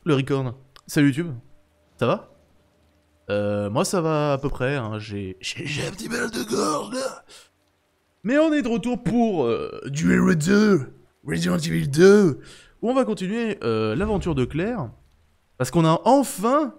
le recorn. Salut YouTube, ça va? Moi ça va à peu près, hein. J'ai un petit mal de gorge là. Mais on est de retour pour du Hero 2, Resident Evil 2, où on va continuer l'aventure de Claire. Parce qu'on a enfin,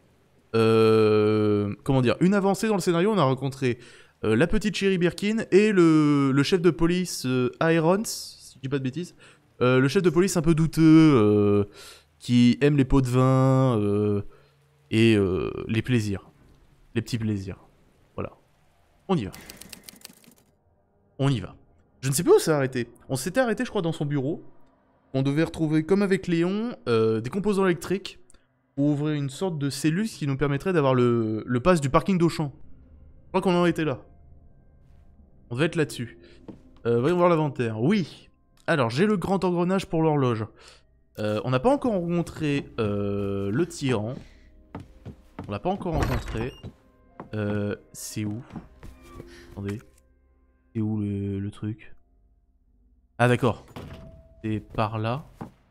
comment dire, une avancée dans le scénario. On a rencontré la petite Cherry Birkin et le chef de police Irons, si je dis pas de bêtises. Le chef de police un peu douteux, qui aime les pots de vin et les plaisirs. Les petits plaisirs. Voilà. On y va. On y va. Je ne sais plus où ça a arrêté. On s'était arrêté, je crois, dans son bureau. On devait retrouver, comme avec Léon, des composants électriques pour ouvrir une sorte de cellule qui nous permettrait d'avoir le pass du parking d'Auchan. Je crois qu'on en était là. On devait être là-dessus. Voyons voir l'inventaire. Oui. Alors, j'ai le grand engrenage pour l'horloge. On n'a pas encore rencontré le tyran. On l'a pas encore rencontré. C'est où? Attendez. C'est où le truc? Ah d'accord. C'est par là.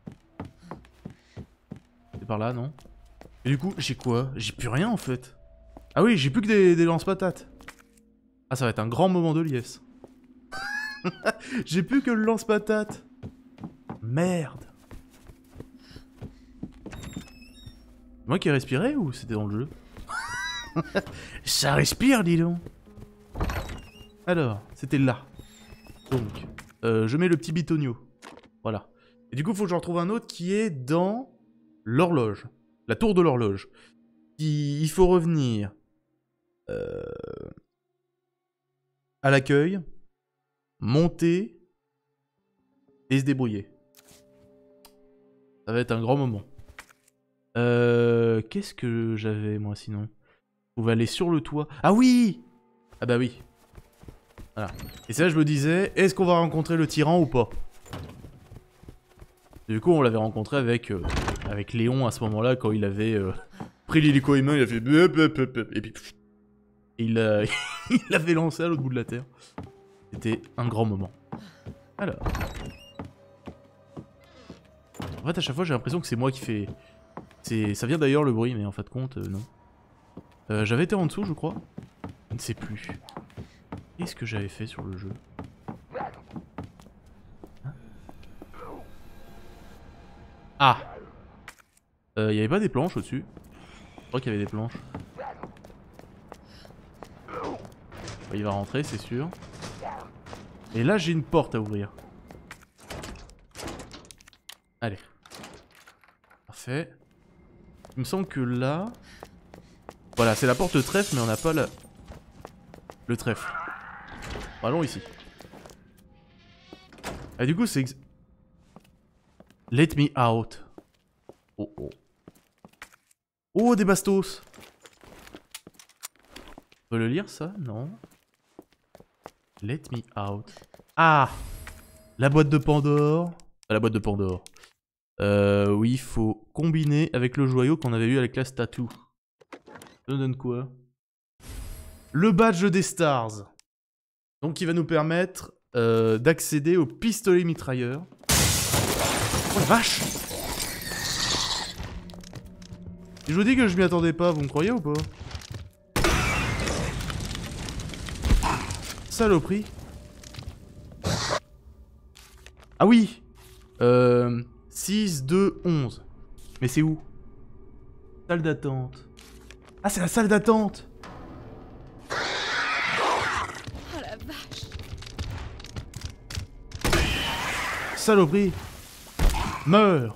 C'est par là, non? Et du coup, j'ai quoi? J'ai plus rien en fait. Ah oui, j'ai plus que des lance-patates. Ah, ça va être un grand moment de liesse. J'ai plus que le lance-patate. Merde. Moi qui ai respiré ou c'était dans le jeu? Ça respire, dis donc. Alors, c'était là. Donc, je mets le petit bitonio. Voilà. Et du coup, il faut que je retrouve un autre qui est dans l'horloge. La tour de l'horloge. Il faut revenir à l'accueil, monter et se débrouiller. Ça va être un grand moment. Qu'est-ce que j'avais, moi, sinon? On va aller sur le toit. Ah oui! Ah bah oui. Voilà. Et ça, je me disais, est-ce qu'on va rencontrer le tyran ou pas? Du coup, on l'avait rencontré avec Léon à ce moment-là, quand il avait pris l'hélico humain, il a fait... Et puis... il l'avait lancé à l'autre bout de la Terre. C'était un grand moment. Alors... En fait, à chaque fois, j'ai l'impression que c'est moi qui fais... Ça vient d'ailleurs le bruit, mais en fin de compte, non. J'avais été en dessous, je crois. Je ne sais plus. Qu'est-ce que j'avais fait sur le jeu? Hein? Ah! Il y avait pas des planches au-dessus? Je crois qu'il y avait des planches. Il va rentrer, c'est sûr. Et là, j'ai une porte à ouvrir. Allez. Parfait. Il me semble que là... Voilà, c'est la porte trèfle, mais on n'a pas le trèfle. Allons ici. Ah, du coup, c'est... Let me out. Oh, oh. Oh, des bastos. On peut le lire, ça? Non. Let me out. Ah! La boîte de Pandore. Ah, la boîte de Pandore. Oui, il faut combiner avec le joyau qu'on avait eu avec la statue. Ça nous donne quoi? Le badge des stars. Donc, il va nous permettre d'accéder au pistolet mitrailleur. Oh la vache! Je vous dis que je m'y attendais pas, vous me croyez ou pas? Saloperie. Ah oui! 6, 2, 11. Mais c'est où? Salle d'attente. Ah, c'est la salle d'attente! Oh la vache! Saloperie! Meurs!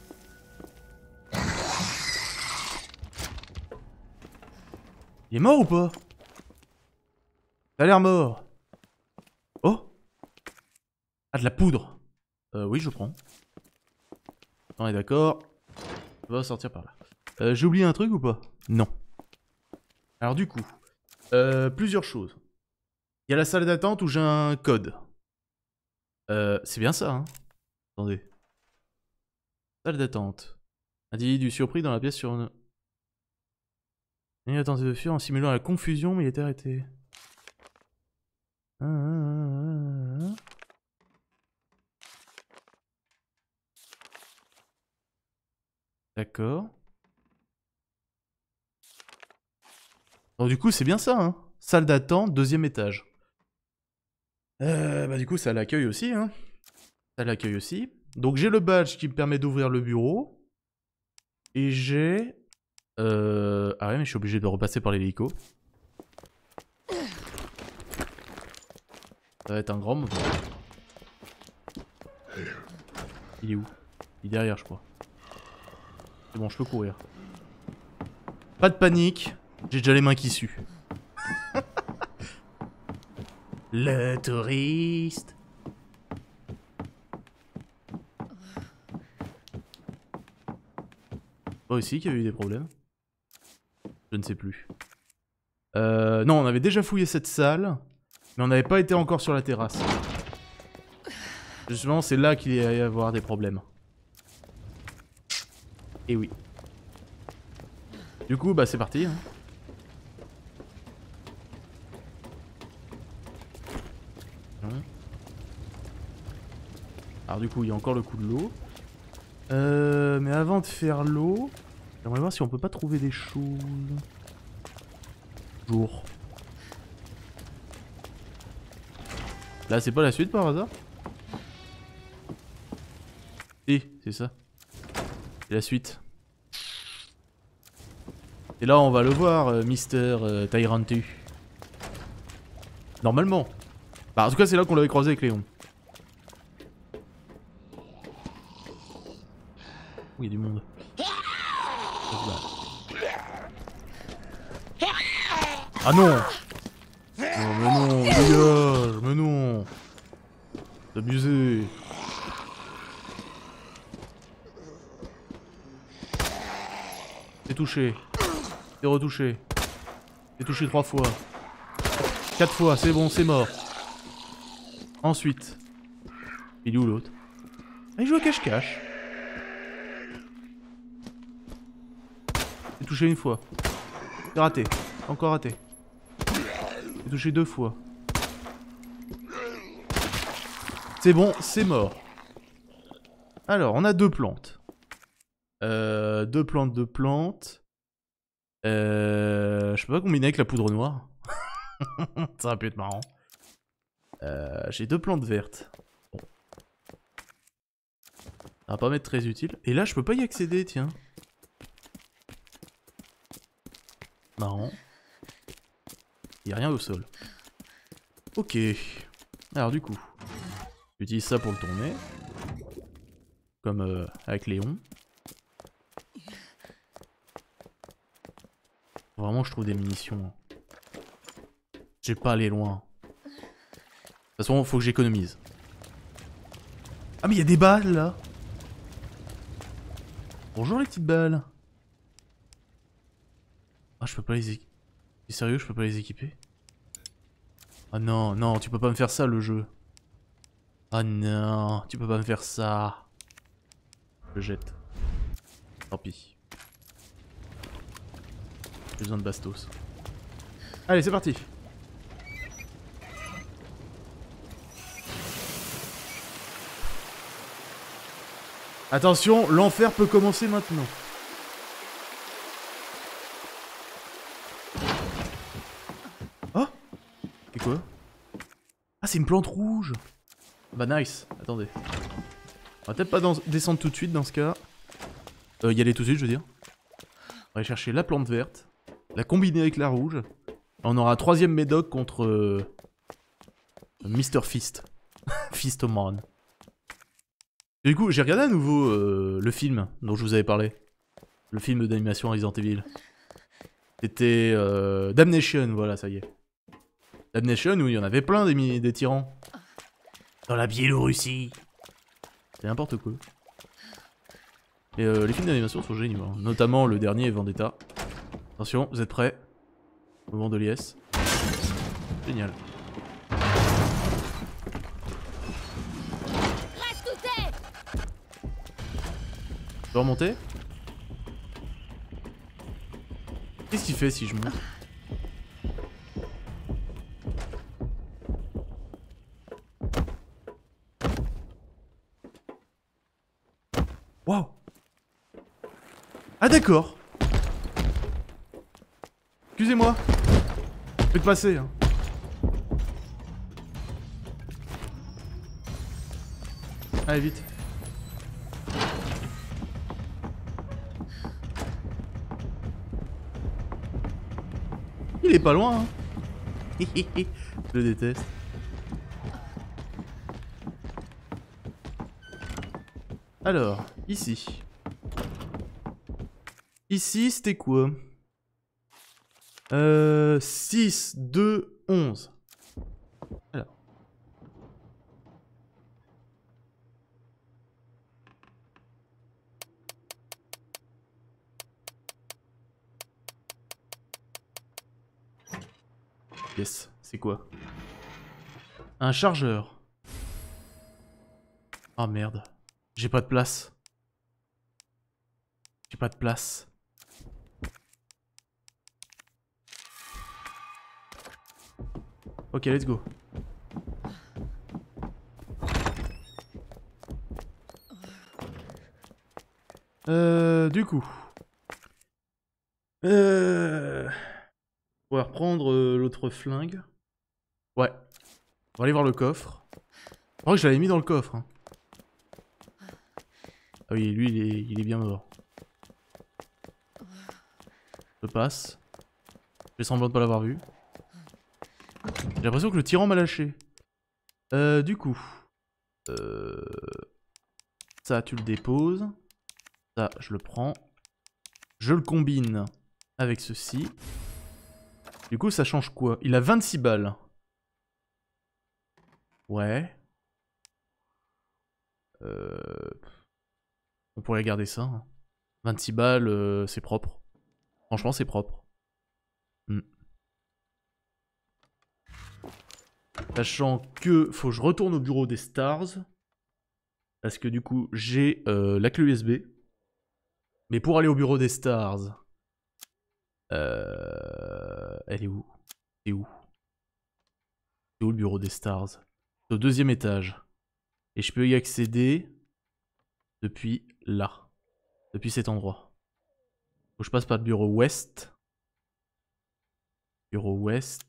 Il est mort ou pas? Ça a l'air mort. Oh! Ah, de la poudre. Oui, je prends. On est d'accord. On va sortir par là. J'ai oublié un truc ou pas? Non. Alors du coup, plusieurs choses. Il y a la salle d'attente où j'ai un code. C'est bien ça, hein? Attendez. Salle d'attente. Individu surpris dans la pièce sur une... Il a tenté de fuir en simulant la confusion, mais il est arrêté. D'accord. Donc du coup, c'est bien ça, hein. Salle d'attente, 2e étage. Bah du coup, ça l'accueille aussi, hein. Ça l'accueille aussi. Donc j'ai le badge qui me permet d'ouvrir le bureau. Et j'ai... Ah ouais, mais je suis obligé de repasser par l'hélico. Ça va être un grand moment. Il est où? Il est derrière, je crois. C'est bon, je peux courir. Pas de panique, j'ai déjà les mains qui suent. Le touriste. Toi aussi qu'il y a eu des problèmes? Je ne sais plus. Non, on avait déjà fouillé cette salle, mais on n'avait pas été encore sur la terrasse. Justement, c'est là qu'il y a y avoir des problèmes. Et oui. Du coup, bah c'est parti. Hein. Alors du coup, il y a encore le coup de l'eau. Mais avant de faire l'eau, j'aimerais voir si on peut pas trouver des choses. Jour. Là, c'est pas la suite par hasard? Si, c'est ça. C'est la suite. Et là, on va le voir, Mister Tyrantu. Normalement. Bah, en tout cas, c'est là qu'on l'avait croisé avec Léon. Oui, il y a du monde. Ah non! Non, mais non, dégage, mais non! C'est abusé! C'est touché. C'est retouché. C'est touché 3 fois. 4 fois, c'est bon, c'est mort. Ensuite. Il est où l'autre? Ah, il joue à cache-cache. C'est touché une fois. C'est raté. Encore raté. C'est touché 2 fois. C'est bon, c'est mort. Alors, on a 2 plantes. 2 plantes, 2 plantes. Je peux pas combiner avec la poudre noire. Ça va pu être marrant. J'ai 2 plantes vertes. Bon. Ça va pas m'être très utile. Et là, je peux pas y accéder, tiens. Marrant. Il y a rien au sol. Ok. Alors du coup, j'utilise ça pour le tourner. Comme avec Léon. Vraiment, je trouve des munitions. J'ai pas aller loin. De toute façon, faut que j'économise. Ah mais il y a des balles là. Bonjour les petites balles. Ah je peux pas les équiper. T'es sérieux, je peux pas les équiper? Ah non, non, tu peux pas me faire ça le jeu. Ah non, tu peux pas me faire ça. Je jette. Tant pis. J'ai besoin de bastos. Allez, c'est parti. Attention, l'enfer peut commencer maintenant. Oh! C'est quoi? Ah, c'est une plante rouge! Bah nice, attendez. On va peut-être pas descendre tout de suite dans ce cas. Y aller tout de suite, je veux dire. On va aller chercher la plante verte. La combiner avec la rouge. On aura un 3ème médoc contre... Mr. Fist. Fistoman. Du coup, j'ai regardé à nouveau le film dont je vous avais parlé. Le film d'animation Resident Evil. C'était Damnation, voilà, ça y est. Damnation où il y en avait plein des tyrans. Dans la Biélorussie. C'est n'importe quoi. Et les films d'animation sont géniaux, hein. Notamment le dernier Vendetta. Attention, vous êtes prêts? Moment de liesse. Génial. Je peux remonter? Qu'est-ce qu'il fait si je monte? Waouh! Ah d'accord. Excusez-moi. Faites passer. Hein. Allez, vite. Il est pas loin, hein. Je le déteste. Alors, ici. Ici, c'était quoi 6, 2, 11. Alors. Yes, c'est quoi? Un chargeur. Oh merde. J'ai pas de place. J'ai pas de place. Ok, let's go. Du coup. On va reprendre l'autre flingue. Ouais. On va aller voir le coffre. Je crois que je l'avais mis dans le coffre. Hein. Ah oui, lui, il est bien mort. Je passe. Je fais semblant de pas l'avoir vu. J'ai l'impression que le tyran m'a lâché. Du coup. Ça, tu le déposes. Ça, je le prends. Je le combine avec ceci. Du coup, ça change quoi? Il a 26 balles. Ouais. On pourrait garder ça. Hein. 26 balles, c'est propre. Franchement, c'est propre. Sachant que faut que je retourne au bureau des Stars. Parce que du coup, j'ai la clé USB. Mais pour aller au bureau des Stars... elle est où? C'est où? C'est où le bureau des Stars? C'est au 2e étage. Et je peux y accéder depuis là. Depuis cet endroit. Faut que je passe par le bureau ouest. Bureau ouest.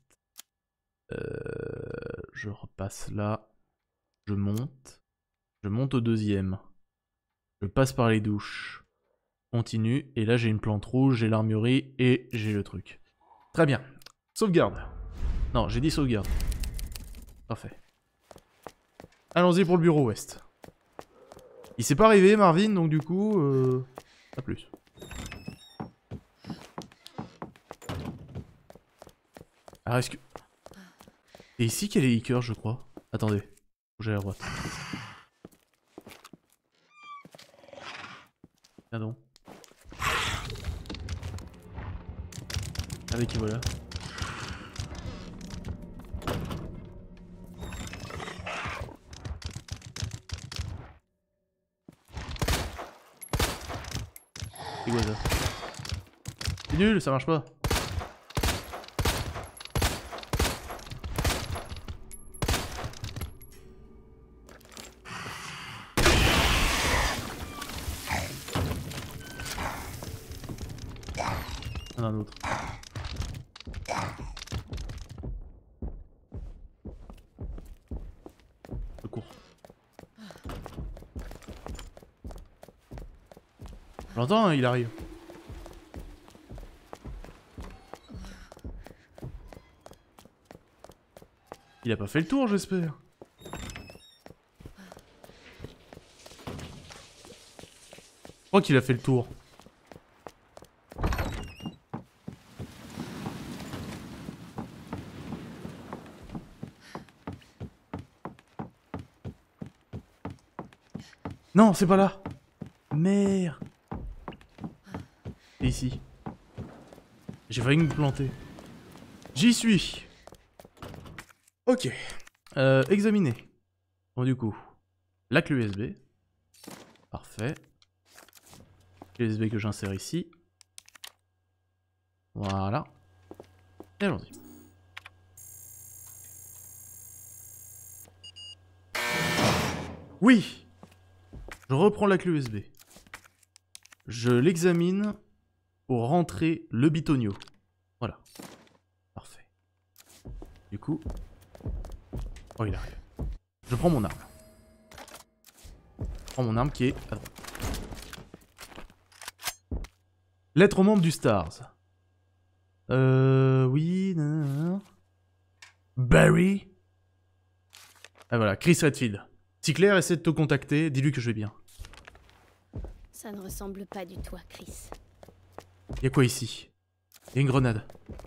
Je repasse là. Je monte. Je monte au 2e. Je passe par les douches. Continue. Et là, j'ai une plante rouge, j'ai l'armurerie et j'ai le truc. Très bien. Sauvegarde. Non, j'ai dit sauvegarde. Parfait. Allons-y pour le bureau ouest. Il s'est pas arrivé, Marvin, donc du coup... à plus. Alors, est-ce que... C'est ici qu'il y a les leakers, je crois. Attendez. Faut que j'aille à droite. Ah non. Avec qui voilà. C'est quoi ça? C'est nul, ça marche pas. Il y en a un autre. Je cours. J'entends, hein, il arrive. Il a pas fait le tour, j'espère. Je crois qu'il a fait le tour. Non, c'est pas là. Merde. C'est ici. J'ai failli me planter. J'y suis. Ok. Examiner. Bon, du coup, la clé USB. Parfait. Clé USB que j'insère ici. Voilà. Et allons-y. Oui. Je reprends la clé USB. je l'examine pour rentrer le bitonio. Voilà. Parfait. Du coup... Oh, il arrive. Je prends mon arme. Je prends mon arme qui est à droite. Lettre aux membres du Stars. Oui... nanana. Barry. Ah voilà, Chris Redfield. Si Claire essaie de te contacter, dis-lui que je vais bien. Ça ne ressemble pas du tout à Chris. Y'a quoi ici? Y'a une grenade.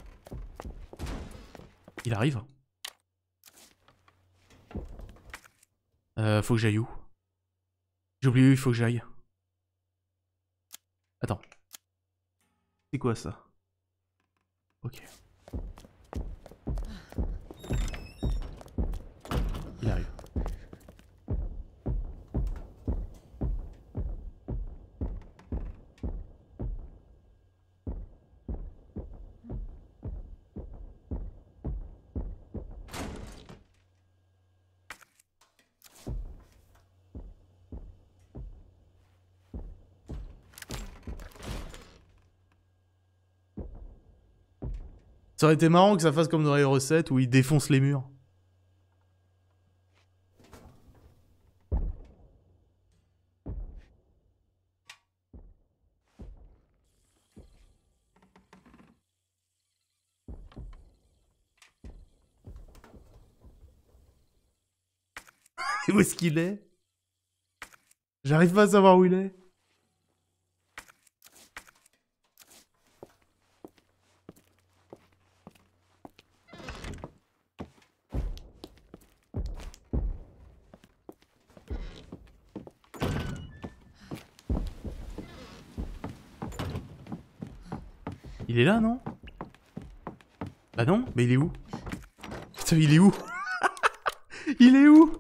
Il arrive. Faut que j'aille où? J'ai oublié où il faut que j'aille. Attends. C'est quoi ça? Ok. Il arrive. Ça aurait été marrant que ça fasse comme dans les recettes où il défonce les murs. Et où est-ce qu'il est? J'arrive pas à savoir où il est. Il est là, non? Bah non, mais il est où? Putain, il est où? Il est où?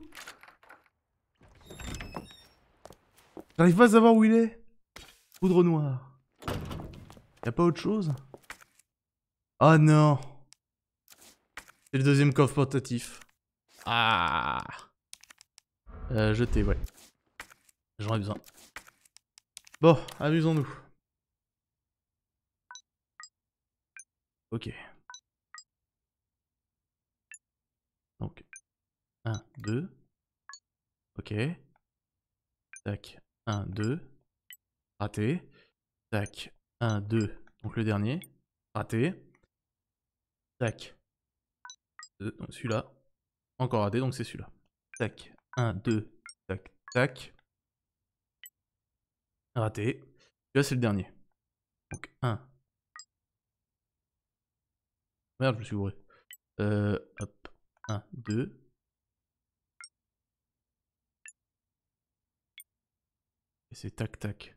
J'arrive pas à savoir où il est. Poudre noire. Y'a pas autre chose? Oh non. C'est le deuxième coffre portatif. Ah. Jeté, ouais. J'en ai besoin. Bon, amusons-nous. Ok. Donc, 1, 2. Ok. Tac, 1, 2. Raté. Tac, 1, 2. Donc le dernier. Raté. Tac. Celui-là. Encore raté, donc c'est celui-là. Tac, 1, 2. Tac, tac. Raté. Celui-là, c'est le dernier. Donc 1. Merde, je me suis bourré. Hop. 1, 2. Et c'est tac, tac.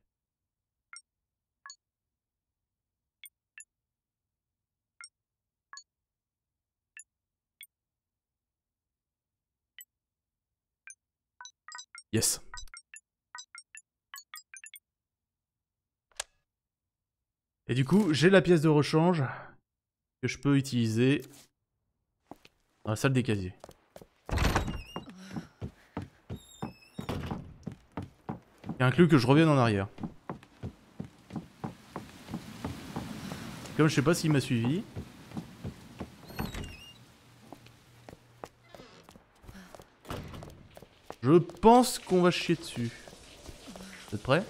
Yes. Et du coup, j'ai la pièce de rechange que je peux utiliser dans la salle des casiers. Il inclut que je revienne en arrière. Comme je sais pas s'il m'a suivi. Je pense qu'on va chier dessus. Vous êtes prêts?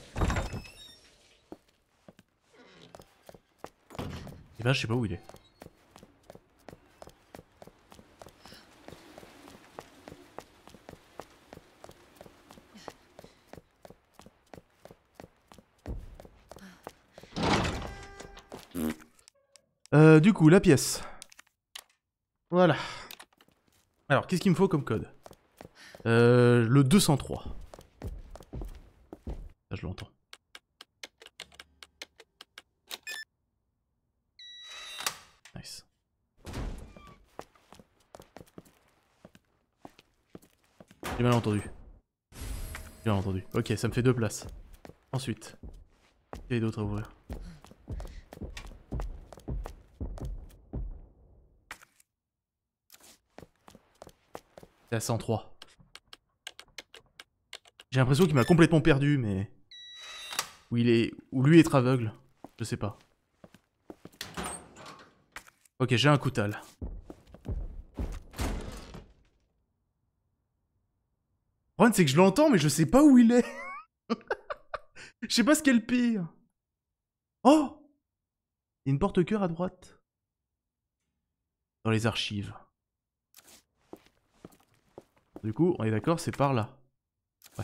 Eh ben, je sais pas où il est. Du coup, la pièce. Voilà. Alors, qu'est-ce qu'il me faut comme code? Le 203. Ça, je l'entends. Nice. J'ai mal entendu. J'ai mal entendu. Ok, ça me fait 2 places. Ensuite. Il y a d'autres à ouvrir. C'est à 103. J'ai l'impression qu'il m'a complètement perdu, mais... Ou lui est aveugle. Je sais pas. Ok, j'ai un coutal. Le problème, c'est que je l'entends, mais je sais pas où il est. Je sais pas ce qu'est le pire. Oh! Il y a une porte-cœur à droite. Dans les archives. Du coup, on est d'accord, c'est par là. Ouais.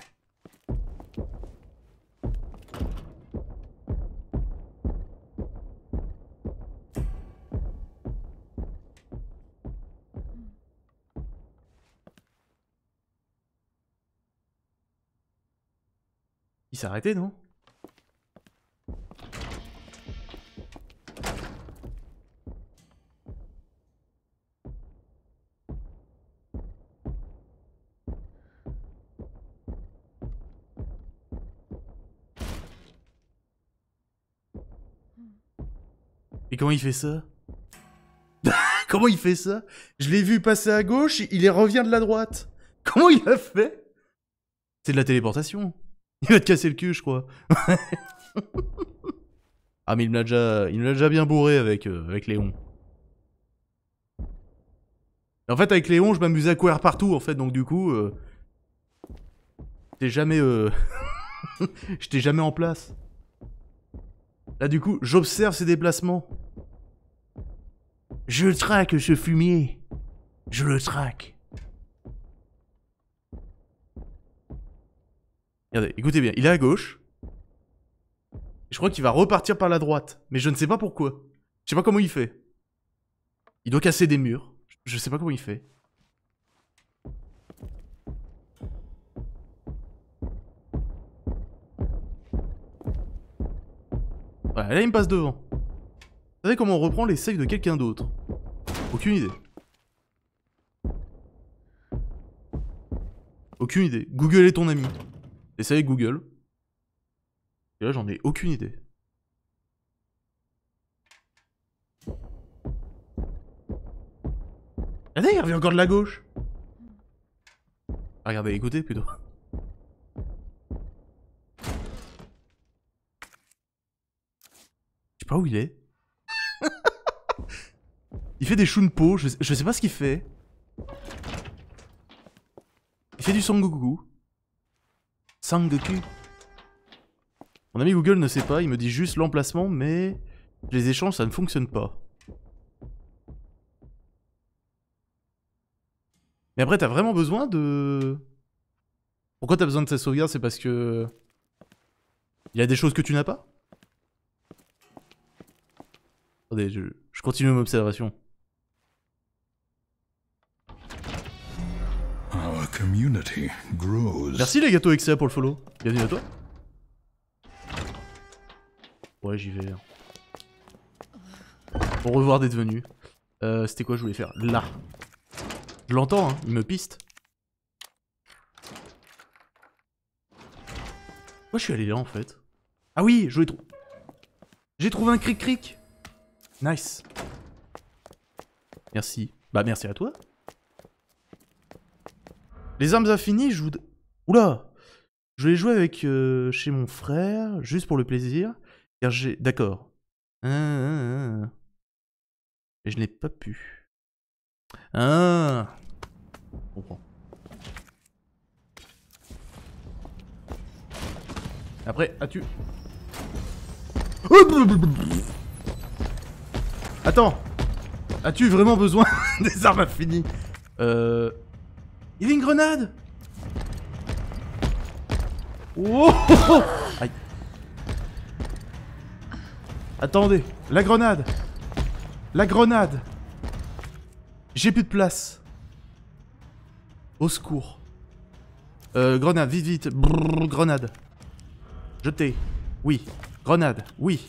Il s'est arrêté, non? Et comment il fait ça? Comment il fait ça? Je l'ai vu passer à gauche, il revient de la droite. Comment il a fait? C'est de la téléportation. Il va te casser le cul, je crois. Ah, mais il me l'a déjà bien bourré avec Léon. En fait, avec Léon, je m'amusais à courir partout, en fait, donc du coup... j'étais jamais... j'étais jamais en place. Là, du coup, j'observe ses déplacements. Je traque ce fumier. Je le traque. Regardez, écoutez bien, il est à gauche. Je crois qu'il va repartir par la droite. Mais je ne sais pas pourquoi. Je sais pas comment il fait. Il doit casser des murs. Je sais pas comment il fait. Voilà, là il me passe devant. Vous savez comment on reprend les saves de quelqu'un d'autre? Aucune idée. Aucune idée. Google est ton ami. Essayez Google. Et là j'en ai aucune idée. Regardez, il revient encore de la gauche. Ah, regardez, écoutez plutôt. Je sais pas où il est. Il fait des shunpo, je sais pas ce qu'il fait. Il fait du Sangoku. Sangoku. Mon ami Google ne sait pas, il me dit juste l'emplacement, mais les échanges ça ne fonctionne pas. Mais après, t'as vraiment besoin de... Pourquoi t'as besoin de cette sauvegarde? C'est parce que... Il y a des choses que tu n'as pas? Attendez, je continue mon observation. Our community grows. Merci les gâteaux XA pour le follow. Bienvenue à toi. Ouais, j'y vais. Au revoir d'être venu. C'était quoi je voulais faire? Là. Je l'entends, hein, il me piste. Pourquoi je suis allé là en fait? Ah oui, je l'ai trouvé. J'ai trouvé un cric-cric. Nice. Merci. Bah merci à toi. Les armes infinies, je vous... Oula! Je vais jouer avec chez mon frère, juste pour le plaisir. Car j'ai... D'accord. Mais je n'ai pas pu. Je comprends. Après, as-tu... Attends! As-tu vraiment besoin des armes infinies? Il y a une grenade! Oh! Aïe. Attendez, la grenade! La grenade! J'ai plus de place. Au secours. Grenade, vite, vite. Brrr, grenade. Jetez. Oui. Grenade. Oui.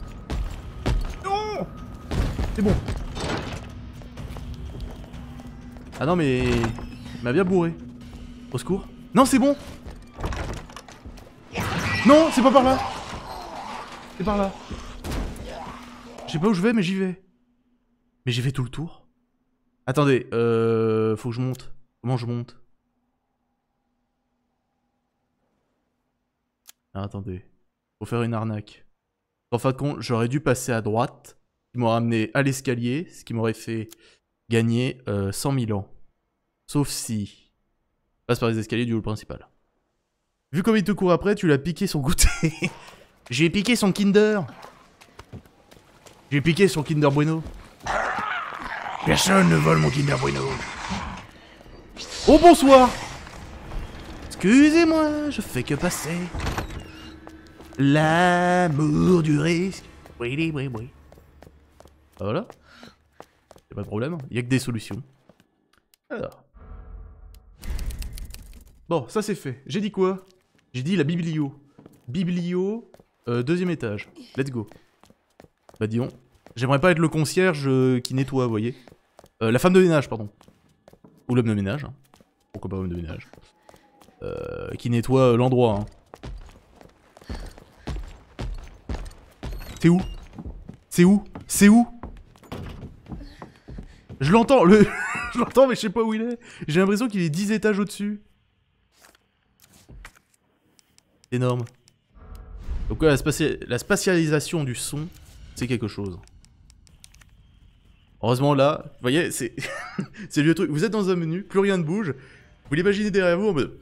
Non! C'est bon. Ah non mais... Il m'a bien bourré. Au secours. Non, c'est bon. Non, c'est pas par là. C'est par là. Je sais pas où je vais, mais j'y vais. Mais j'ai fait tout le tour. Attendez, faut que je monte. Comment je monte? Ah, attendez. Faut faire une arnaque. En fin de compte, j'aurais dû passer à droite, qui m'aurait amené à l'escalier, ce qui m'aurait fait gagner 100 000 ans. Sauf si... passe par les escaliers du hall principal. Vu comme il te court après, tu l'as piqué son goûter. J'ai piqué son Kinder. J'ai piqué son Kinder Bueno. Personne ne vole mon Kinder Bueno. Oh bonsoir. Excusez-moi, je fais que passer. L'amour du risque. Oui, oui, oui. Voilà. Y'a pas de problème, y'a que des solutions. Alors. Bon, ça c'est fait. J'ai dit quoi? J'ai dit la biblio. Biblio, deuxième étage. Let's go. Bah dis donc. J'aimerais pas être le concierge qui nettoie, vous voyez. La femme de ménage, pardon. Ou l'homme de ménage. Hein. Pourquoi pas homme de ménage. Qui nettoie l'endroit. Hein. C'est où? C'est où? C'est où? Je l'entends, le... je l'entends mais je sais pas où il est. J'ai l'impression qu'il est 10 étages au-dessus. Énorme. Donc ouais, la spatialisation du son, c'est quelque chose. Heureusement là, vous voyez, c'est c'est le vieux truc. Vous êtes dans un menu, plus rien ne bouge. Vous l'imaginez derrière vous en mode...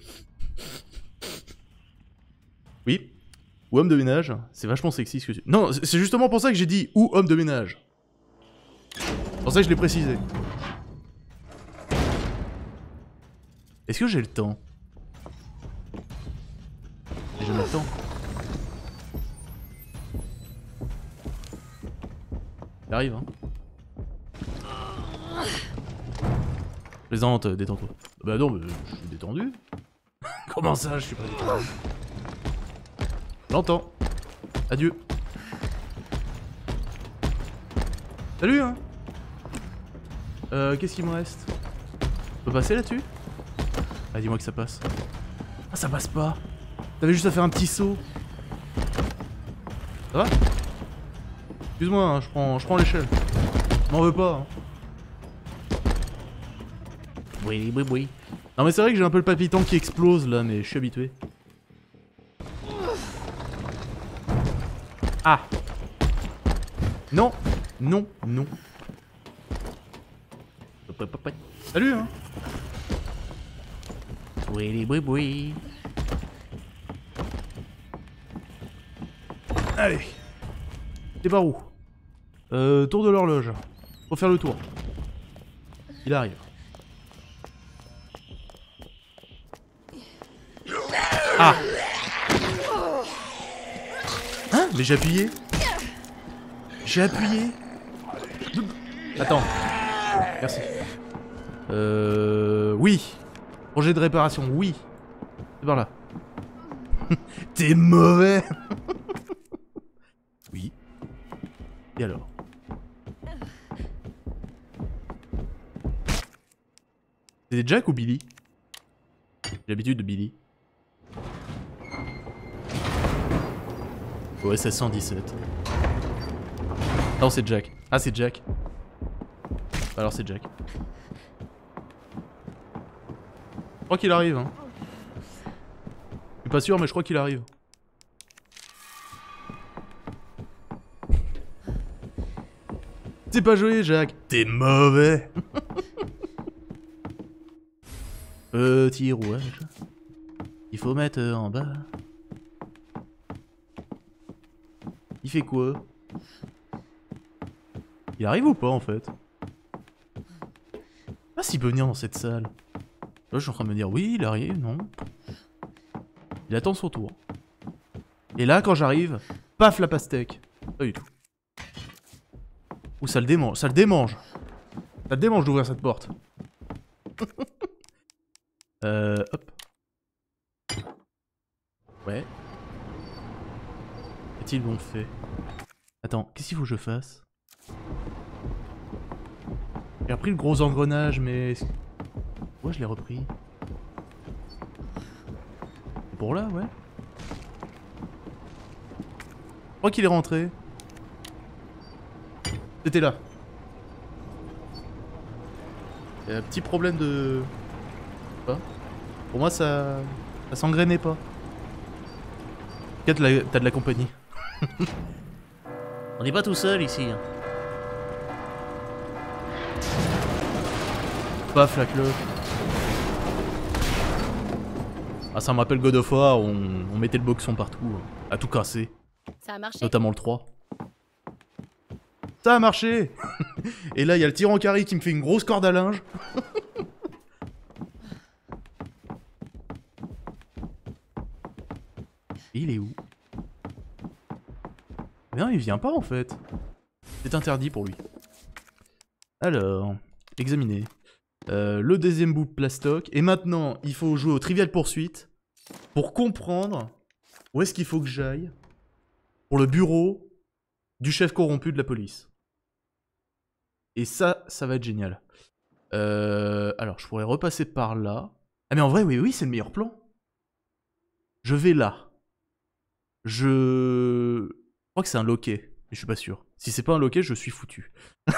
Oui. Ou homme de ménage. C'est vachement sexy ce que tu... Non, c'est justement pour ça que j'ai dit ou homme de ménage. C'est pour ça que je l'ai précisé. Est-ce que j'ai le temps? J'ai jamais le temps. Il arrive, hein. Plaisante, détends-toi. Bah non, mais je suis détendu. Comment ça, je suis pas détendu? J'entends. Adieu. Salut, hein. Qu'est-ce qu'il me reste? On peut passer là-dessus? Ah, dis-moi que ça passe. Ah, ça passe pas. T'avais juste à faire un petit saut. Ça va? Excuse-moi, hein, je prends l'échelle. M'en veux pas, hein. Oui, oui, oui. Non mais c'est vrai que j'ai un peu le palpitant qui explose là, mais je suis habitué. Ah. Non, non, non. Salut, hein. Oui, oui, oui. Allez. C'est par où? Tour de l'horloge. Faut faire le tour. Il arrive. Ah. Hein? Mais j'ai appuyé. J'ai appuyé. Attends. Merci. Oui. Projet de réparation, oui. C'est par là. T'es mauvais. Oui. Et alors? C'est Jack ou Billy? J'ai l'habitude de Billy. Ouais, c'est 117. Non, c'est Jack. Ah, c'est Jack. Alors, c'est Jack. Je crois qu'il arrive, hein. Je suis pas sûr, mais je crois qu'il arrive. C'est pas joué, Jack. T'es mauvais. Petit rouage. Il faut mettre en bas. Il fait quoi? Il arrive ou pas en fait? Je sais pas s'il peut venir dans cette salle. Là je suis en train de me dire oui il arrive, non. Il attend son tour. Et là quand j'arrive, paf la pastèque. Pas du tout. Ouh ça le démange, ça le démange. Ça le démange d'ouvrir cette porte. Hop. Ouais. Qu'a-t-il donc fait? Attends, qu'est-ce qu'il faut que je fasse? J'ai repris le gros engrenage, mais... Ouais, je l'ai repris. C'est pour là, ouais. Je crois qu'il est rentré. C'était là. Il y a un petit problème de... Pas. Pour moi, ça s'engrainait pas. T'as de la compagnie. On n'est pas tout seul ici. Hein. Paf la clope. Ah ça me rappelle God of War, on mettait le boxon partout, à tout casser. Ça a marché. Notamment le 3. Ça a marché. Et là il y a le tyran Kari qui me fait une grosse corde à linge. Et il est où? Mais non il vient pas en fait. C'est interdit pour lui. Alors, examiner. Le deuxième bout de plastoc. Et maintenant, il faut jouer au Trivial Poursuite pour comprendre où est-ce qu'il faut que j'aille pour le bureau du chef corrompu de la police. Et ça va être génial. Alors, je pourrais repasser par là. Ah mais en vrai, oui, c'est le meilleur plan. Je vais là. Je crois que c'est un loquet, mais je suis pas sûr. Si c'est pas un loquet, je suis foutu.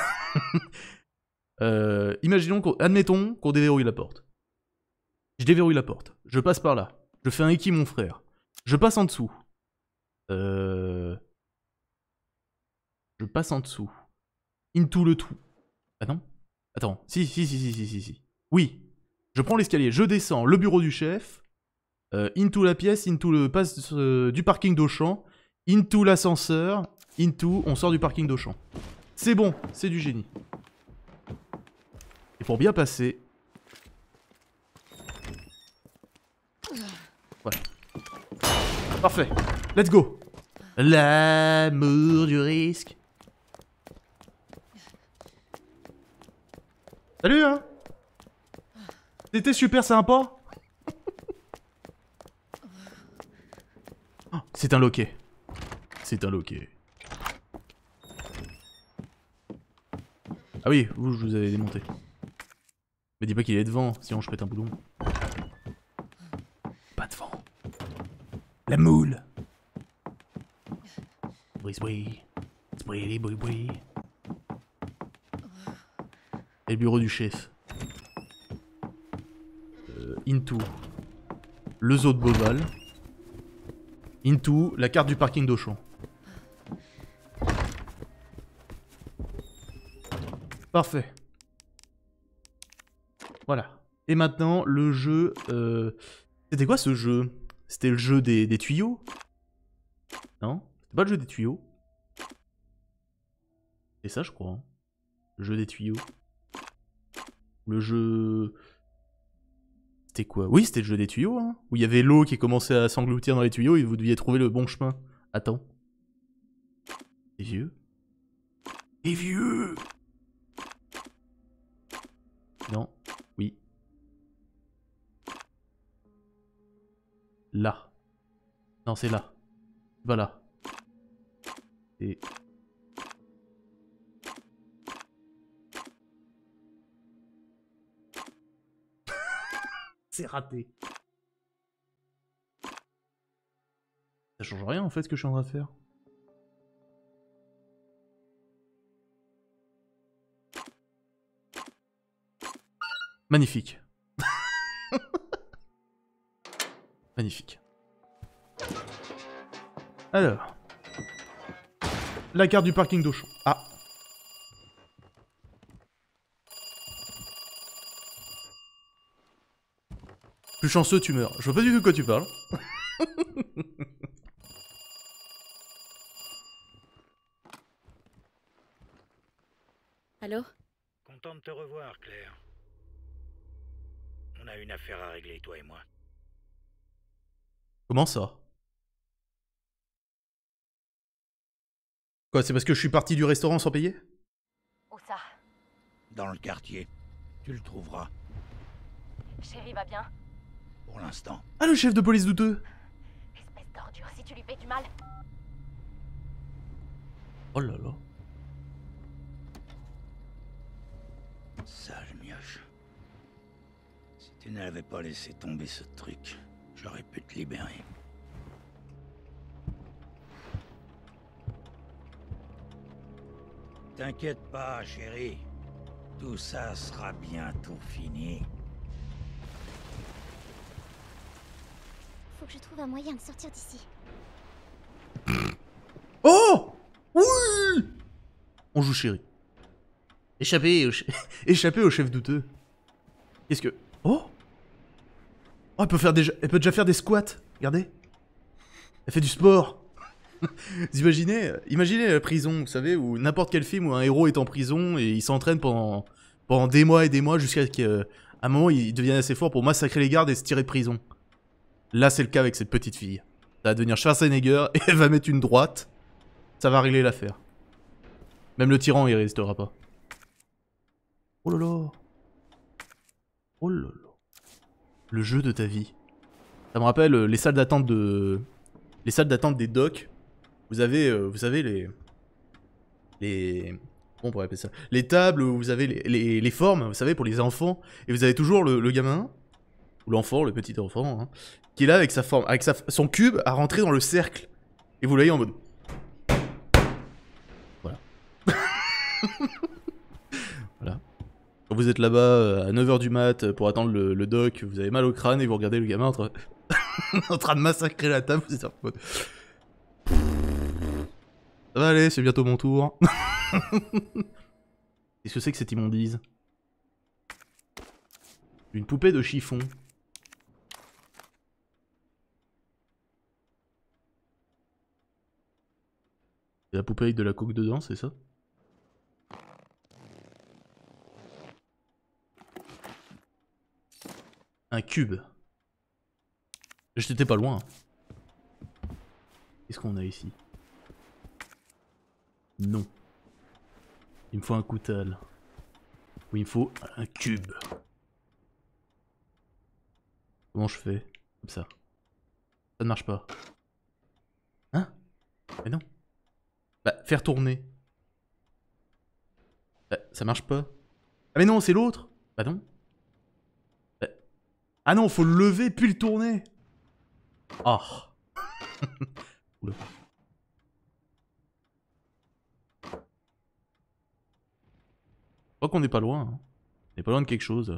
Imaginons admettons qu'on déverrouille la porte. Je déverrouille la porte. Je passe par là. Je fais un Eki mon frère. Je passe en dessous. Je passe en dessous. Into le tout. Ah non? Attends. Si. Oui. Je prends l'escalier. Je descends. Le bureau du chef. Into la pièce. Into le pass du parking d'Auchan. Into l'ascenseur. Into. On sort du parking d'Auchan. C'est bon. C'est du génie. Et pour bien passer... Voilà. Parfait. Let's go. L'amour du risque. Salut hein. C'était super sympa. Oh, c'est un loquet. C'est un loquet. Ah oui, je vous avais démonté. Mais dis pas qu'il est devant, sinon je pète un boulon. Pas devant. La moule. Bruit. Et le bureau du chef. Into. Le zoo de Beauval. Into la carte du parking d'Auchan. Parfait. Voilà. Et maintenant, le jeu... C'était quoi ce jeu? C'était le jeu des tuyaux? Non? C'était pas le jeu des tuyaux? C'est ça, je crois. Hein. Le jeu des tuyaux. Le jeu... C'était quoi? Oui, c'était le jeu des tuyaux, hein. Où il y avait l'eau qui commençait à s'engloutir dans les tuyaux et vous deviez trouver le bon chemin. Attends. Les vieux? Les vieux! Non. Oui. Là. Non, c'est là. Voilà. Et... C'est raté. Ça change rien en fait ce que je suis en train de faire. Magnifique. Magnifique. Alors. La carte du parking d'Auchan. Ah. Plus chanceux, tu meurs. Je vois pas du tout de quoi tu parles. Allô? Content de te revoir, Claire. On a une affaire à régler, toi et moi. Comment ça? Quoi, c'est parce que je suis parti du restaurant sans payer? Où ça? Dans le quartier. Tu le trouveras, Chérie va bien? pour l'instant. Ah, le chef de police douteux! Espèce d'ordure, si tu lui fais du mal. Oh là là. Sage mioche. Si tu n'avais pas laissé tomber ce truc, j'aurais pu te libérer. T'inquiète pas, chérie. Tout ça sera bientôt fini. Faut que je trouve un moyen de sortir d'ici. On joue chéri. Échappé au, échappé au chef douteux. Qu'est-ce que... Oh, oh, elle peut déjà faire des squats. Regardez. Elle fait du sport. Vous imaginez la prison, vous savez, où n'importe quel film où un héros est en prison et il s'entraîne pendant des mois et des mois jusqu'à qu'à un moment il devienne assez fort pour massacrer les gardes et se tirer de prison. Là c'est le cas avec cette petite fille. Ça va devenir Schwarzenegger et elle va mettre une droite. Ça va régler l'affaire. Même le tyran il résistera pas. Oh là là. Oh là là. Le jeu de ta vie. Ça me rappelle les salles d'attente de... Les salles d'attente des docks. Vous savez les... Comment on pourrait appeler ça? Les tables où vous avez les formes, vous savez, pour les enfants. Et vous avez toujours le gamin, ou l'enfant, le petit enfant, hein, qui est là avec sa forme, avec son cube à rentrer dans le cercle. Et vous l'avez en mode... Voilà. Voilà. Quand vous êtes là-bas à 9h du mat pour attendre le dock, vous avez mal au crâne et vous regardez le gamin en train de massacrer la table, vous êtes en mode... Ça va aller, c'est bientôt mon tour. Qu'est-ce que c'est que cette immondise? Une poupée de chiffon. C'est la poupée avec de la coke dedans, c'est ça? Un cube. J'étais pas loin. Qu'est-ce qu'on a ici? Non. Il me faut un coutal. Ou il me faut un cube. Comment je fais? Comme ça. Ça ne marche pas. Hein? Mais non. Bah, faire tourner. Bah, ça marche pas. Ah mais non, c'est l'autre. Bah non. Bah... Ah non, faut le lever puis le tourner. Ah. Oula. Je crois qu'on n'est pas loin. Hein. On n'est pas loin de quelque chose.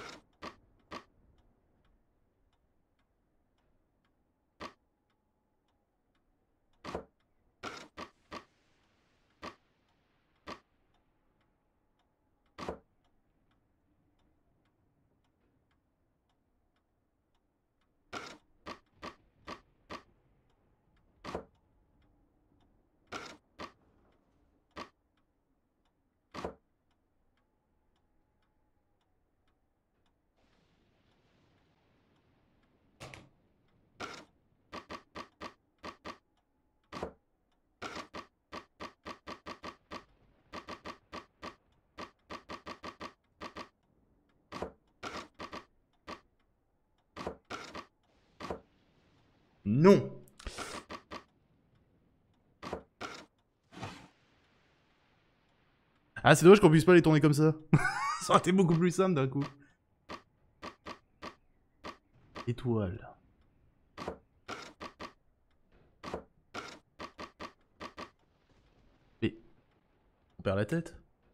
Non. Ah, c'est dommage qu'on puisse pas les tourner comme ça. Ça aurait été beaucoup plus simple d'un coup. Étoile. Mais... On perd la tête.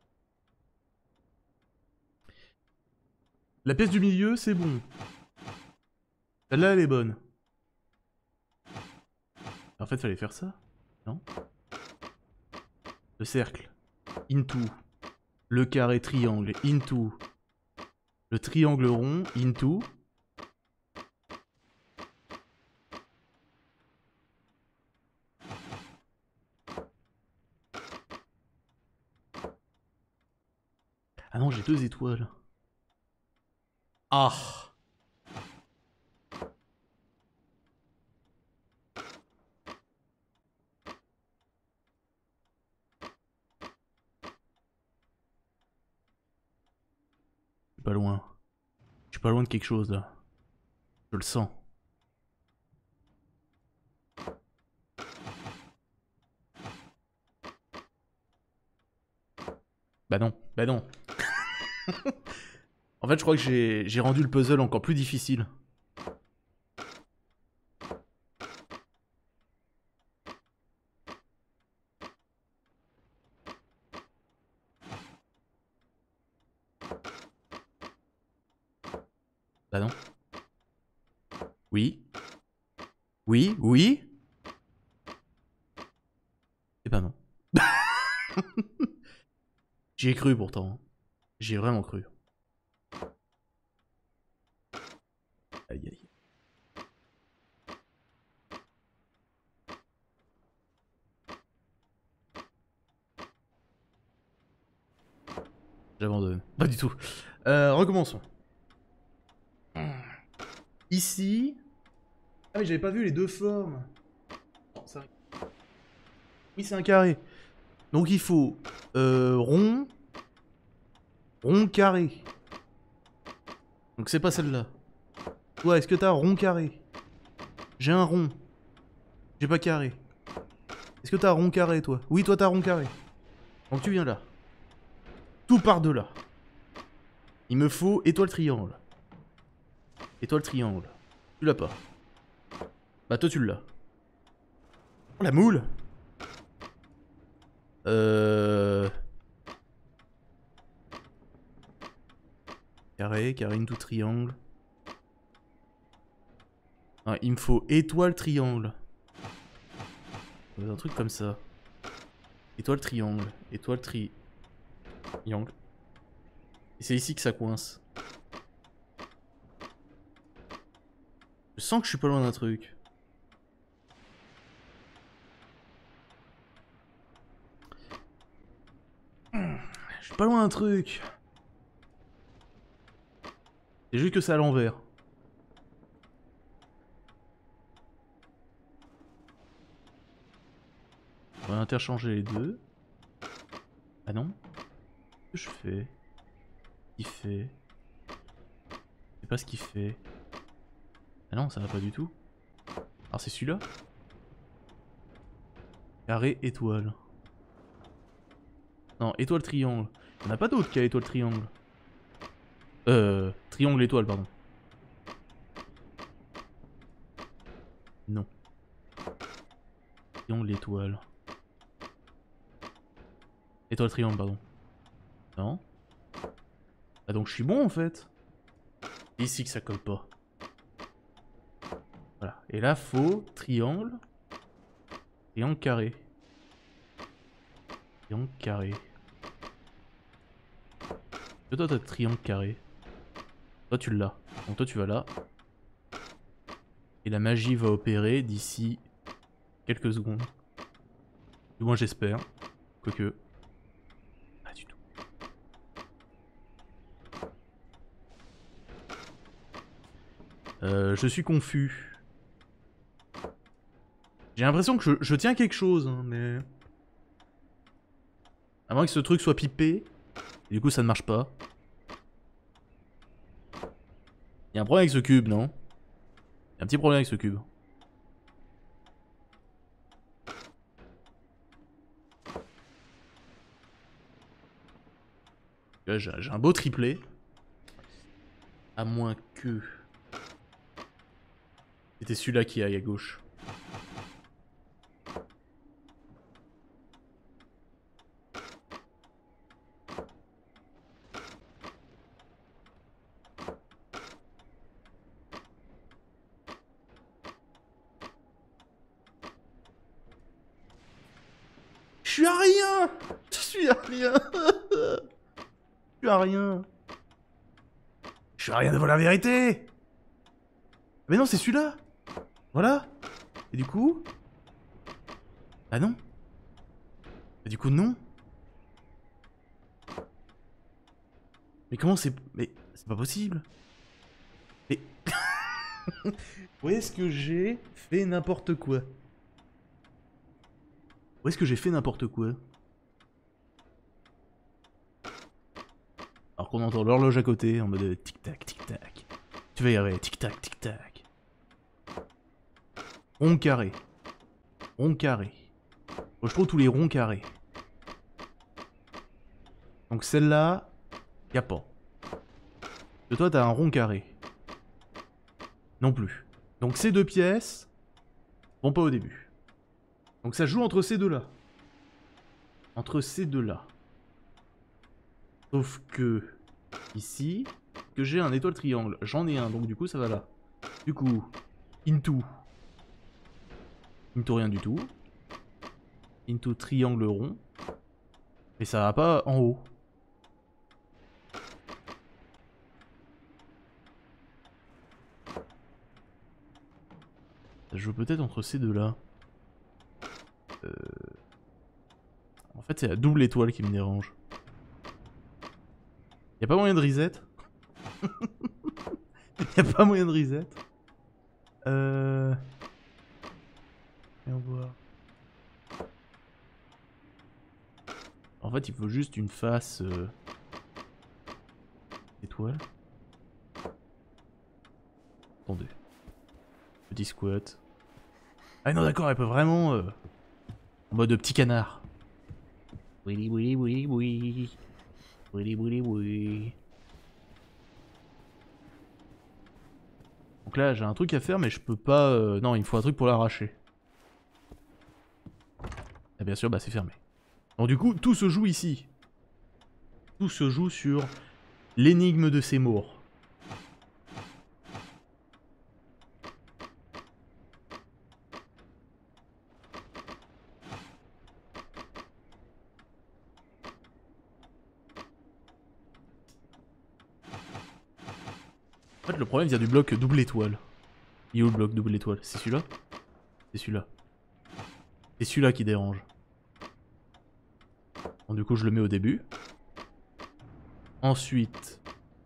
La pièce du milieu, c'est bon. Celle-là, elle est bonne. En fait, fallait faire ça, non? Le cercle. Into. Le carré triangle. Into. Le triangle rond. Into. Ah non, j'ai 2 étoiles. Ah. Pas loin. Je suis pas loin de quelque chose là. Je le sens. Bah non, bah non. En fait, je crois que j'ai rendu le puzzle encore plus difficile. Bah non. Oui. Oui, oui. Et bah non. J'y ai cru pourtant. J'y ai vraiment cru. Aïe aïe. J'abandonne. Pas du tout. Recommençons. Ici... Ah mais j'avais pas vu les deux formes. Non, oui, c'est un carré. Donc il faut rond, rond, carré. Donc c'est pas celle-là. Toi, est-ce que t'as rond, carré? J'ai un rond. J'ai pas carré. Est-ce que t'as rond, carré, toi? Oui, toi t'as rond, carré. Donc tu viens là. Tout par de là. Il me faut étoile, triangle. Étoile, triangle. Tu l'as pas. Bah toi tu l'as. Oh la moule. Carré, carré into triangle. Ah, il me faut étoile, triangle. Un truc comme ça. Étoile, triangle. Étoile, triangle. Et c'est ici que ça coince. Je sens que je suis pas loin d'un truc. Je suis pas loin d'un truc. C'est juste que c'est à l'envers. On va interchanger les deux. Ah non? Qu'est-ce que je fais? Qu'il fait? Je sais pas ce qu'il fait. Ah non, ça va pas du tout. Alors c'est celui-là? Carré, étoile. Non, étoile, triangle. Il n'y en a pas d'autre qui a étoile, triangle. Triangle, étoile, pardon. Non. Triangle, étoile. Étoile, triangle, pardon. Non. Ah donc je suis bon en fait. Ici que ça colle pas. Voilà. Et là, faut triangle. Triangle carré. Triangle carré. Toi, t'as triangle carré. Toi, tu l'as. Donc toi, tu vas là. Et la magie va opérer d'ici quelques secondes. Du moins, j'espère. Quoique. Pas du tout. Je suis confus. J'ai l'impression que je tiens quelque chose, hein, mais... À moins que ce truc soit pipé. Et du coup, ça ne marche pas. Il y a un problème avec ce cube, non? Il y a un petit problème avec ce cube. J'ai un beau triplé. À moins que... C'était celui-là qui aille à gauche. Je suis à rien! Je suis à rien! Je suis à rien! Je suis à rien devant la vérité! Mais non, c'est celui-là! Voilà! Et du coup... Ah non! Et du coup, non! Mais comment c'est... Mais c'est pas possible! Mais... Où est-ce que j'ai fait n'importe quoi? Où est-ce que j'ai fait n'importe quoi? Alors qu'on entend l'horloge à côté en mode tic-tac, tic-tac. Tu vas y arriver, tic-tac, tic-tac. Rond carré. Rond carré. Moi, je trouve tous les ronds carrés. Donc celle-là, y'a pas. Et toi, t'as un rond carré. Non plus. Donc ces deux pièces vont pas au début. Donc ça joue entre ces deux-là. Entre ces deux-là. Sauf que... Ici... Que j'ai un étoile triangle. J'en ai un, donc du coup ça va là. Du coup... Into... Into rien du tout. Into triangle rond. Mais ça va pas en haut. Ça joue peut-être entre ces deux-là. En fait, c'est la double étoile qui me dérange. Y'a pas moyen de reset? Y'a pas moyen de reset? Voyons voir. En fait, il faut juste une face... étoile. Attendez. Petit squat. Ah non, d'accord, elle peut vraiment... en mode petit canard. Oui, oui, oui, oui. Oui, oui, oui. Donc là, j'ai un truc à faire, mais je peux pas... Non, il me faut un truc pour l'arracher. Et bien sûr, bah c'est fermé. Donc du coup, tout se joue ici. Tout se joue sur l'énigme de Seymour. En fait, le problème vient du bloc double étoile. Il est où le bloc double étoile? C'est celui-là? C'est celui-là. C'est celui-là qui dérange. Bon, du coup, je le mets au début. Ensuite,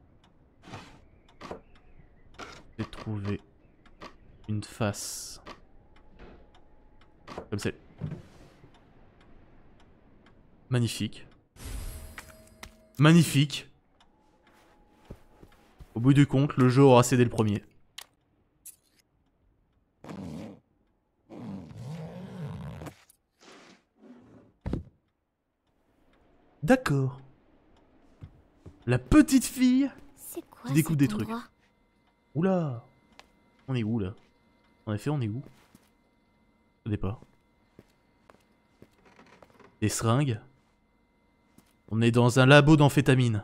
je vais trouver une face. Comme celle. Magnifique. Magnifique. Au bout du compte, le jeu aura cédé le premier. D'accord. La petite fille C'est quoi qui découvre cet des trucs. endroit? Oula. On est où là? En effet, on est où? Au départ. Des seringues. On est dans un labo d'amphétamine.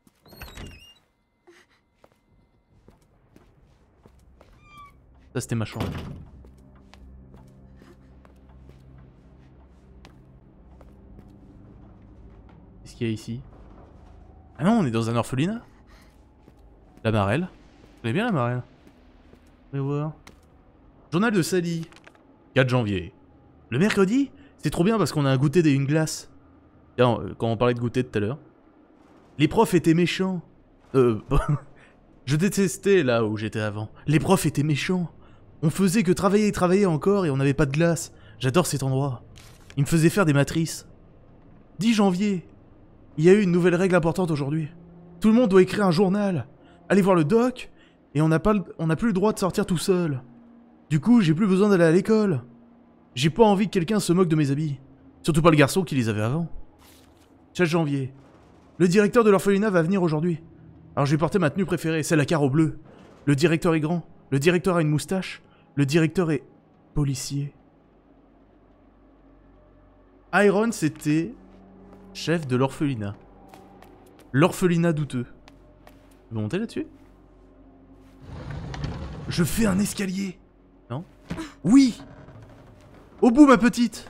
Ça c'était ma chambre. Qu'est-ce qu'il y a ici? Ah non, on est dans un orphelinat. La Marelle. Vous connaissez bien la Marelle? On va voir. Journal de Sally. 4 janvier. Le mercredi, c'est trop bien parce qu'on a un goûter et une glace. Tiens, quand on parlait de goûter tout à l'heure. Les profs étaient méchants. Je détestais là où j'étais avant. Les profs étaient méchants. On faisait que travailler et travailler encore et on n'avait pas de glace. J'adore cet endroit. Il me faisait faire des matrices. 10 janvier. Il y a eu une nouvelle règle importante aujourd'hui. Tout le monde doit écrire un journal. Aller voir le doc. Et on n'a plus le droit de sortir tout seul. Du coup, j'ai plus besoin d'aller à l'école. J'ai pas envie que quelqu'un se moque de mes habits. Surtout pas le garçon qui les avait avant. 16 janvier. Le directeur de l'orphelinat va venir aujourd'hui. Alors je vais porter ma tenue préférée, celle à carreaux bleus. Le directeur est grand. Le directeur a une moustache. Le directeur est policier. Iron, c'était chef de l'orphelinat. L'orphelinat douteux. Tu veux monter là-dessus? Je fais un escalier. Non? Oui! Au bout, ma petite!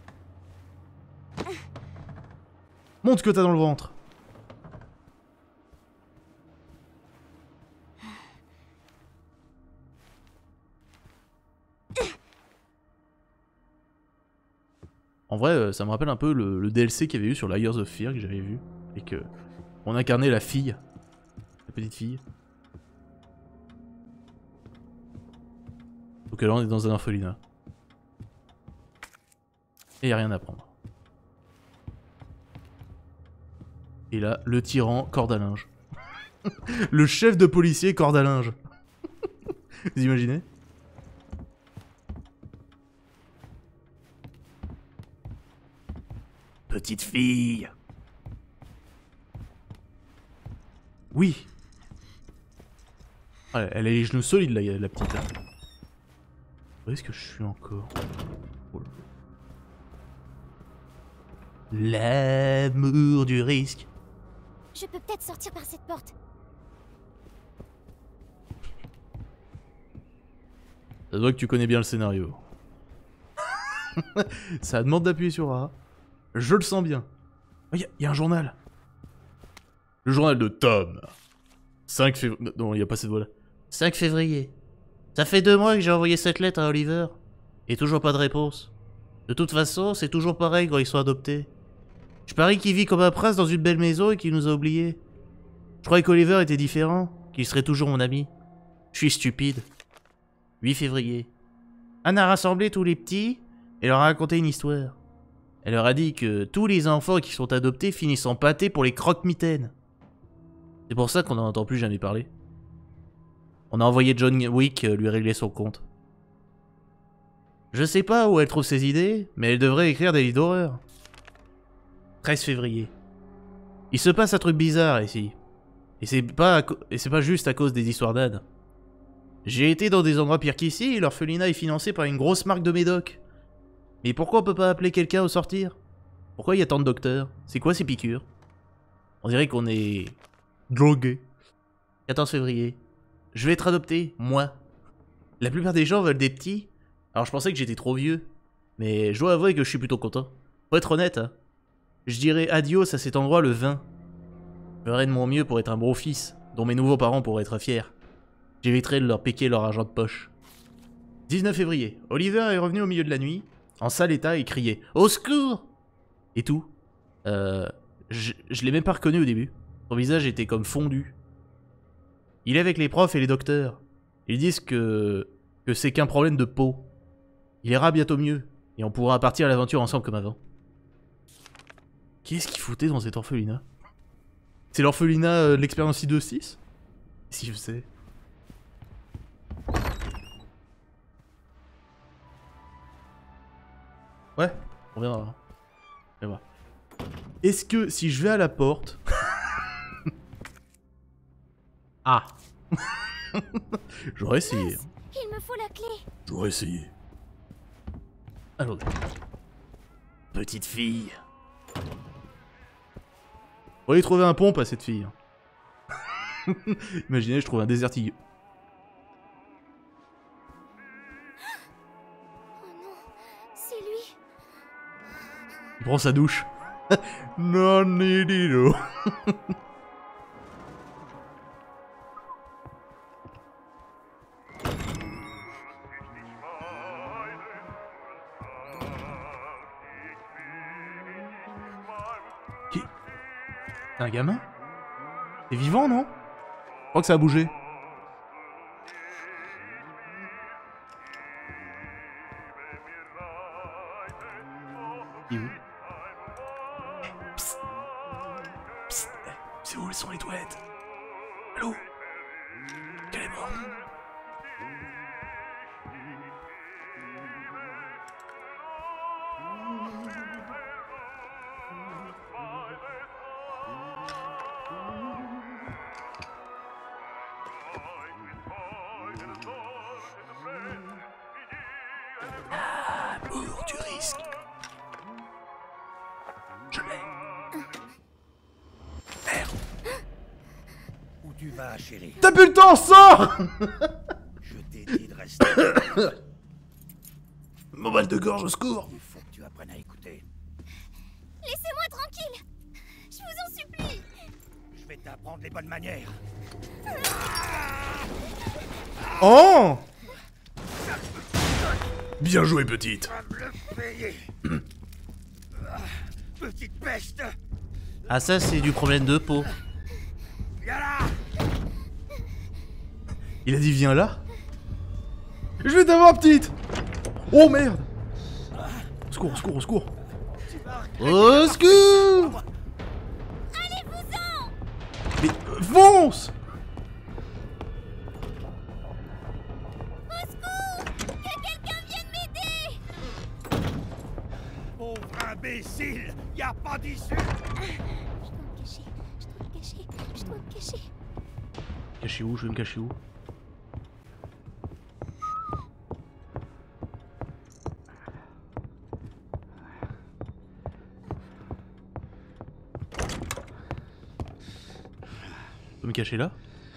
Montre ce que t'as dans le ventre. En vrai, ça me rappelle un peu le DLC qu'il y avait eu sur Layers of Fear que j'avais vu. Et que on incarnait la fille. La petite fille. Donc là on est dans un orphelinat. Et y a rien à prendre. Et là, le tyran, corde à linge. Le chef de policier, corde à linge. Vous imaginez? Petite fille. Oui. Ah, elle a les genoux solides là, la petite. Là. Où est-ce que je suis encore? Oh là. L'amour du risque. Je peux peut-être sortir par cette porte. Ça se voit que tu connais bien le scénario. Ça demande d'appuyer sur A. Je le sens bien. Oh, y a un journal. Le journal de Tom. 5 février... Non, il n'y a pas cette voix-là. 5 février. Ça fait 2 mois que j'ai envoyé cette lettre à Oliver. Et toujours pas de réponse. De toute façon, c'est toujours pareil quand ils sont adoptés. Je parie qu'il vit comme un prince dans une belle maison et qu'il nous a oubliés. Je croyais qu'Oliver était différent, qu'il serait toujours mon ami. Je suis stupide. 8 février. Anne a rassemblé tous les petits et leur a raconté une histoire. Elle leur a dit que tous les enfants qui sont adoptés finissent en pâté pour les croque-mitaines. C'est pour ça qu'on n'en entend plus jamais parler. On a envoyé John Wick lui régler son compte. Je sais pas où elle trouve ses idées, mais elle devrait écrire des livres d'horreur. 13 février. Il se passe un truc bizarre ici. Et c'est pas juste à cause des histoires d'Anne. J'ai été dans des endroits pires qu'ici et l'orphelinat est financé par une grosse marque de médoc. Mais pourquoi on peut pas appeler quelqu'un au sortir? Pourquoi il y a tant de docteurs? C'est quoi ces piqûres? On dirait qu'on est... drogué. 14 février. Je vais être adopté, moi. La plupart des gens veulent des petits. Alors je pensais que j'étais trop vieux. Mais je dois avouer que je suis plutôt content. Pour être honnête, hein. Je dirais adios à cet endroit le 20. Je ferai de mon mieux pour être un bon fils, dont mes nouveaux parents pourraient être fiers. J'éviterai de leur piquer leur argent de poche. 19 février. Oliver est revenu au milieu de la nuit, en sale état, et criait « Au secours !» Et tout. Je l'ai même pas reconnu au début. Son visage était comme fondu. Il est avec les profs et les docteurs. Ils disent que c'est qu'un problème de peau. Il ira bientôt mieux, et on pourra partir à l'aventure ensemble comme avant. Qu'est-ce qu'il foutait dans cet orphelinat? C'est l'orphelinat de l'expérience I2-6? Si je sais. Ouais, on verra. On verra. Est-ce que si je vais à la porte... Ah. J'aurais essayé. Il me faut la clé. J'aurais essayé. Attendez. Petite fille. On va y trouver un pompe à cette fille. Imaginez, je trouve un désertilleux. Oh non, c'est lui. Il prend sa douche. Non, nidino. C'est un gamin? C'est vivant, non? Je crois que ça a bougé. Il est où? Psst. Psst. C'est où sont les toilettes? Allô? Qu'elle est morte? Amour du risque. Je l'ai. Merde. Où tu vas, chérie? T'as plus le temps, sors! Je t'ai dit de rester. Mon mal de gorge, au secours! Il faut que tu apprennes à écouter. Laissez-moi tranquille. Je vous en supplie. Je vais t'apprendre les bonnes manières. Oh! Bien joué, petite. Va me le payer. Petite peste. Ah ça c'est du problème de peau. Viens là. Il a dit viens là? Je vais t'avoir, petite! Oh merde! Au secours, au secours, au secours! Au secours! Allez-vous-en. Mais fonce! Au secours. Que quelqu'un vienne m'aider. Pauvre imbécile. Y a pas d'issue. Je dois me cacher. Cacher où? Je vais me cacher où? Je peux me cacher là?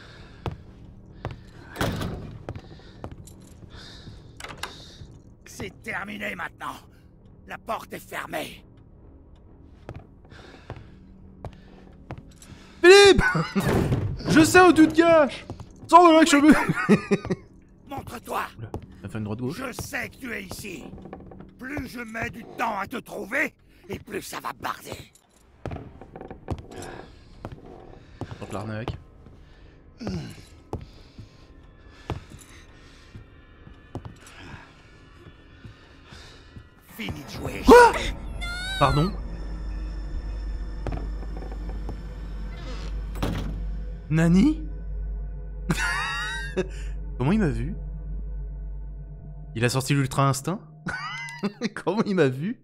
C'est terminé maintenant. La porte est fermée. Philippe! Je sais où tu te caches! Sors de là que je me... Montre Montre-toi. Oula, on a fait une droite gauche. Je sais que tu es ici. Plus je mets du temps à te trouver, et plus ça va barder. Tente l'arnaque. Fini de jouer. Quoi? Pardon? Nani? Comment il m'a vu? Il a sorti l'ultra instinct? Comment il m'a vu?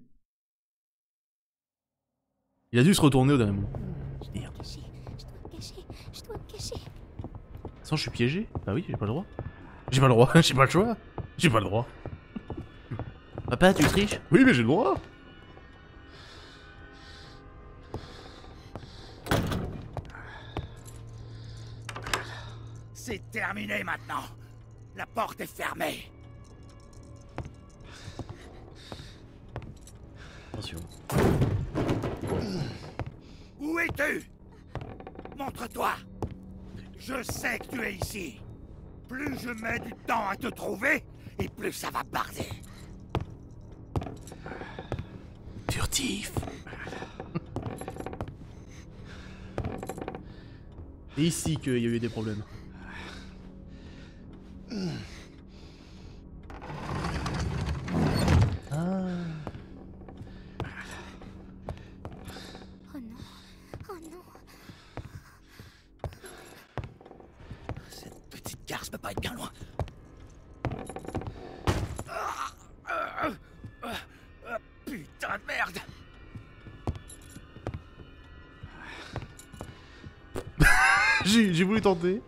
Il a dû se retourner au dernier moment. Merde. Je dois me cacher. Je dois me cacher. Sans, je suis piégé? Bah oui, j'ai pas le droit. J'ai pas le droit, j'ai pas le choix. J'ai pas le droit. Papa, tu triches? Oui, mais j'ai le droit. C'est terminé maintenant. La porte est fermée. Attention. Où es-tu? Montre-toi. Je sais que tu es ici. Plus je mets du temps à te trouver, et plus ça va barder. Furtif. C'est ici qu'il y a eu des problèmes. Ah. Oh non. Oh non. Cette petite garce peut pas être bien loin. Putain de merde. J'ai voulu tenter.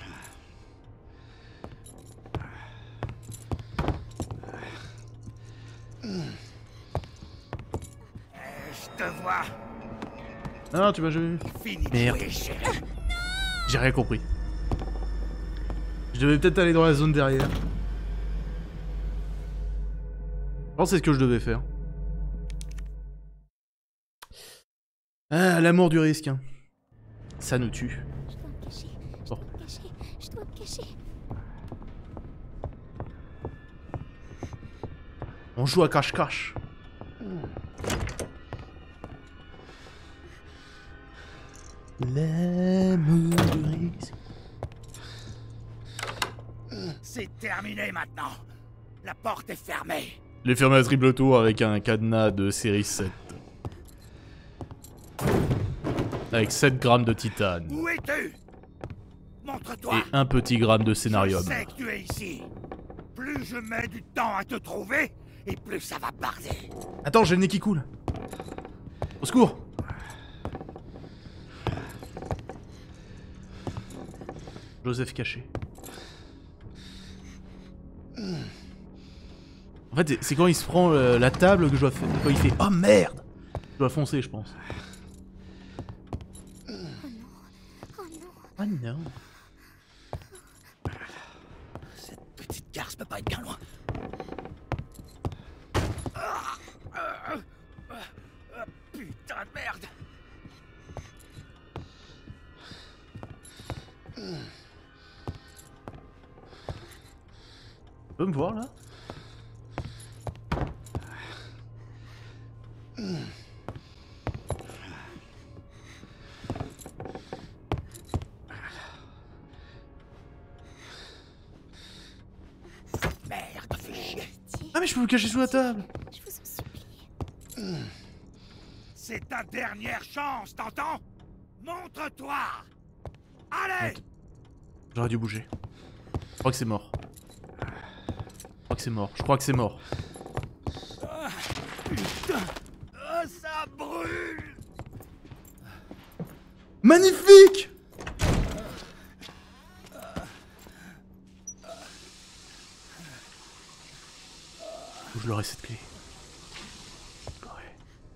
Je te vois. Non, tu m'as jamais vu. Fini de Merde. jouer, chérie. J'ai rien compris. Je devais peut-être aller dans la zone derrière. Je pense que c'est ce que je devais faire. Ah, l'amour du risque. Hein. Ça nous tue. Je dois me cacher. Je dois me cacher. Je dois me cacher. On joue à cache-cache. L'amour du risque. C'est terminé maintenant. La porte est fermée. Il est fermé à triple tour avec un cadenas de série 7. Avec 7 grammes de titane. Où es-tu? Montre-toi. Et 1 petit gramme de Je scénarium. sais que tu es ici. Plus je mets du temps à te trouver, et plus ça va barder. Attends, j'ai le nez qui coule. Au secours. Joseph caché. En fait, c'est quand il se prend la table que je dois faire. Quand il fait oh merde, je dois foncer, je pense. Oh non. Oh non. Oh non. Cette petite garce peut pas être bien loin. Putain de merde. Tu peux me voir là? Merde, fais chier. Ah mais je peux me cacher sous la table. Je vous en supplie. C'est ta dernière chance, t'entends? Montre-toi. Allez. J'aurais dû bouger. Je crois que c'est mort. Je crois que c'est mort. Je crois que c'est mort. Putain. Oh, ça brûle. Magnifique! Où je l'aurai cette clé? Je l'aurai.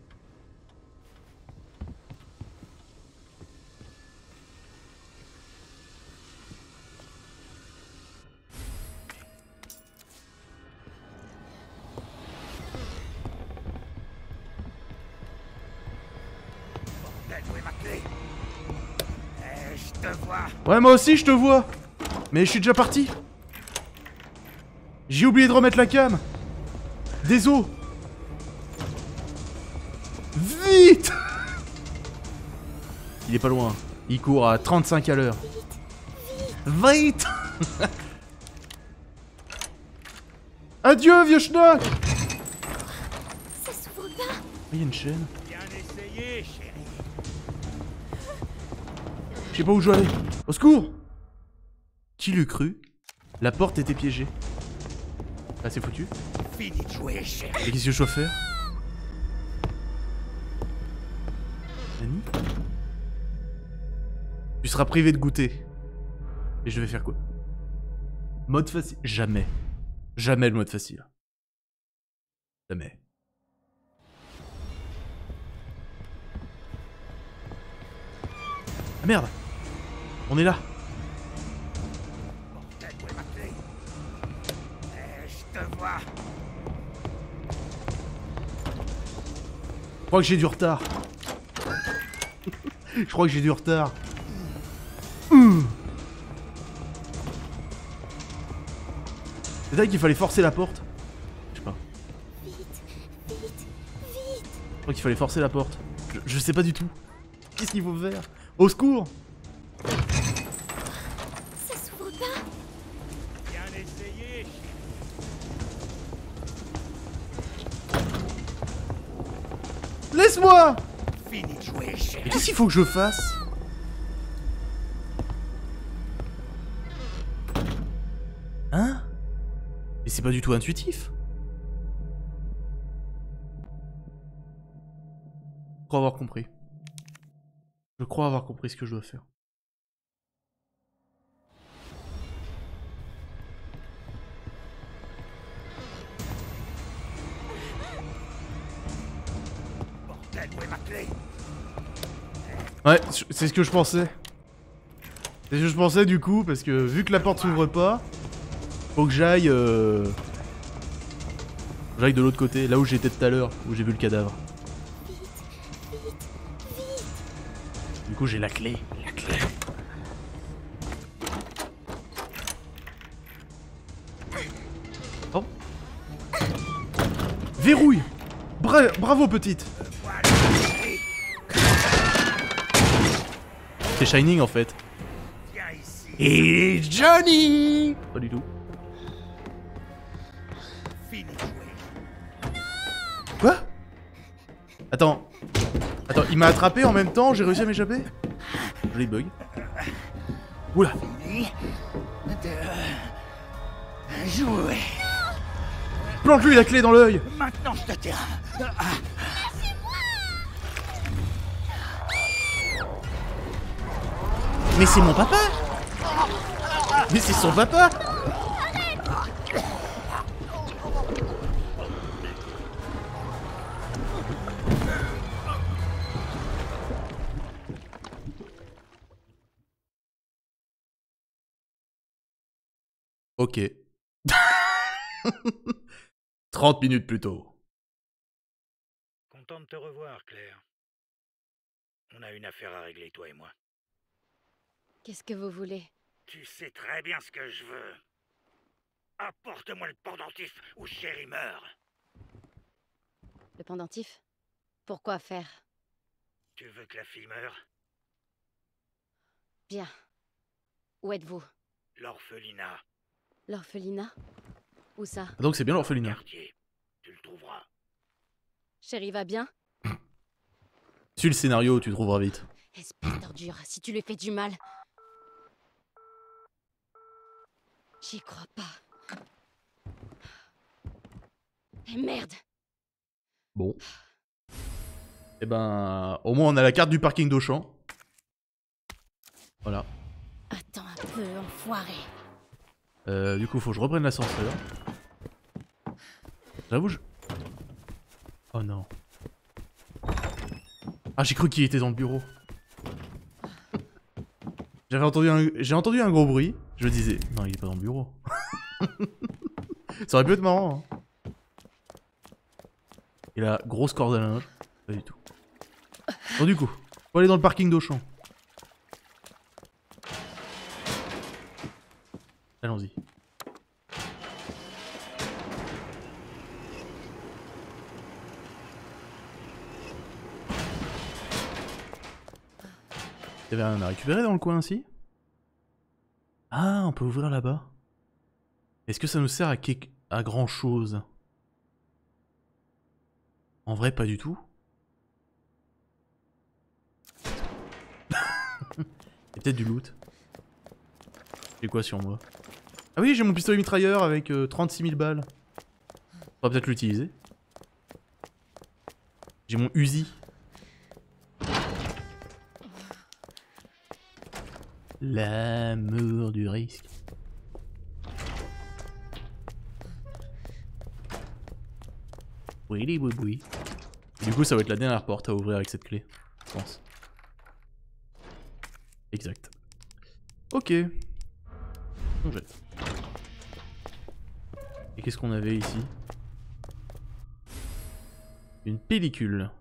Où est ma clé? Je te vois. Ouais, moi aussi je te vois. Mais je suis déjà parti. J'ai oublié de remettre la cam. Désolé. Vite. Il est pas loin. Il court à 35 à l'heure. Vite. Adieu, vieux schnock. Ça s'ouvre pas. Il y a une chaîne. Bien essayé, chérie. Je sais pas où je dois aller. Au secours. Qui l'eût cru? La porte était piégée. Ah, c'est foutu. Fini de jouer, chérie. Et qu'est-ce que je dois faire? Annie? Tu seras privé de goûter. Et je vais faire quoi? Mode facile. Jamais. Jamais le mode facile. Jamais. Ah merde! On est là! Bordel, où est ma clé? Je te vois. Je crois que j'ai du retard. Je crois que j'ai du retard. C'est vrai qu'il fallait forcer la porte. Je sais pas. Je crois qu'il fallait forcer la porte. Je sais pas du tout. Qu'est-ce qu'il faut faire? Au secours! Ça s'ouvre pas. Bien essayé, chérie. Laisse-moi! Fini de jouer, Mais chérie. qu'est-ce qu'il faut que je fasse? Hein? Mais c'est pas du tout intuitif. Je crois avoir compris. Je crois avoir compris ce que je dois faire. Bordel, où est ma clé? Ouais, c'est ce que je pensais. C'est ce que je pensais du coup, parce que vu que la porte s'ouvre pas, faut que j'aille j'aille de l'autre côté, là où j'étais tout à l'heure, où j'ai vu le cadavre. Du coup j'ai la clé. La clé. Oh. Verrouille. Bravo petite. Voilà, chérie. C'est Shining en fait. Viens ici. Et Johnny. Pas du tout. Fini de jouer. Quoi? Attends, il m'a attrapé en même temps, j'ai réussi à m'échapper? Joli bug. Oula. Fini de jouer. Plante-lui la clé dans l'œil. Maintenant, je te tiens. Mais c'est mon papa. Mais c'est son papa. Ok. 30 minutes plus tôt. Content de te revoir, Claire. On a une affaire à régler, toi et moi. Qu'est-ce que vous voulez? Tu sais très bien ce que je veux. Apporte-moi le pendentif ou Chérie meurt. Le pendentif? Pourquoi faire? Tu veux que la fille meure? Bien. Où êtes-vous? L'orphelinat. L'orphelinat? Où ça? Donc c'est bien l'orphelinat. Quartier. Tu le trouveras. Chérie va bien? Suis le scénario, tu trouveras vite. Espèce d'ordure, si tu lui fais du mal. J'y crois pas. Et merde! Bon. Eh ben, au moins on a la carte du parking d'Auchan. Voilà. Attends un peu, enfoiré. Du coup, faut que je reprenne l'ascenseur. J'avoue, Oh non. Ah, j'ai cru qu'il était dans le bureau. J'ai entendu un gros bruit. Je me disais, non, il est pas dans le bureau. Ça aurait pu être marrant. Hein. Et la grosse corde à linge. Pas du tout. Bon, du coup, faut aller dans le parking d'Auchan. Allons-y. Il y avait rien à récupérer dans le coin aussi? Ah, on peut ouvrir là-bas. Est-ce que ça nous sert à grand chose? En vrai, pas du tout. Il y a peut-être du loot. J'ai quoi sur moi? Ah oui, j'ai mon pistolet mitrailleur avec 36 000 balles. On va peut-être l'utiliser. J'ai mon Uzi. L'amour du risque. Oui, oui, oui, oui. Du coup, ça va être la dernière porte à ouvrir avec cette clé, je pense. Exact. Ok. On jette. Et qu'est-ce qu'on avait ici? Une pellicule.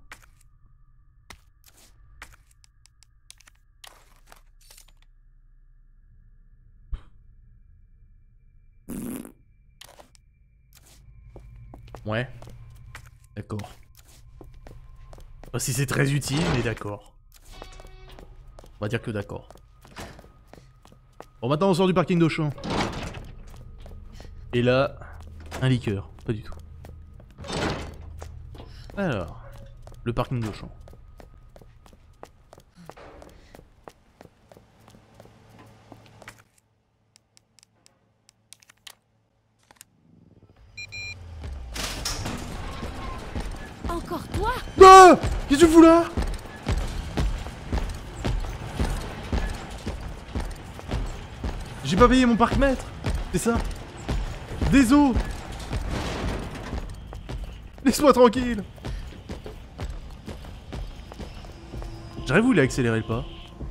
Ouais. D'accord. Pas si c'est très utile, mais d'accord. On va dire que d'accord. Bon, maintenant on sort du parking d'Auchan. Et là, un liqueur. Pas du tout. Alors, le parking d'Auchan. Encore toi? Ah! Qu'est-ce que tu fous là? J'ai pas payé mon parc-mètre. C'est ça? Désolé. Laisse-moi tranquille. J'aurais voulu accélérer le pas.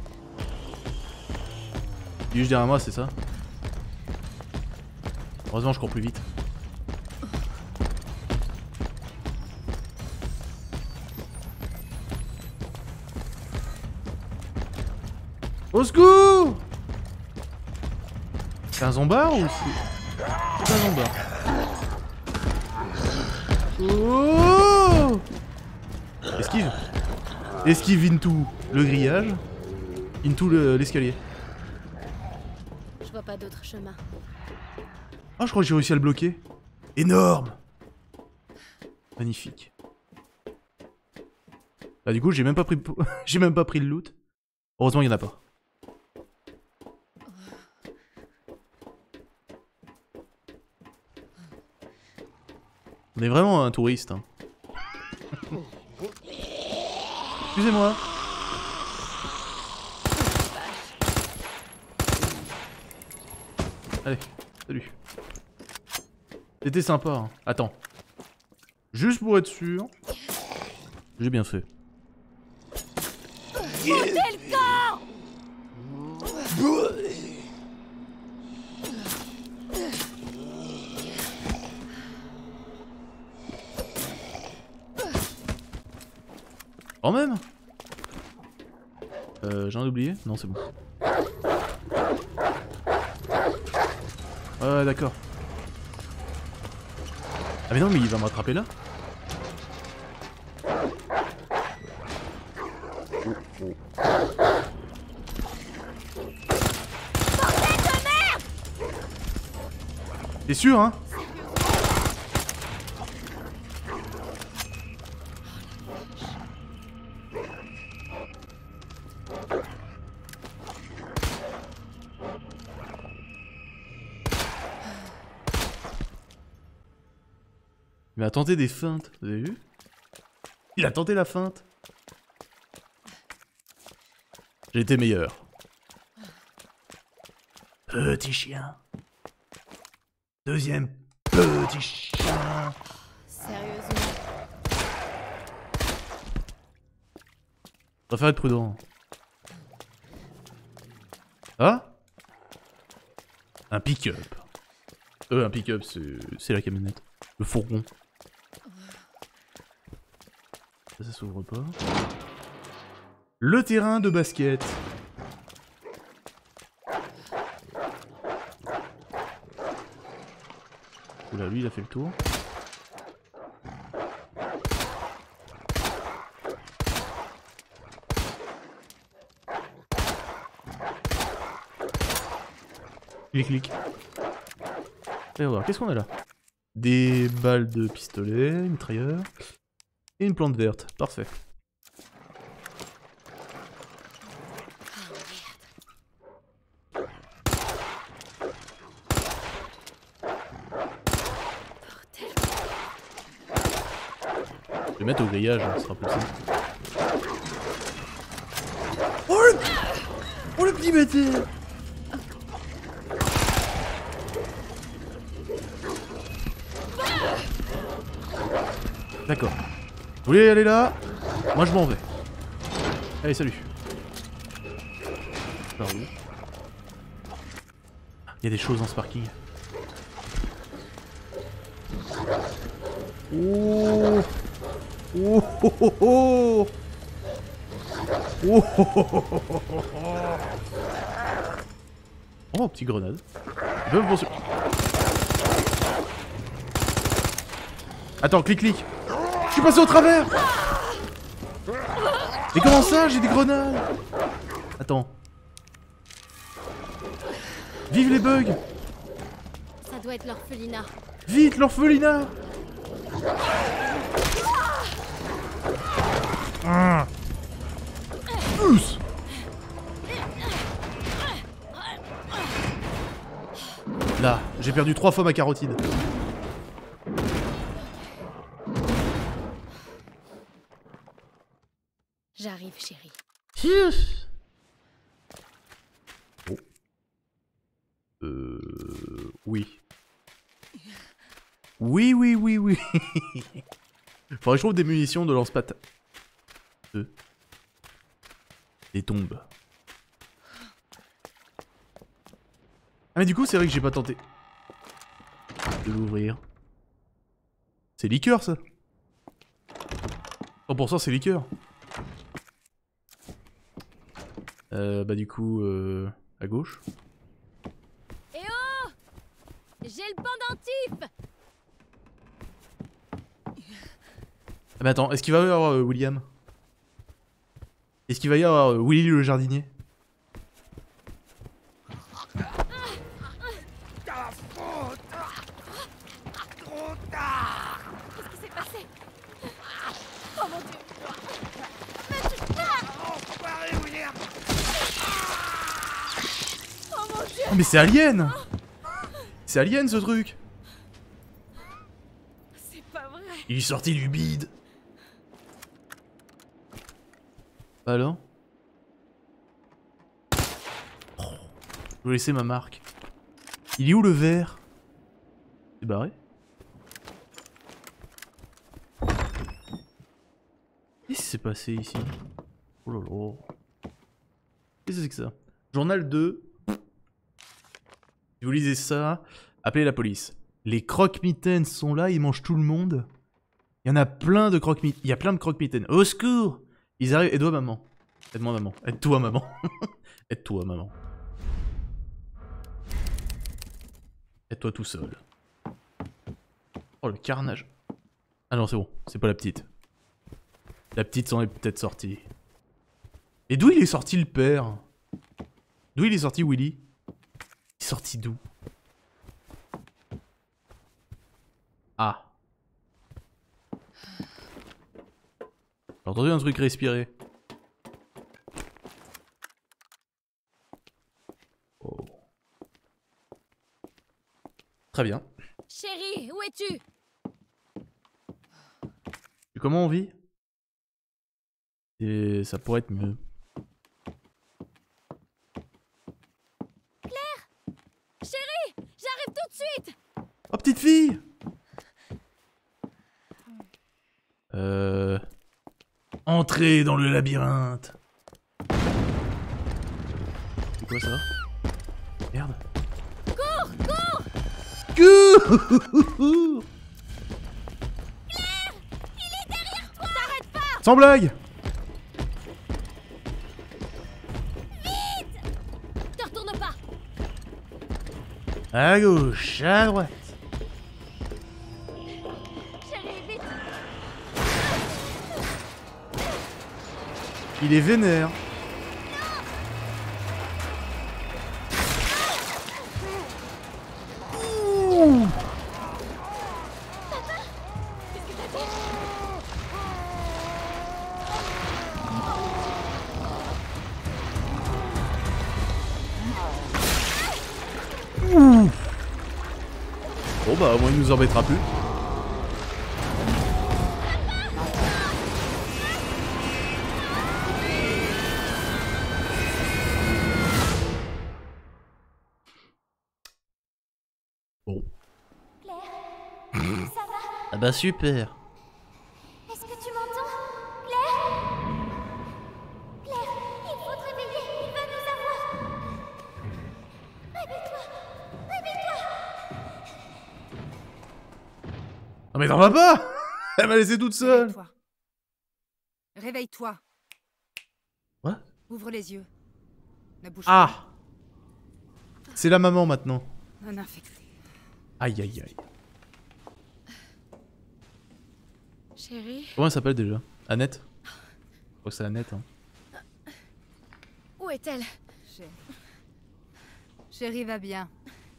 Il est juste derrière moi, c'est ça? Heureusement, je cours plus vite. Au secours! C'est un zombard ou c'est un zombard? Oh! Esquive. Esquive into le grillage. Into l'escalier. Je vois pas d'autre chemin. Oh, je crois que j'ai réussi à le bloquer. Énorme! Magnifique. Bah du coup, j'ai même pas pris j'ai même pas pris le loot. Heureusement, il y en a pas. On est vraiment un touriste. Hein. Excusez-moi. Allez, salut. C'était sympa. Hein. Attends. Juste pour être sûr. J'ai bien fait. Quand même. J'en ai oublié? Non, c'est bon. Ouais, d'accord. Ah mais non, mais il va me rattraper là. T'es sûr, hein? Il a tenté des feintes, vous avez vu? Il a tenté la feinte. J'ai été meilleur. Petit chien. Deuxième petit chien. Sérieusement. On va faire être prudent. Ah? Un pick-up. Un pick-up, c'est la camionnette. Le fourgon. Ça s'ouvre pas. Le terrain de basket. Oula, lui il a fait le tour. Clic. Et on va voir, qu'est-ce qu'on a là? Des balles de pistolet, une mitrailleur et une plante verte. Parfait. Je vais mettre au grillage, ce sera plus simple. Oh le petit bâtard! D'accord. Vous voulez aller là? Moi je m'en vais. Allez, salut. Par où? Il y a des choses dans ce parking. Oh! Oh oh oh oh! Oh oh oh oh oh oh! Oh, petite grenade. Ils peuvent poursuivre. Attends, clic. Je suis passé au travers. Mais comment ça? J'ai des grenades. Attends. Vive les bugs. Ça doit être l'orphelinat. Vite, l'orphelinat. Pousse. Là, j'ai perdu 3 fois ma carotide. J'arrive, chérie. Oh. Oui. Oui. Faudrait que je trouve des munitions de lance-patate. Des tombes. Ah mais du coup c'est vrai que j'ai pas tenté de l'ouvrir. C'est liqueur ça. 100% c'est liqueur. Bah du coup à gauche. Eh oh! J'ai le pendentif! Ah mais attends, est-ce qu'il va y avoir William? Est-ce qu'il va y avoir Willy le jardinier? Ta faute! Trop tard! Qu'est-ce qui s'est passé? Oh mon dieu! Ne touche pas! Enfoiré, William! Oh mon dieu! Oh mais c'est Alien! C'est Alien ce truc! C'est pas vrai! Il est sorti du bide! Alors? Oh, je vais laisser ma marque. Il est où le verre? C'est barré? Qu'est-ce qui s'est passé ici? Oh là là. Qu'est-ce que c'est que ça? Journal 2. Si vous lisez ça, appelez la police. Les croque-mitaines sont là, ils mangent tout le monde. Il y en a plein de croque-mitaines. Il y a plein de croque-mitaines. Au secours! Ils arrivent. Aide-moi, maman. Aide-moi, maman. Aide-toi, maman. Aide-toi, maman. Aide-toi tout seul. Oh, le carnage. Ah non, c'est bon. C'est pas la petite. La petite s'en est peut-être sortie. Et d'où il est sorti le père? D'où il est sorti Willy? Il est sorti d'où? Ah. J'ai entendu un truc respirer. Oh. Très bien. Chérie, où es-tu? Et comment on vit? Et ça pourrait être mieux. Chérie, j'arrive tout de suite! Oh, petite fille! Entrez dans le labyrinthe. C'est quoi ça? Merde. Cours! Cours! T'arrêtes pas! Sans blague! Te retourne pas! À gauche, à droite. Chérie, vite! Il est vénère. Bon bah au moins il nous embêtera plus. Bon. Ça va? Ah bah super. Est-ce que tu m'entends? Claire? Claire, il faut te réveiller, il va nous avoir. Réveille-toi! Réveille-toi! Non mais t'en vas pas. Elle m'a laissé toute seule. Réveille-toi. Réveille-toi. Quoi? Ouvre les yeux. Ne bouge pas. Ah. C'est la maman maintenant. Un infecté. Aïe aïe aïe. Chérie, Comment elle s'appelle déjà? Annette? Je crois que c'est Annette hein. où est-elle? Chérie. Chérie va bien.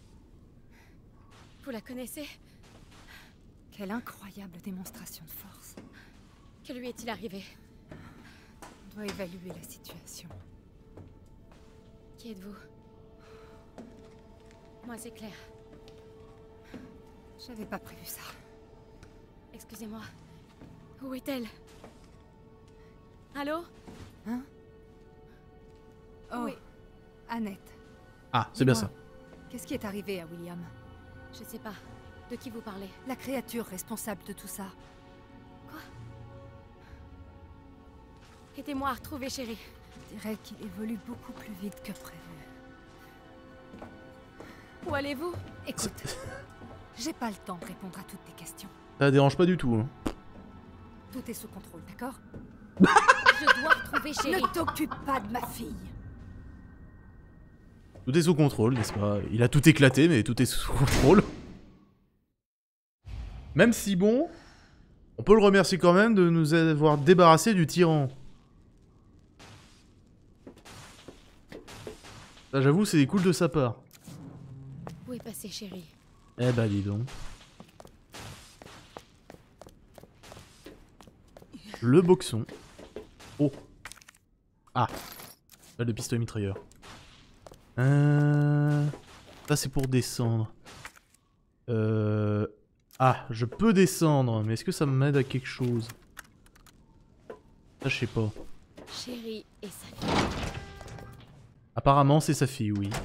Vous la connaissez? Quelle incroyable démonstration de force. Que lui est-il arrivé? On doit évaluer la situation. Qui êtes-vous? Moi, c'est Claire. J'avais pas prévu ça. Excusez-moi. Où est-elle? Allô? Hein? Oh, Oui. Annette. Ah c'est bien Dis-moi, ça. Qu'est-ce qui est arrivé à William? Je sais pas. De qui vous parlez? La créature responsable de tout ça. Aidez-moi à retrouver Chérie. Je dirais qu'il évolue beaucoup plus vite que prévu. Où allez-vous? Écoute, j'ai pas le temps de répondre à toutes tes questions. Ça la dérange pas du tout hein. Tout est sous contrôle, d'accord? Je dois retrouver Chérie. Ne t'occupe pas de ma fille. Tout est sous contrôle, n'est-ce pas? Il a tout éclaté, mais tout est sous contrôle. Même si bon, on peut le remercier quand même de nous avoir débarrassé du tyran. Ça, j'avoue, c'est cool de sa part. Où est passée Chérie? Eh bah, dis donc. Le boxon. Oh. Ah. Là, le pistolet mitrailleur. Ça, c'est pour descendre. Ah, je peux descendre, mais est-ce que ça m'aide à quelque chose? Ça, je sais pas. Chérie et sa fille. Apparemment, c'est sa fille, oui.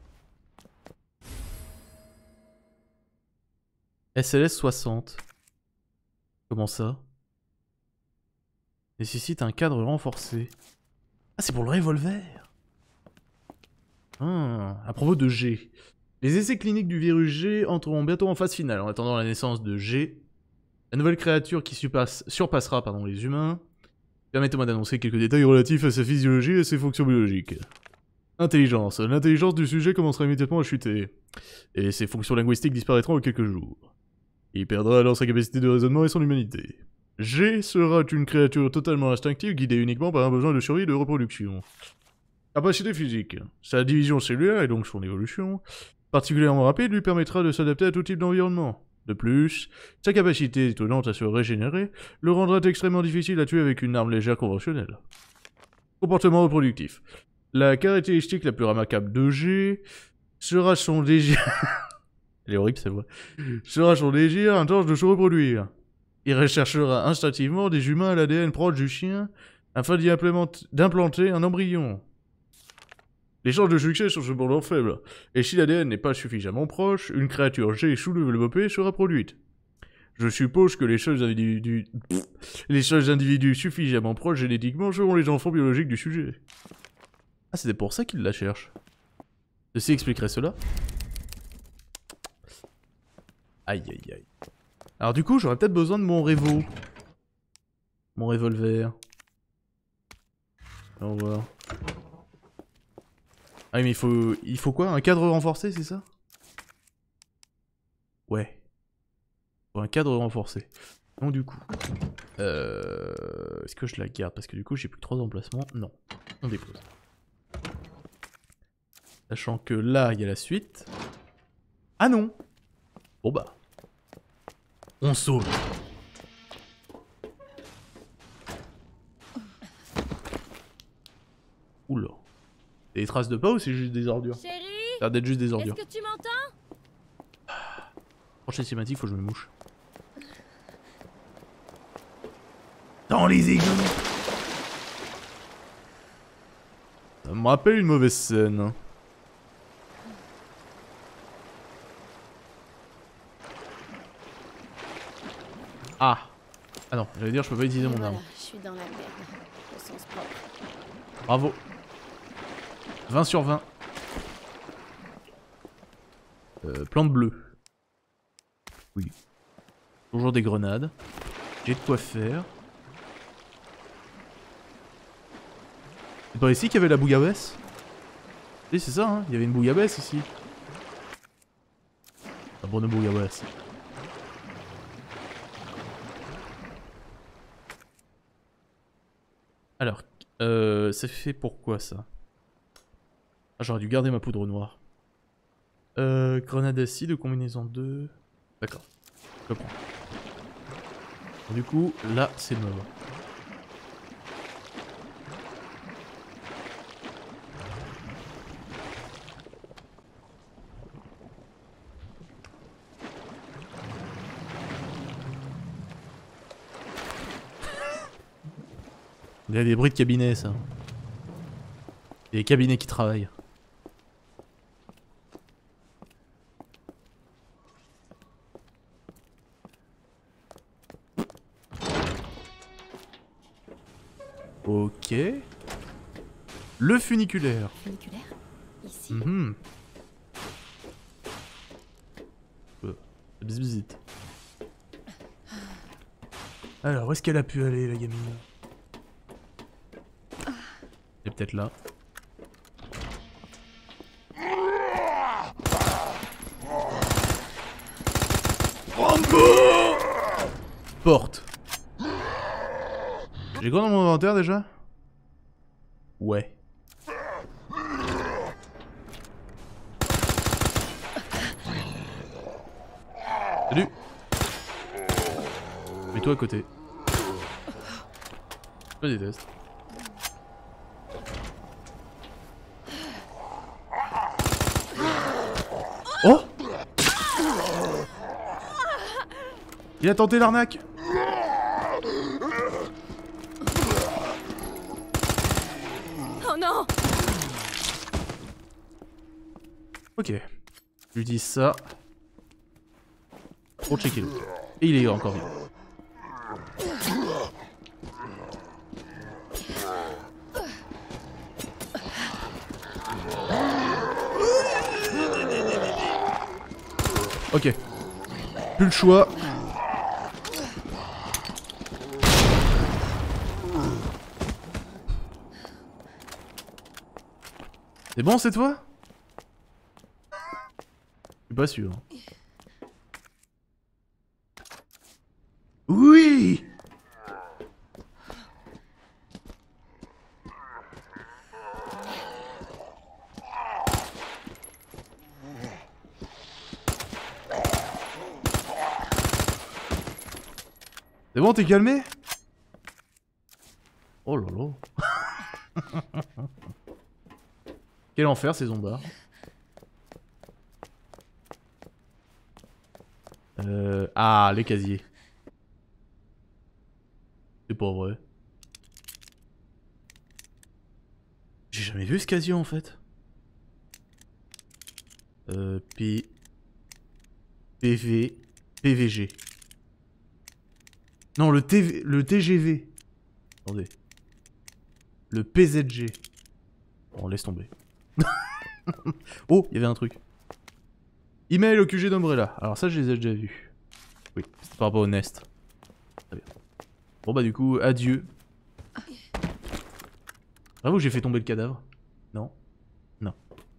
SLS 60. Comment ça? Nécessite un cadre renforcé. Ah, c'est pour le revolver. Ah, à propos de G. Les essais cliniques du virus G entreront bientôt en phase finale. En attendant la naissance de G, la nouvelle créature qui surpassera les humains. Permettez-moi d'annoncer quelques détails relatifs à sa physiologie et à ses fonctions biologiques. Intelligence. L'intelligence du sujet commencera immédiatement à chuter. Et ses fonctions linguistiques disparaîtront en quelques jours. Il perdra alors sa capacité de raisonnement et son humanité. G sera une créature totalement instinctive guidée uniquement par un besoin de survie et de reproduction. Capacité physique. Sa division cellulaire et donc son évolution, particulièrement rapide, lui permettra de s'adapter à tout type d'environnement. De plus, sa capacité étonnante à se régénérer le rendra extrêmement difficile à tuer avec une arme légère conventionnelle. Comportement reproductif. La caractéristique la plus remarquable de G sera son désir... Elle est horrible sa voix. Sera son désir intense de se reproduire. Il recherchera instinctivement des humains à l'ADN proche du chien afin d'implanter un embryon. Les chances de succès sont cependant faibles, et si l'ADN n'est pas suffisamment proche, une créature G sous-développée sera produite. Je suppose que les seuls individus suffisamment proches génétiquement seront les enfants biologiques du sujet. Ah, c'était pour ça qu'il la cherche. Ceci expliquerait cela. Aïe aïe aïe. Alors du coup, j'aurais peut-être besoin de mon revolver. Mon revolver. On va voir. Ah oui, mais il faut quoi? Un cadre renforcé, c'est ça? Ouais. Il faut un cadre renforcé. Donc du coup... Est-ce que je la garde? Parce que du coup, j'ai plus que 3 emplacements. Non. On dépose. Sachant que là, il y a la suite. Ah non! Bon bah. On sauve. Oula. Des traces de pas ou c'est juste des ordures? Chérie? Ça a l'air d'être juste des Est-ce ordures. que tu m'entends? Prochaine cinématique, faut que je me mouche. Dans les égouts. Ça me rappelle une mauvaise scène. Ah. Ah non, j'allais dire je peux pas utiliser mon Voilà, arme. je suis dans la merde. Au sens propre. Bravo. 20 sur 20. Plante bleue. Oui. Toujours des grenades. J'ai de quoi faire. C'est pas ici qu'il y avait la bouillabaisse? Si, c'est ça, hein. Il y avait une bouillabaisse ici. La bonne bouillabaisse. Alors, ça fait pourquoi ça? Ah, j'aurais dû garder ma poudre noire. Grenade acide, combinaison 2. D'accord, je le prends. Du coup, là, c'est mort. Il y a des bruits de cabinet, ça. Il y a des cabinets qui travaillent. Ok. Le funiculaire. Funiculaire? Ici? Mhm. Bisbisite. Alors, où est-ce qu'elle a pu aller, la gamine? Elle est peut-être là. Porte. J'ai quoi dans mon inventaire déjà? Ouais. Salut. Mets-toi à côté. Je me déteste. Oh! Il a tenté l'arnaque! Oh non! Ok. J'utilise ça. Pour checker l'autre. Et il est encore vivant. Ok. Plus le choix. C'est bon, c'est toi? Je suis pas sûr. Oui! C'est bon, t'es calmé? Oh là là. Quel enfer ces zombards. Ah, les casiers. C'est pas vrai. J'ai jamais vu ce casier en fait. PV... PVG. Non, le TGV. Attendez. Le PZG. Bon, laisse tomber. Oh, il y avait un truc. Email au QG d'Umbrella. Alors ça, je les ai déjà vus. Oui, c'était par rapport au Nest. Très bien. Bon bah du coup, adieu. Bravo, j'ai fait tomber le cadavre. Non. Non.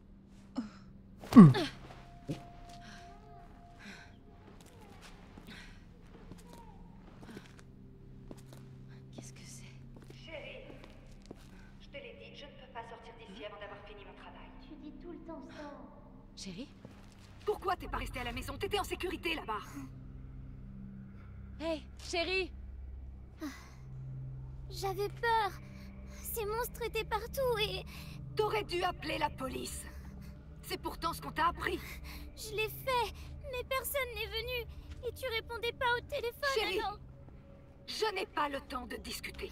Qu'est-ce que c'est? Chérie, je te l'ai dit, je ne peux pas sortir d'ici avant d'avoir fini mon travail. Tu dis tout le temps ça. Chérie? Pourquoi t'es pas restée à la maison? T'étais en sécurité là-bas. Hey, chérie! J'avais peur. Ces monstres étaient partout et... T'aurais dû appeler la police. C'est pourtant ce qu'on t'a appris. Je l'ai fait, mais personne n'est venu. Et tu répondais pas au téléphone, Chérie, alors... je n'ai pas le temps de discuter.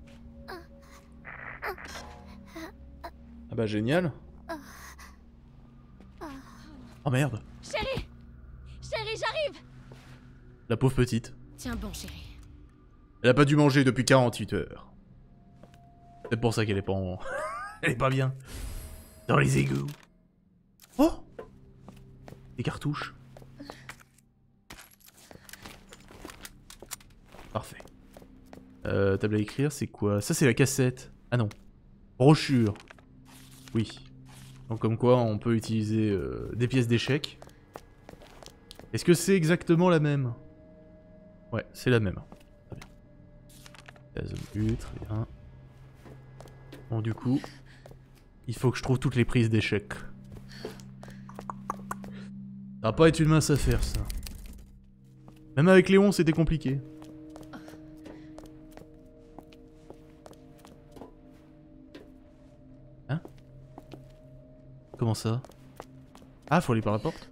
Ah bah génial. Oh merde. Chérie, j'arrive. La pauvre petite. Tiens bon, chérie. Elle a pas dû manger depuis 48 heures. C'est pour ça qu'elle est pas en... Elle est pas bien. Dans les égouts. Oh! Des cartouches. Parfait. Table à écrire, c'est quoi? Ça c'est la cassette. Ah non. Brochure. Oui. Donc comme quoi on peut utiliser des pièces d'échecs. Est-ce que c'est exactement la même? Ouais, c'est la même. Très bien. La zone U, très bien. Bon du coup, il faut que je trouve toutes les prises d'échecs. Ça va pas être une mince affaire ça. Même avec Léon c'était compliqué. Hein? Comment ça? Ah, faut aller par la porte?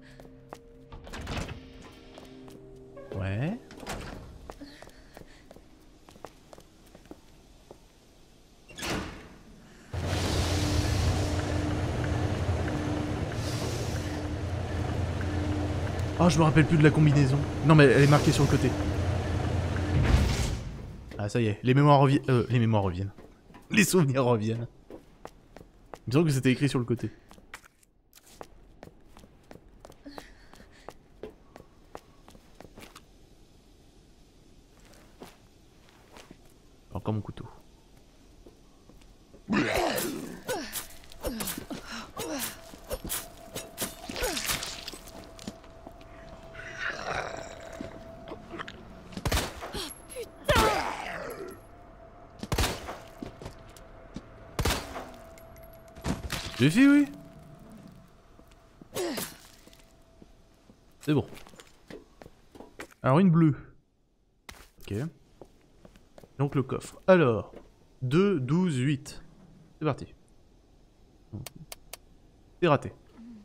Ouais. Oh, je me rappelle plus de la combinaison. Non, mais elle est marquée sur le côté. Ah, ça y est, les mémoires reviennent. Les mémoires reviennent. Les souvenirs reviennent. Il me semble que c'était écrit sur le côté. Encore mon couteau. J'ai fait, oui. C'est bon. Alors une bleue. Ok. Donc le coffre. Alors. 2, 12, 8. C'est parti. C'est raté.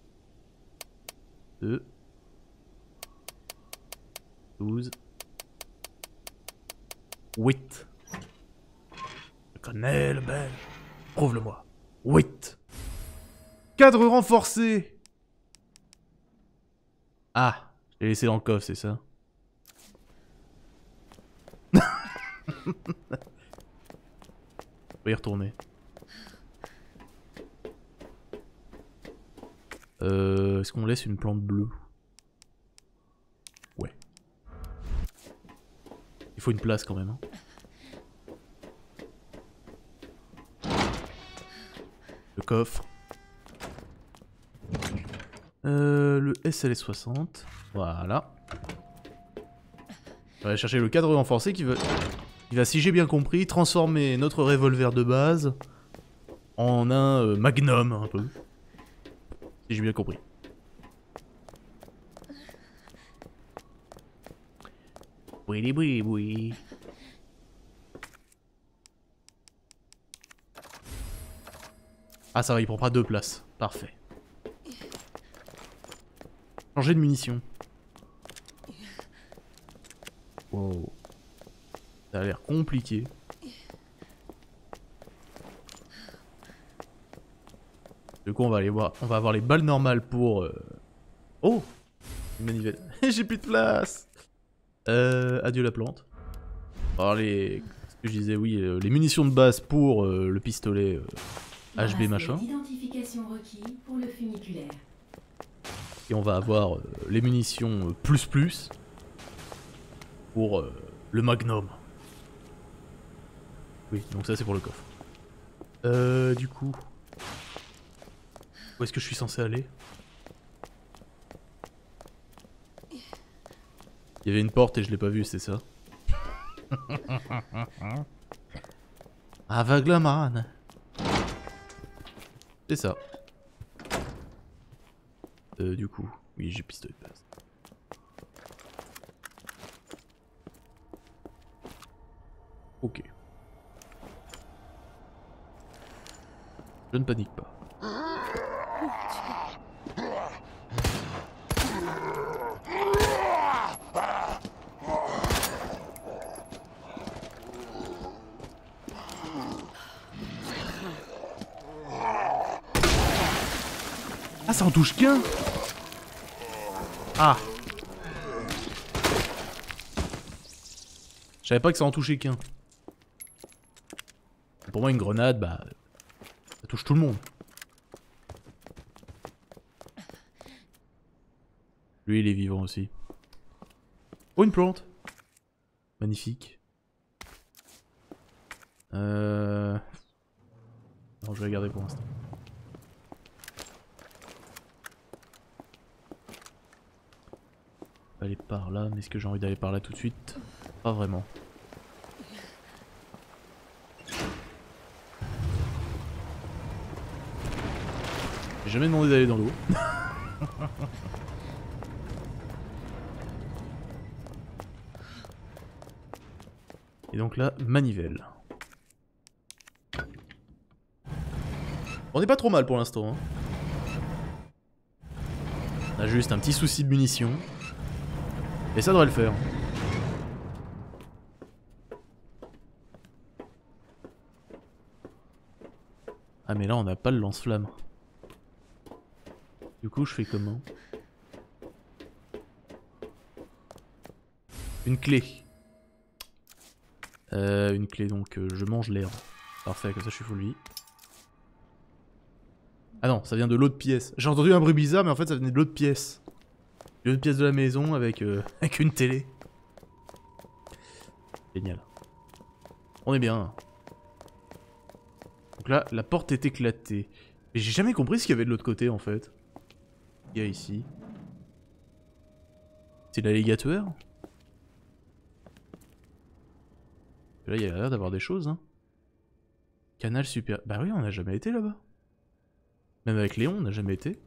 2. 12. 8. Je connais le bel. Prouve-le-moi. 8. Cadre renforcé. Ah, je l'ai laissé dans le coffre, c'est ça. On va y retourner. Est-ce qu'on laisse une plante bleue? Ouais. Il faut une place quand même. Hein. Le coffre. Le SLS60. Voilà. On va aller chercher le cadre renforcé qui va, si j'ai bien compris, transformer notre revolver de base en un magnum, un peu. Si j'ai bien compris. Oui, oui, oui. Ah, ça va, il prendra 2 places. Parfait. Changer de munitions. Wow. Ça a l'air compliqué. Du coup, on va aller voir. On va avoir les balles normales pour. Oh, une manivelle. J'ai plus de place. Adieu la plante. Alors les. Ce que je disais, oui, les munitions de base pour le pistolet HB machin. Identification requis pour le funiculaire. Et on va avoir les munitions plus pour le magnum. Oui, donc ça c'est pour le coffre. Du coup... Où est-ce que je suis censé aller? Il y avait une porte et je l'ai pas vue, c'est ça? Aveugleman. C'est ça. Du coup, oui, j'ai pistolet de base. Ok. Je ne panique pas. Ah, ça en touche qu'un. Ah. Je savais pas que ça en touchait qu'un. Pour moi, une grenade, bah... ça touche tout le monde. Lui, il est vivant aussi. Oh, une plante. Magnifique. Non, je vais la garder pour l'instant. On va aller par là, mais est-ce que j'ai envie d'aller par là tout de suite? Pas vraiment. J'ai jamais demandé d'aller dans l'eau. Et donc là, manivelle. On n'est pas trop mal pour l'instant. Hein. On a juste un petit souci de munitions. Et ça devrait le faire. Ah mais là on n'a pas le lance-flamme. Du coup je fais comment? Une clé. Une clé donc je mange l'herbe. Parfait, comme ça je suis full vie. Ah non, ça vient de l'autre pièce. J'ai entendu un bruit bizarre mais en fait ça venait de l'autre pièce. L'autre pièce de la maison avec, avec une télé. Génial. On est bien. Donc là, la porte est éclatée. Et j'ai jamais compris ce qu'il y avait de l'autre côté en fait. Il y a ici. C'est l'alligator? Là, il y a l'air d'avoir des choses. Hein. Canal super... Bah oui, on n'a jamais été là-bas. Même avec Léon, on n'a jamais été.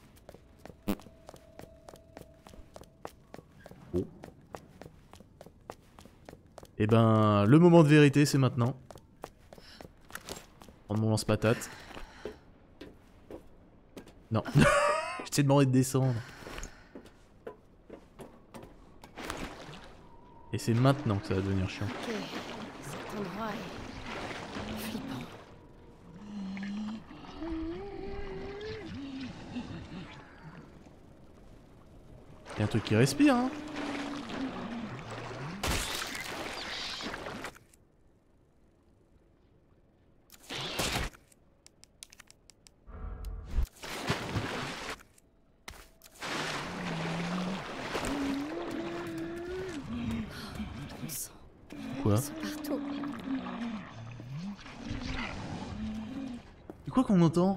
Bon. Et ben, le moment de vérité, c'est maintenant. Prendre mon lance-patate. Non. Je t'ai demandé de descendre. Et c'est maintenant que ça va devenir chiant. Ok, cet endroit est flippant. Il y a un truc qui respire, hein. Quoi? Ils sont partout. C'est quoi qu'on entend?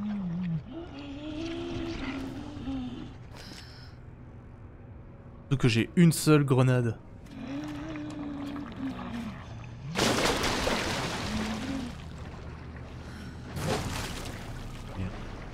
Surtout que j'ai une seule grenade. Merde.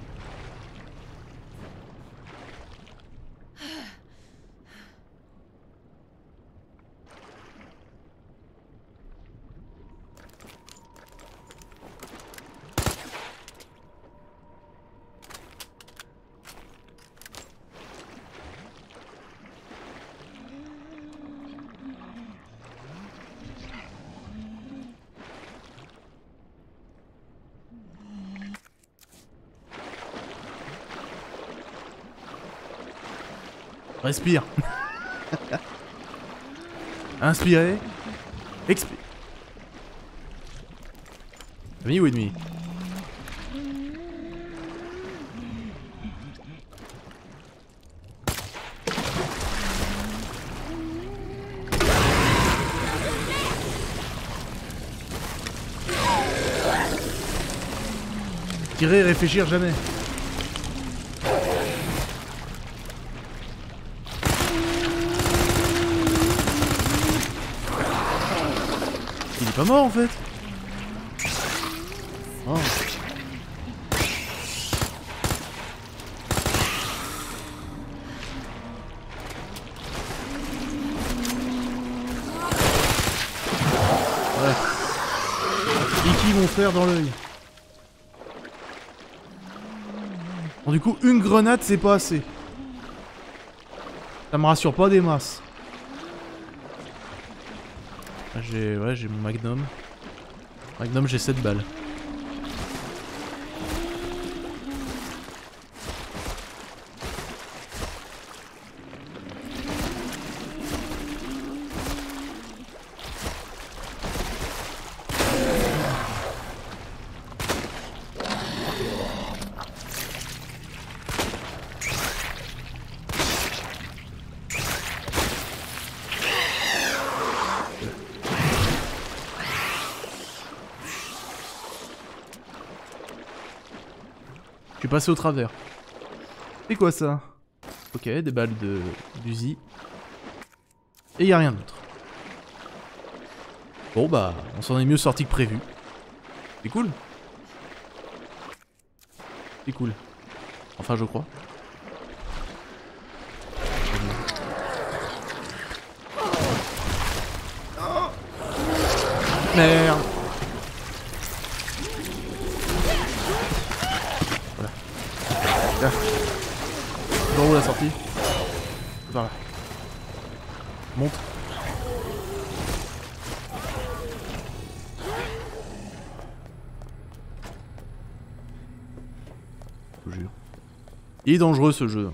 Respire. Inspirez. Expire. Ami ou ennemi? Tirer et réfléchir jamais. Il est pas mort en fait. Oh. Ouais. Et qui vont faire dans l'œil. Bon, du coup, une grenade c'est pas assez. Ça me rassure pas des masses. J'ai mon Magnum. Magnum, j'ai 7 balles. Je suis passé au travers. C'est quoi ça? Ok, des balles d'Uzi. Et y a rien d'autre. Bon bah, on s'en est mieux sorti que prévu. C'est cool. C'est cool. Enfin, je crois. Merde. Voilà. Là. Dans où la sortie? Par là. Monte. Je vous jure. Il est dangereux ce jeu.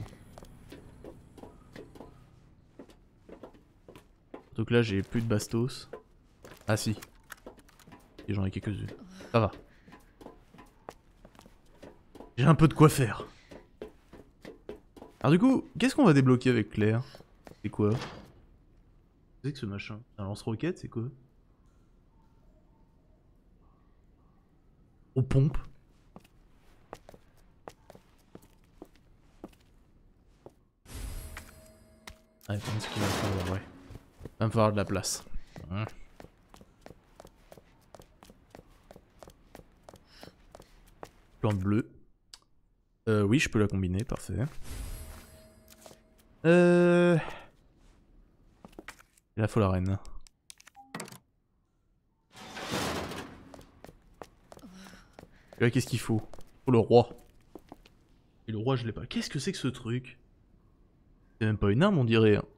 Donc là j'ai plus de bastos. Ah si. Et j'en ai quelques-unes. Ça va. J'ai un peu de quoi faire. Alors du coup, qu'est-ce qu'on va débloquer avec Claire? C'est quoi? C'est que ce machin? Un lance-roquette, c'est quoi? Aux pompes? Ouais, je pense qu'il va falloir, ouais. Va me falloir de la place. Plante bleue. Oui, je peux la combiner, parfait. Là, faut la reine. Là, qu'est-ce qu'il faut? Faut le roi. Et le roi, je l'ai pas. Qu'est-ce que c'est que ce truc? C'est même pas une arme, on dirait. Hein.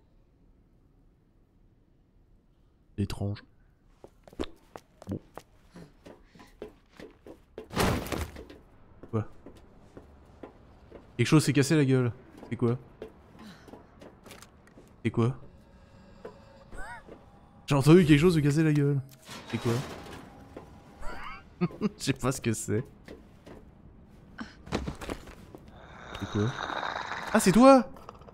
C'est étrange. Bon. Quoi? Quelque chose s'est cassé la gueule. C'est quoi? C'est quoi? J'ai entendu quelque chose se casser la gueule. C'est quoi? Je sais pas ce que c'est. C'est quoi? Ah, c'est toi!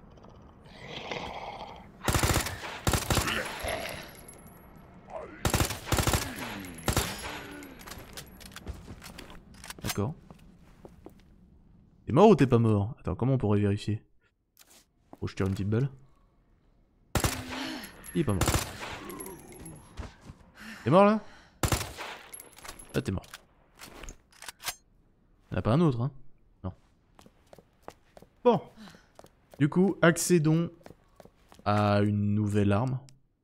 D'accord. T'es mort ou t'es pas mort? Attends, comment on pourrait vérifier? Oh, je tire une petite balle. Il est pas mort. T'es mort là? Ah, t'es mort. Y'en a pas un autre, hein? Non. Bon. Du coup, accédons à une nouvelle arme.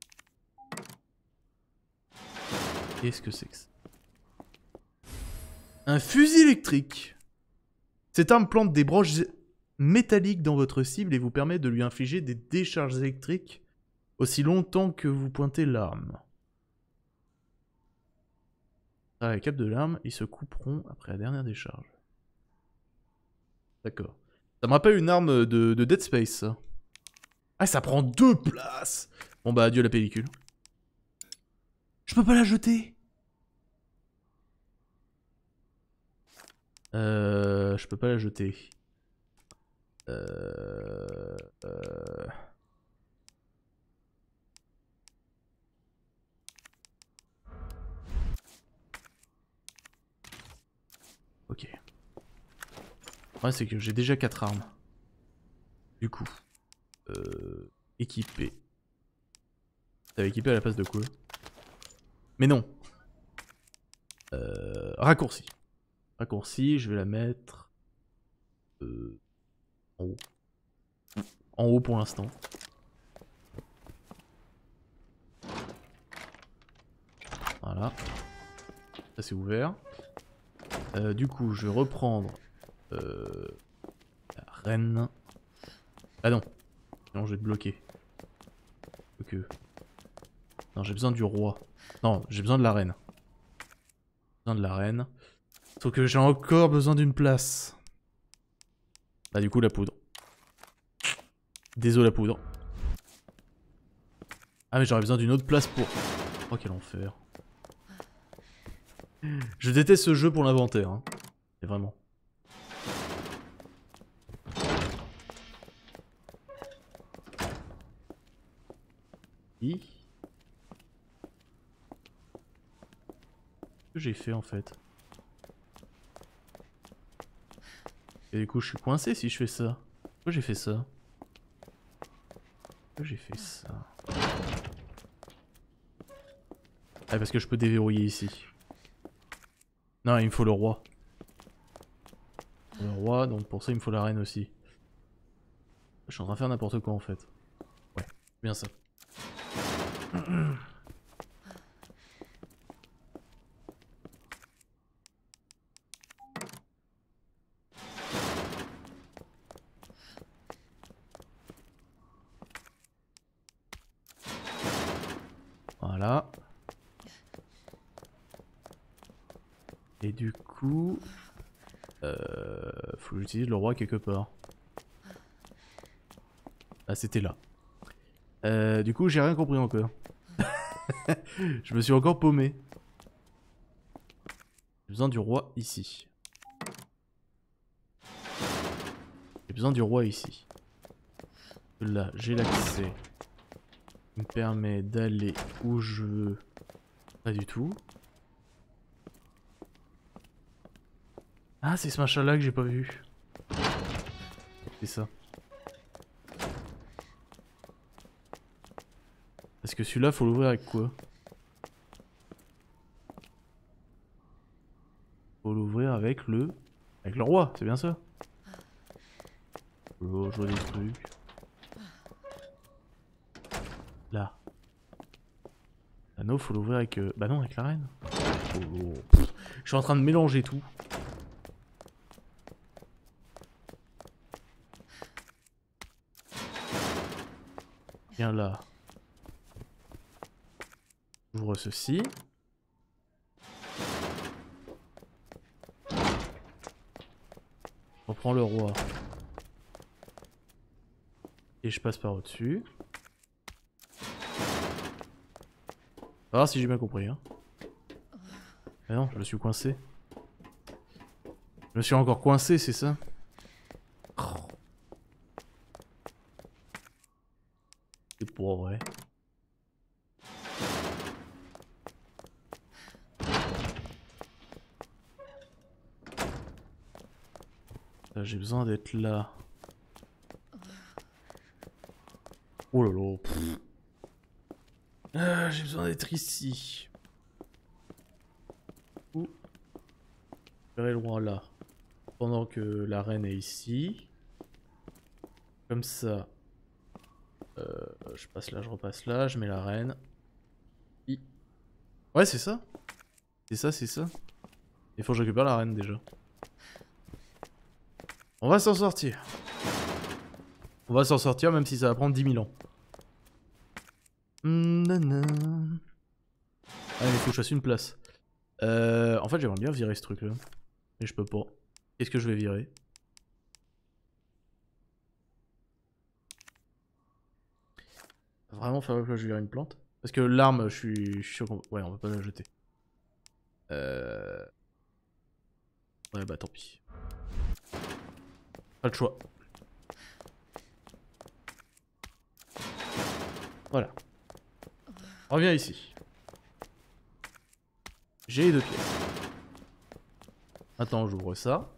Qu'est-ce que c'est que ça? Un fusil électrique. Cette arme plante des broches métalliques dans votre cible et vous permet de lui infliger des décharges électriques aussi longtemps que vous pointez l'arme. Ah, les câbles de l'arme, ils se couperont après la dernière décharge. D'accord. Ça me rappelle une arme de Dead Space, ça. Ah, ça prend 2 places. Bon bah, adieu la pellicule. Je peux pas la jeter. Je peux pas la jeter. Ok. Ouais, c'est que j'ai déjà 4 armes. Du coup. Équipé. T'avais équipé à la place de quoi? Mais non. Raccourci. Raccourci, je vais la mettre... en haut. En haut pour l'instant. Voilà. Ça c'est ouvert. Du coup, je vais reprendre... la reine. Ah non. Non, je vais te bloquer. Ok. Non, j'ai besoin du roi. Non, j'ai besoin de la reine. J'ai besoin de la reine. Sauf que j'ai encore besoin d'une place. Bah du coup la poudre. Désolé la poudre. Ah mais j'aurais besoin d'une autre place pour... Oh quel enfer. Je déteste ce jeu pour l'inventaire. Hein. Mais vraiment. Qu'est-ce que j'ai fait en fait? Et du coup, je suis coincé si je fais ça. Pourquoi j'ai fait ça? Pourquoi j'ai fait ça? Ah, parce que je peux déverrouiller ici. Non, il me faut le roi. Le roi, donc pour ça, il me faut la reine aussi. Je suis en train de faire n'importe quoi en fait. Ouais, bien ça. Voilà. Et du coup... faut que j'utilise le roi quelque part. Ah, c'était là. Du coup, j'ai rien compris encore. Je me suis encore paumé. J'ai besoin du roi ici. J'ai besoin du roi ici. Là, j'ai l'accès. Il me permet d'aller où je veux. Pas du tout. Ah, c'est ce machin là que j'ai pas vu. C'est ça. Parce que celui-là, faut l'ouvrir avec quoi? Faut l'ouvrir avec le... Avec le roi, c'est bien ça? Oh, je vois des trucs. Là. L'anneau, faut l'ouvrir avec... Bah non, avec la reine. Oh. Je suis en train de mélanger tout. Viens là. J'ouvre ceci. On prend le roi. Et je passe par au-dessus. On va voir si j'ai bien compris. Hein. Mais non, je me suis coincé. Je me suis encore coincé, c'est ça? Oh. C'est pas vrai. J'ai besoin d'être là. Oh là là. Ah, j'ai besoin d'être ici. Ou le roi là. Pendant que la reine est ici. Comme ça. Je passe là, je repasse là, je mets la reine. Ouais, c'est ça. C'est ça, c'est ça. Il faut que je récupère la reine déjà. On va s'en sortir. On va s'en sortir même si ça va prendre 10 000 ans. Ah, il faut que je fasse une place. En fait, j'aimerais bien virer ce truc là. Mais je peux pas. Qu'est-ce que je vais virer? Vraiment falloir que je vire une plante? Parce que l'arme, je suis sûr qu'on... Ouais, on va pas la jeter. Ouais, bah tant pis. Pas le choix. Voilà. Reviens ici. J'ai 2 pièces. Attends, j'ouvre ça.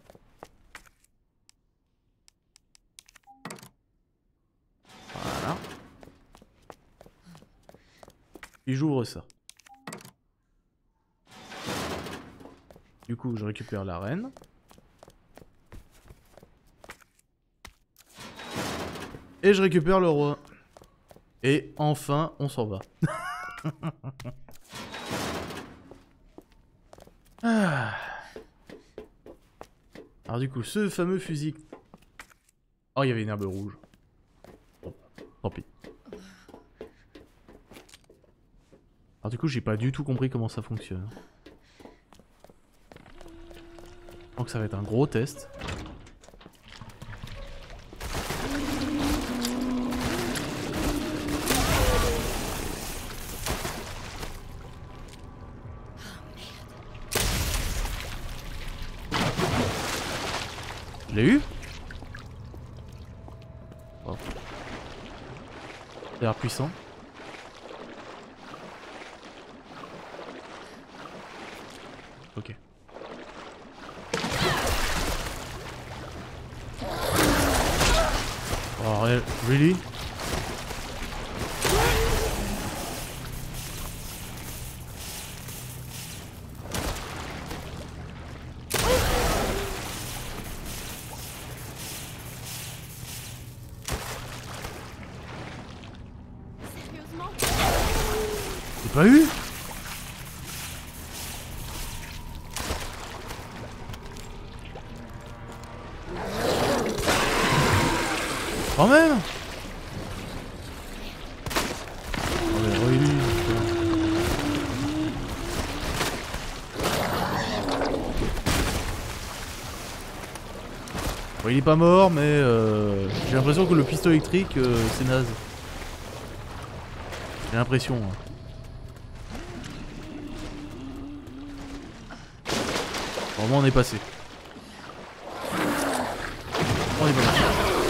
Voilà. Puis j'ouvre ça. Du coup, je récupère la reine. Et je récupère le roi. Et enfin, on s'en va. Ah. Alors du coup, ce fameux fusil... Oh, il y avait une herbe rouge. Bon, tant pis. Alors du coup, j'ai pas du tout compris comment ça fonctionne. Donc ça va être un gros test. Je l'ai eu? Oh. Ça a l'air puissant. Ok. Oh, really? Sérieusement? T'as pas eu? Quand même. Oh, mais really, bon, il est pas mort, mais j'ai l'impression que le pistolet électrique, c'est naze. J'ai l'impression. Hein. Vraiment, on est passé. On est passé.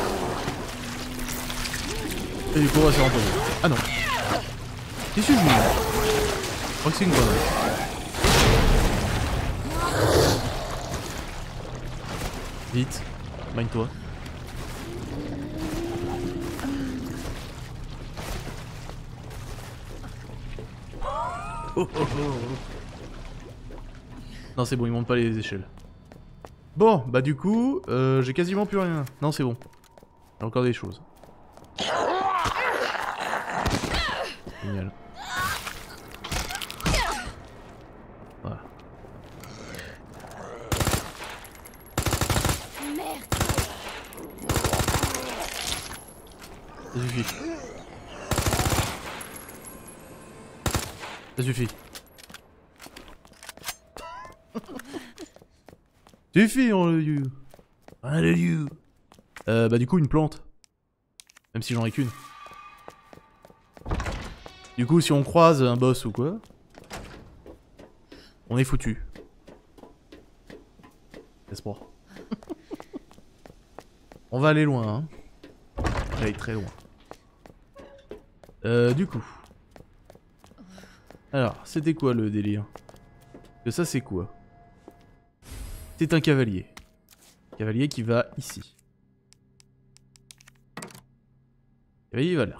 Et du coup, on va se remposer. Ah non. Qu'est-ce que je dis? Je crois que c'est une connerie. Vite, mine-toi. Oh, oh, oh. Non, c'est bon, il monte pas les échelles. Bon, bah du coup, j'ai quasiment plus rien. Non, c'est bon. J'ai encore des choses. Génial. Voilà. Merde. Ça suffit. Ça suffit. Suffit, on le you. On le you. Bah du coup une plante. Même si j'en ai qu'une. Du coup si on croise un boss ou quoi, on est foutu. Espoir. On va aller loin hein. On va aller très loin. Du coup. Alors, c'était quoi le délire? Que ça c'est quoi? C'est un cavalier. Cavalier qui va ici. Cavalier il va là.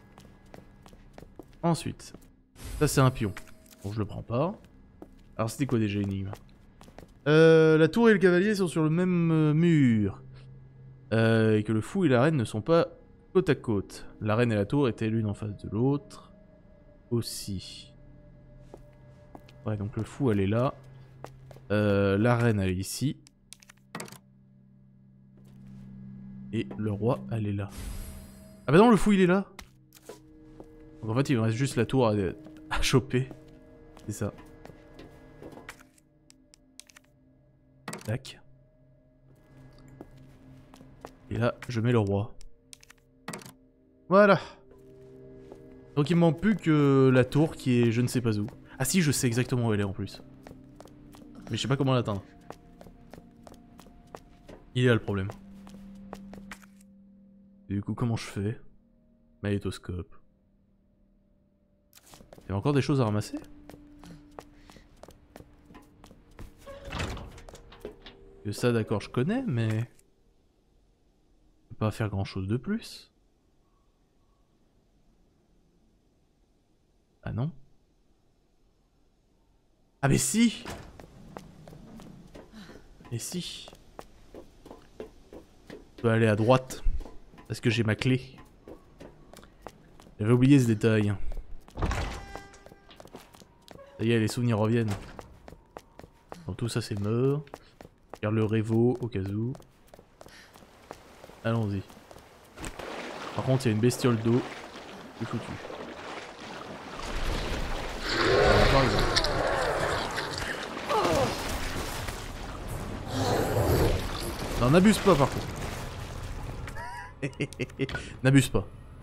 Ensuite, ça c'est un pion. Bon, je le prends pas. Alors c'était quoi déjà énigme? La tour et le cavalier sont sur le même mur. Et que le fou et la reine ne sont pas côte à côte. La reine et la tour étaient l'une en face de l'autre. Aussi. Ouais, donc le fou elle est là. La reine elle est ici. Et le roi elle est là. Ah bah non, le fou il est là. Donc en fait il me reste juste la tour à choper. C'est ça. Tac. Et là je mets le roi. Voilà. Donc il me manque plus que la tour qui est je ne sais pas où. Ah si, je sais exactement où elle est en plus. Mais je sais pas comment l'atteindre. Il est là le problème. Et du coup comment je fais? Magnétoscope. Il y a encore des choses à ramasser? Que ça d'accord je connais mais... Je peux pas faire grand chose de plus. Ah non? Ah mais si! Mais si! Je peux aller à droite. Parce que j'ai ma clé. J'avais oublié ce détail. Ça y est, les souvenirs reviennent. Donc tout ça c'est mort. Regarde le révo au cas où. Allons-y. Par contre il y a une bestiole d'eau. C'est foutu. Non, n'abuse pas par contre. N'abuse pas.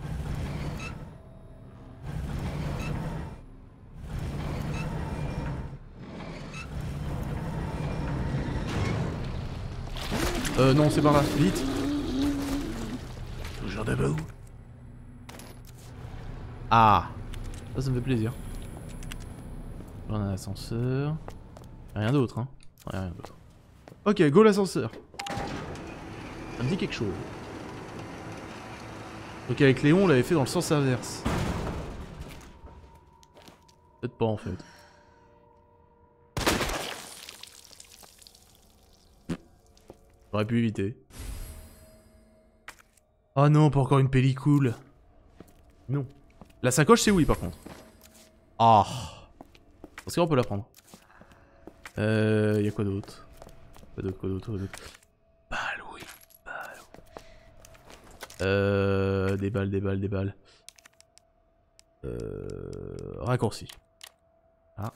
Non, c'est par là, vite. Toujours debout. Ah, ça me fait plaisir. On a un ascenseur. Rien d'autre, hein. Rien d'autre. Ok, go l'ascenseur. Ça me dit quelque chose. Donc avec Léon, on l'avait fait dans le sens inverse. Peut-être pas en fait. J'aurais pu éviter. Oh non, pas encore une pellicule. Non. La sacoche, c'est oui par contre. Ah. Parce qu'on peut la prendre. Y'a quoi d'autre? Quoi d'autre? Balle, oui. Balle. Des balles. Raccourci. Ah.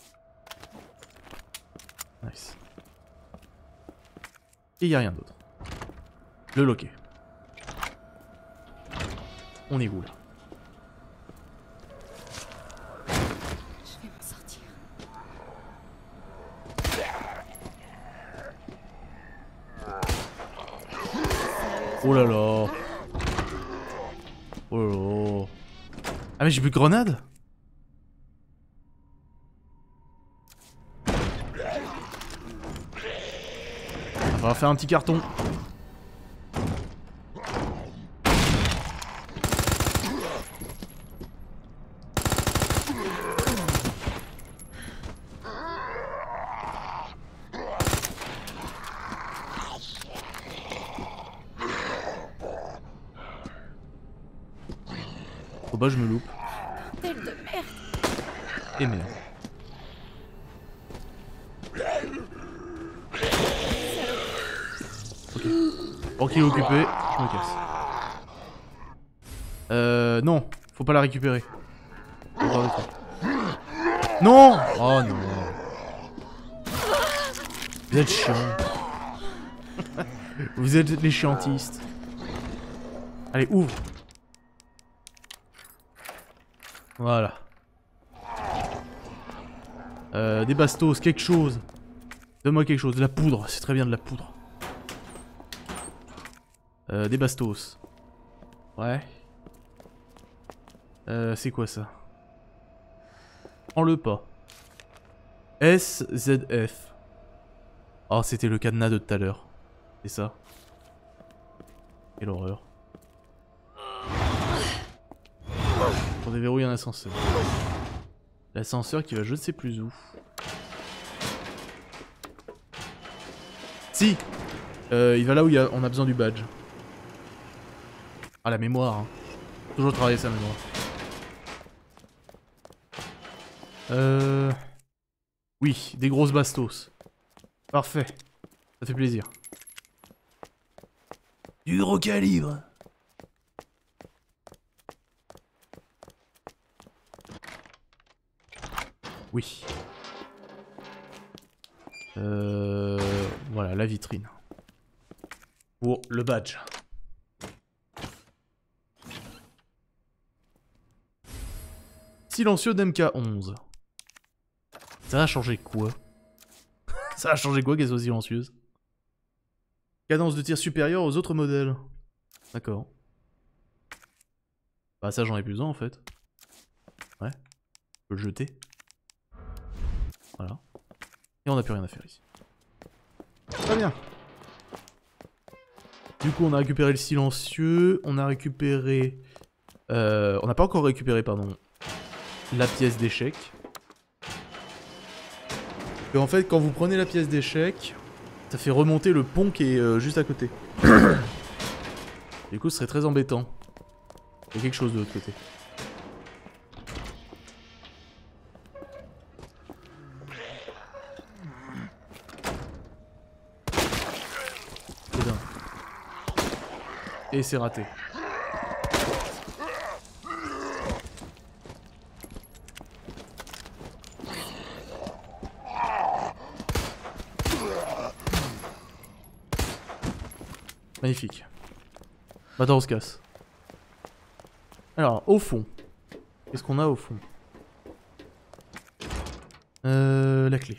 Nice. Et y'a rien d'autre. Le loquet. On est où là? Je vais m'en sortir. Oh là là. Oh là là. Ah mais j'ai plus de grenades? On va faire un petit carton. Faut pas que je me loupe. Bordel de merde. Et merde. Ok. Ok, occupé, je me casse. Non, faut pas la récupérer. Non! Oh non. Vous êtes chiants. Vous êtes les chiantistes. Allez, ouvre. Voilà. Des bastos, quelque chose. Donne-moi quelque chose, de la poudre, c'est très bien de la poudre. Des bastos. Ouais. C'est quoi ça? Prends-le pas. SZF. Oh, c'était le cadenas de tout à l'heure. C'est ça. Quelle horreur. Pour déverrouiller un ascenseur. L'ascenseur qui va je ne sais plus où. Si, il va là où on a besoin du badge. Ah, la mémoire. Hein. Toujours travailler sa mémoire. Oui, des grosses bastos. Parfait. Ça fait plaisir. Du gros calibre. Oui. Voilà, la vitrine. Pour le badge. Silencieux d'MK11. Ça a changé quoi? Ça a changé quoi qu'elle soit silencieuse? Cadence de tir supérieure aux autres modèles. D'accord. Bah ça j'en ai plus besoin en fait. Ouais. Je peux le jeter. Voilà. Et on n'a plus rien à faire ici. Très bien. Du coup on a récupéré le silencieux. On a récupéré... on n'a pas encore récupéré, pardon, la pièce d'échec. Et en fait quand vous prenez la pièce d'échec, ça fait remonter le pont qui est juste à côté. Du coup ce serait très embêtant. Il y a quelque chose de l'autre côté. Et c'est raté. Magnifique. Maintenant on se casse. Alors, au fond. Qu'est-ce qu'on a au fond? La clé.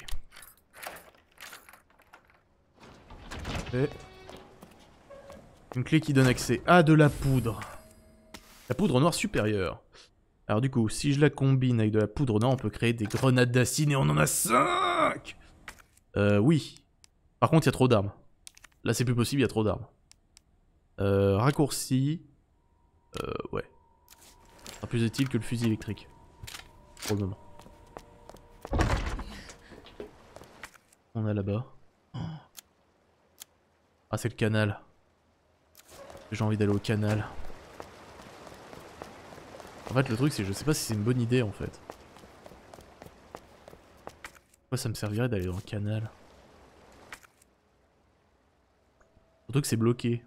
Et... une clé qui donne accès à de la poudre. La poudre noire supérieure. Alors du coup, si je la combine avec de la poudre noire, on peut créer des grenades d'acide et on en a 5. Oui. Par contre, il y a trop d'armes. Là, c'est plus possible, il y a trop d'armes. Raccourci. Ouais. Ce sera plus utile que le fusil électrique. Pour le moment. On a là-bas. Ah, c'est le canal. J'ai envie d'aller au canal. En fait, le truc, c'est que je sais pas si c'est une bonne idée, en fait. Pourquoi ça me servirait d'aller dans le canal? Surtout que c'est bloqué.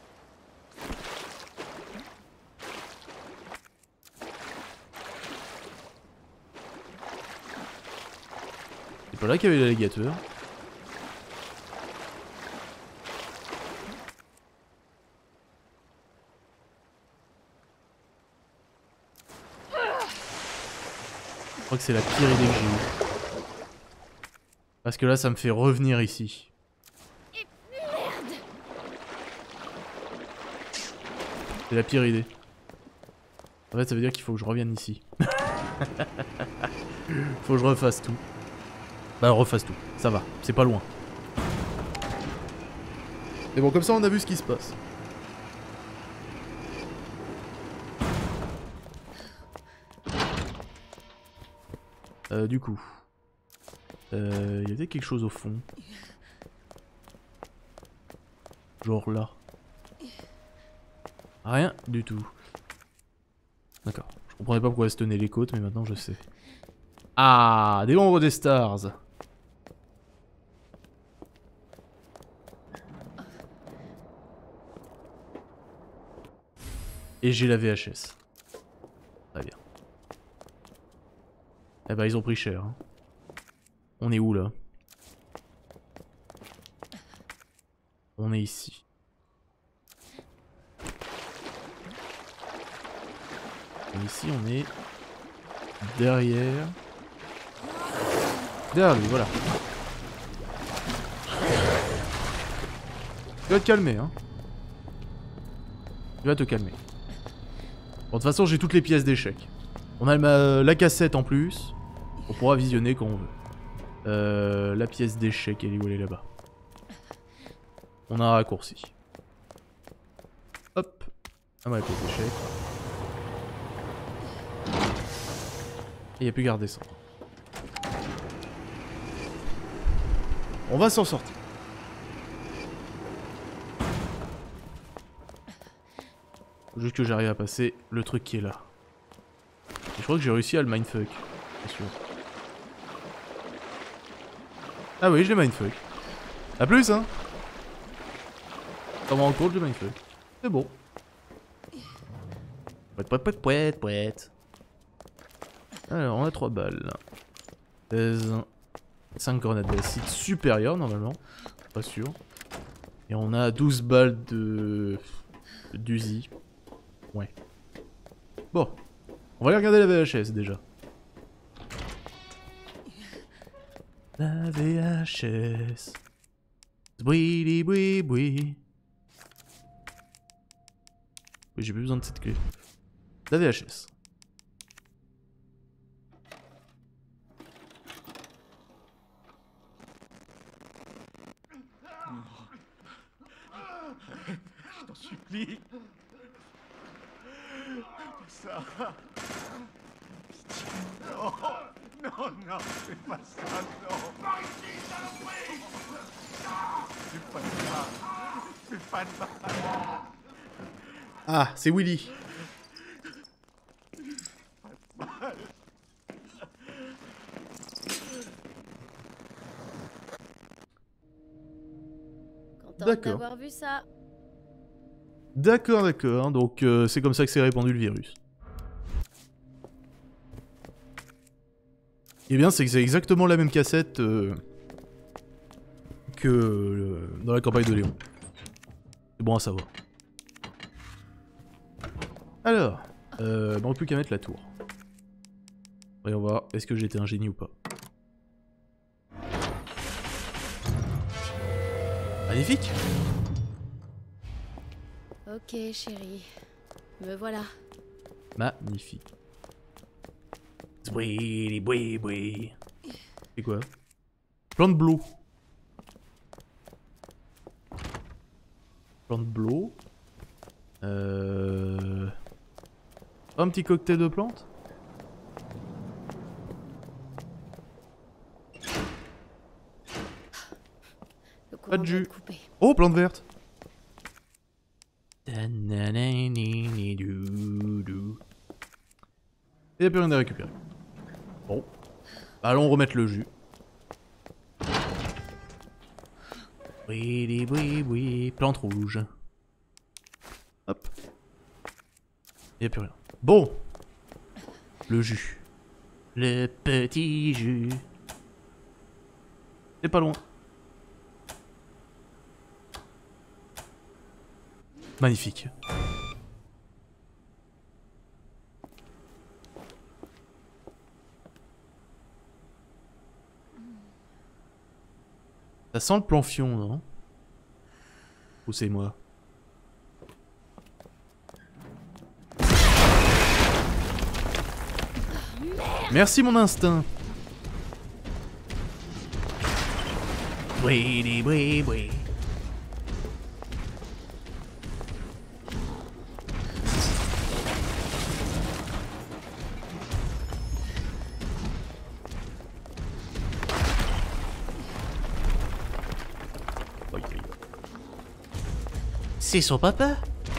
C'est pas là qu'il y avait l'alligator. Je crois que c'est la pire idée que j'ai eue. Parce que là, ça me fait revenir ici. C'est la pire idée. En fait, ça veut dire qu'il faut que je revienne ici. Faut que je refasse tout. Bah, refasse tout. Ça va, c'est pas loin. Mais bon, comme ça, on a vu ce qui se passe. Du coup, il y avait quelque chose au fond. Genre là. Rien du tout. D'accord. Je comprenais pas pourquoi elle se tenait les côtes, mais maintenant je sais. Ah, des membres des Stars. Et j'ai la VHS. Très bien. Eh ben, ils ont pris cher. Hein. On est où là? On est ici. Et ici, on est derrière. Derrière lui, voilà. Tu vas te calmer, hein. Tu vas te calmer. Bon, de toute façon, j'ai toutes les pièces d'échecs. On a la cassette en plus. On pourra visionner quand on veut. La pièce d'échec, elle est où? Elle est là-bas. On a un raccourci. Hop. Ah, la pièce d'échec. Et il n'y a plus qu'à redescendre. On va s'en sortir. Faut juste que j'arrive à passer le truc qui est là. Et je crois que j'ai réussi à le mindfuck. Bien sûr. Ah oui, je l'ai mindfuck. A plus, hein. Ça me rend compte, je l'ai mindfuck. C'est bon. Pouet. Alors, on a 3 balles. 16. 5 grenades d'acide supérieures, normalement. Pas sûr. Et on a 12 balles de... d'Uzi. Ouais. Bon. On va aller regarder la VHS, déjà. La VHS. Boui boui boui. Oui, j'ai plus besoin de cette clé. La VHS. Je t'en supplie. Ça. Non, non, fais pas ça, non. Par ici, saloperie. Fais pas de mal. Fais pas de mal. Ah, c'est Willy. D'accord. D'avoir vu ça. D'accord, d'accord. Donc c'est comme ça que s'est répandu le virus. Eh bien, c'est que c'est exactement la même cassette que dans la campagne de Léon. C'est bon à savoir. Alors, il manque plus qu'à mettre la tour. Voyons voir, est-ce que j'étais un génie ou pas. Magnifique. Ok, chérie. Me voilà. Magnifique. Boui, boui, boui. C'est quoi? Plan de blow. Plan de blow. Un petit cocktail de plantes. Le courant Pas de doit jus. être coupé. Oh, plante verte. Il n'y a plus rien à récupérer. Bon. Allons remettre le jus. Oui, oui, oui. Plante rouge. Hop. Il n'y a plus rien. Bon. Le jus. Le petit jus. C'est pas loin. Magnifique. Ça sent le planfion, non? Ou c'est moi? Merci mon instinct. Oui, oui, oui. C'est son papa.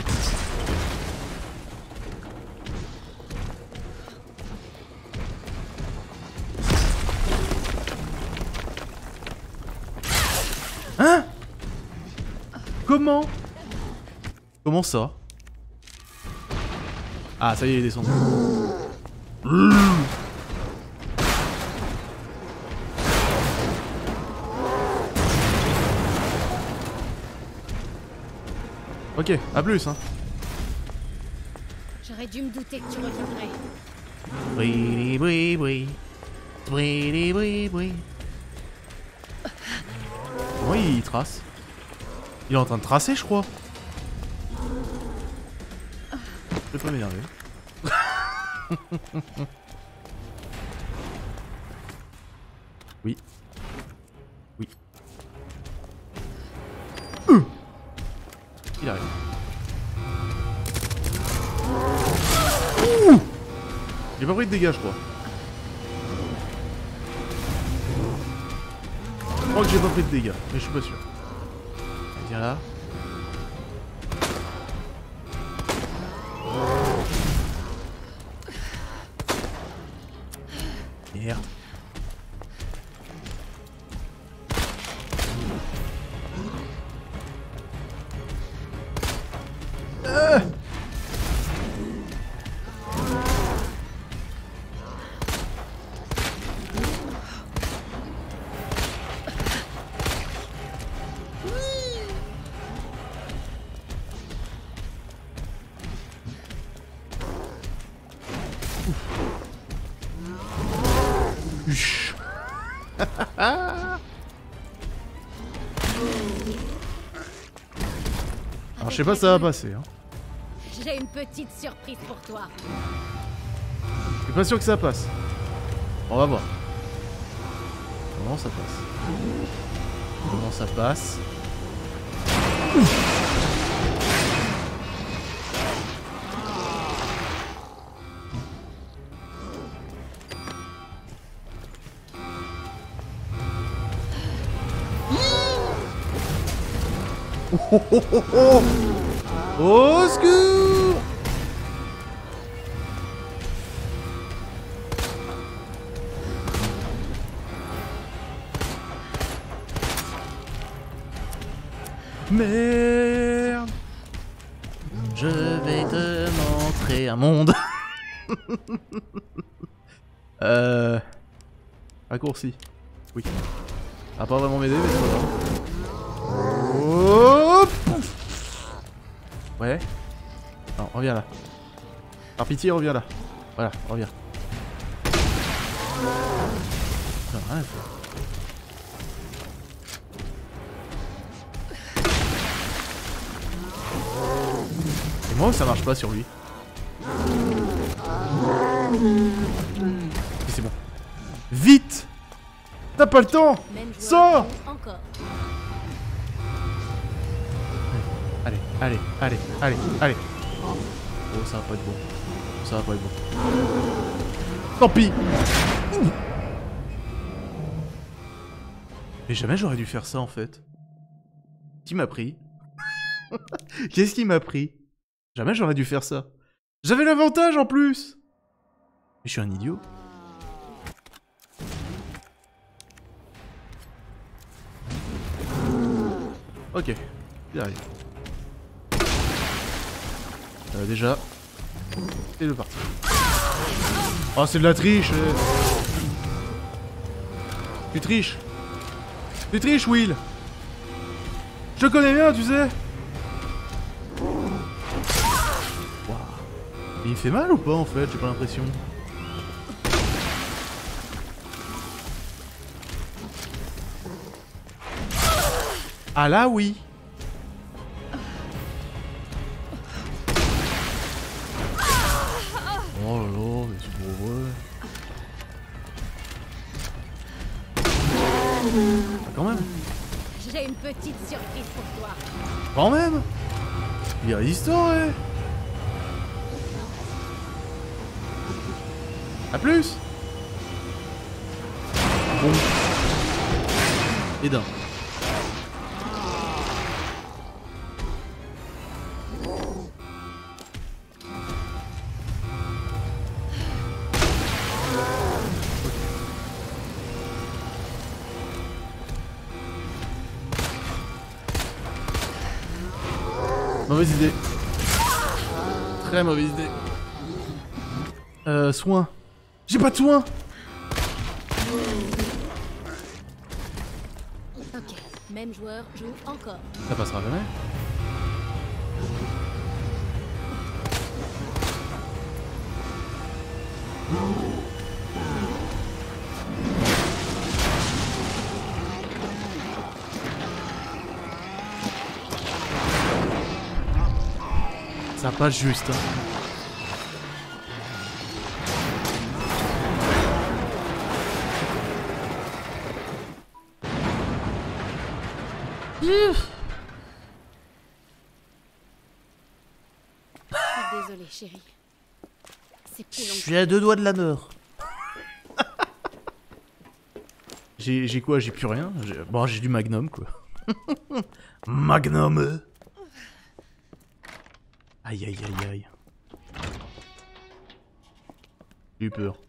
Hein? Comment? Comment ça? Ah, ça y est, il est descendu. Ok, à plus, hein. J'aurais dû me douter que tu reviendrais. Oui, oui, oui. Oui, oui, oui. Comment il trace? Il est en train de tracer, je crois. Je vais pas m'énerver. Oui. Oui. Il arrive. Ouh! J'ai pas pris de dégâts, je crois. Je crois que j'ai pas pris de dégâts, mais je suis pas sûr. Viens là. Merde. Uch. Alors je sais pas si ça va passer, hein. J'ai une petite surprise pour toi. Je suis pas sûr que ça passe. On va voir. Comment ça passe? Comment ça passe? Oh, oh, oh, oh. Au secours! Merde! Je vais te montrer un monde. Raccourci. Oui. Ça va pas vraiment m'aider, mais c'est pas grave. Hop! Ouais. Non, reviens là. Par pitié, reviens là. Voilà, reviens. Non, rien à faire. Et moi, ça marche pas sur lui. Et c'est bon. Vite! T'as pas le temps! Même joueur Sors! encore. Allez, allez, allez, allez, allez. Oh, ça va pas être bon. ça va pas être bon. Tant pis. Mais jamais j'aurais dû faire ça en fait. Qui m'a pris? Qu'est-ce qui m'a pris? Jamais j'aurais dû faire ça. J'avais l'avantage en plus. Mais je suis un idiot. Ok, il arrive. Déjà. Et le parti. Oh, c'est de la triche. Tu triches. Tu triches, Will. Je te connais bien, tu sais. Wow. Il fait mal ou pas en fait? J'ai pas l'impression. Ah là oui. Oh là là, mais c'est pour vrai. Ah, quand même. J'ai une petite surprise pour toi. Quand même. Il est résistant, ouais. A plus. Bon. Et d'un. Mauvaise idée. Très mauvaise idée. Soin. J'ai pas de soin. Ok, même joueur joue encore. Ça passera jamais. Ça passe juste. Hein. Désolée, chérie. C'est plus long. Je suis à 2 doigts de la mort. J'ai quoi? J'ai plus rien. Bon, j'ai du magnum quoi. Magnum. Aïe aïe aïe aïe. J'ai eu peur.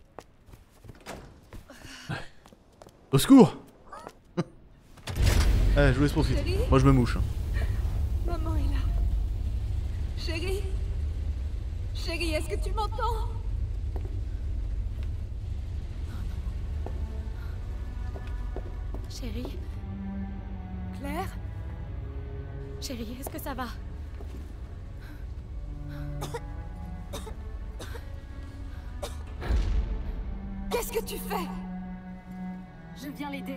Au secours. Allez, je vous laisse profiter. Moi je me mouche. Maman est là. Chérie. Chérie, est-ce que tu m'entends? Chérie, Claire? chérie, est-ce que ça va? Qu'est-ce que tu fais? Je viens l'aider.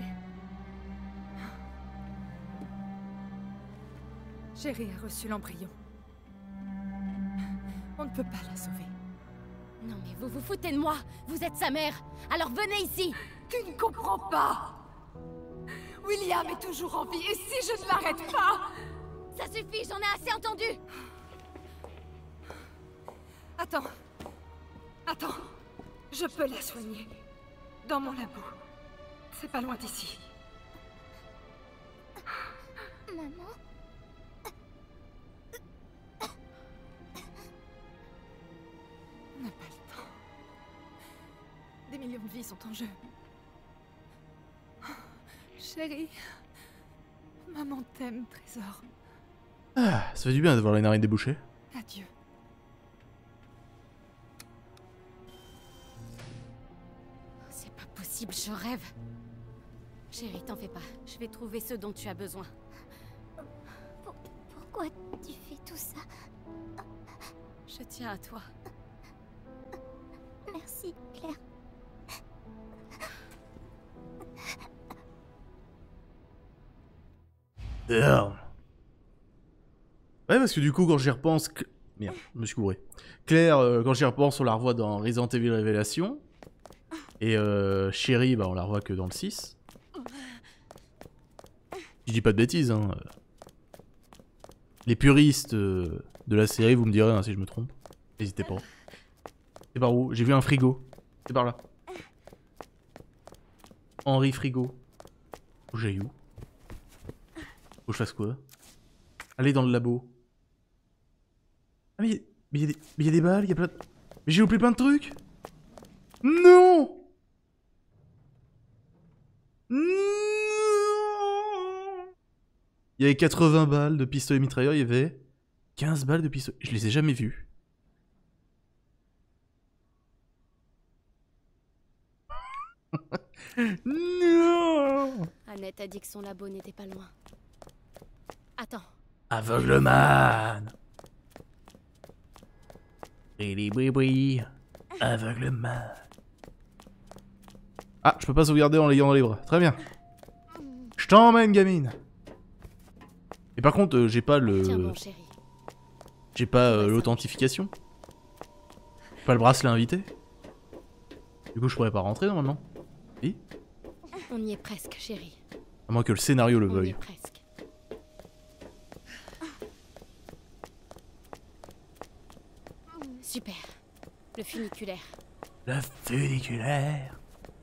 Chérie a reçu l'embryon. On ne peut pas la sauver. Non mais vous vous foutez de moi. Vous êtes sa mère. Alors venez ici. Tu ne comprends pas. William est toujours en vie et si je ne l'arrête pas... Ça suffit, j'en ai assez entendu. Attends. Attends. Je peux la soigner. Dans mon labo. C'est pas loin d'ici. Maman? On n'a pas le temps. Des millions de vies sont en jeu. Chérie. Maman t'aime, trésor. Ah, ça fait du bien de voir les narines débouchées. Adieu. C'est pas possible, je rêve. Chérie, t'en fais pas. Je vais trouver ce dont tu as besoin. Pourquoi tu fais tout ça? Je tiens à toi. Merci, Claire. Damn. Ouais, parce que du coup, quand j'y repense... Merde, je me suis couré. Claire, quand j'y repense, on la revoit dans Resident Evil Révélation. Et Sherry, bah, on la revoit que dans le 6. Je dis pas de bêtises, hein. Les puristes de la série, vous me direz hein, si je me trompe. N'hésitez pas. C'est par où? J'ai vu un frigo. C'est par là. Henri Frigo. Faut que j'aille où? Faut que je fasse quoi? Aller dans le labo. Ah mais il y a des balles, il y a plein de... Mais j'ai loupé plein de trucs. Non. Non. Il y avait 80 balles de pistolet mitrailleur, il y avait 15 balles de pistolet. Je les ai jamais vus. Non. Annette a dit que son labo n'était pas loin. Attends. Aveugleman. Aveugleman. Ah, je peux pas sauvegarder en l'ayant dans les bras. Très bien. Je t'emmène, gamine. Et par contre, j'ai pas le... Tiens bon, chérie. J'ai pas l'authentification. J'ai pas le bracelet invité. Du coup, je pourrais pas rentrer normalement. Oui. On y est presque, chérie. À moins que le scénario le On y veuille. est presque. Super. Le funiculaire. Le funiculaire.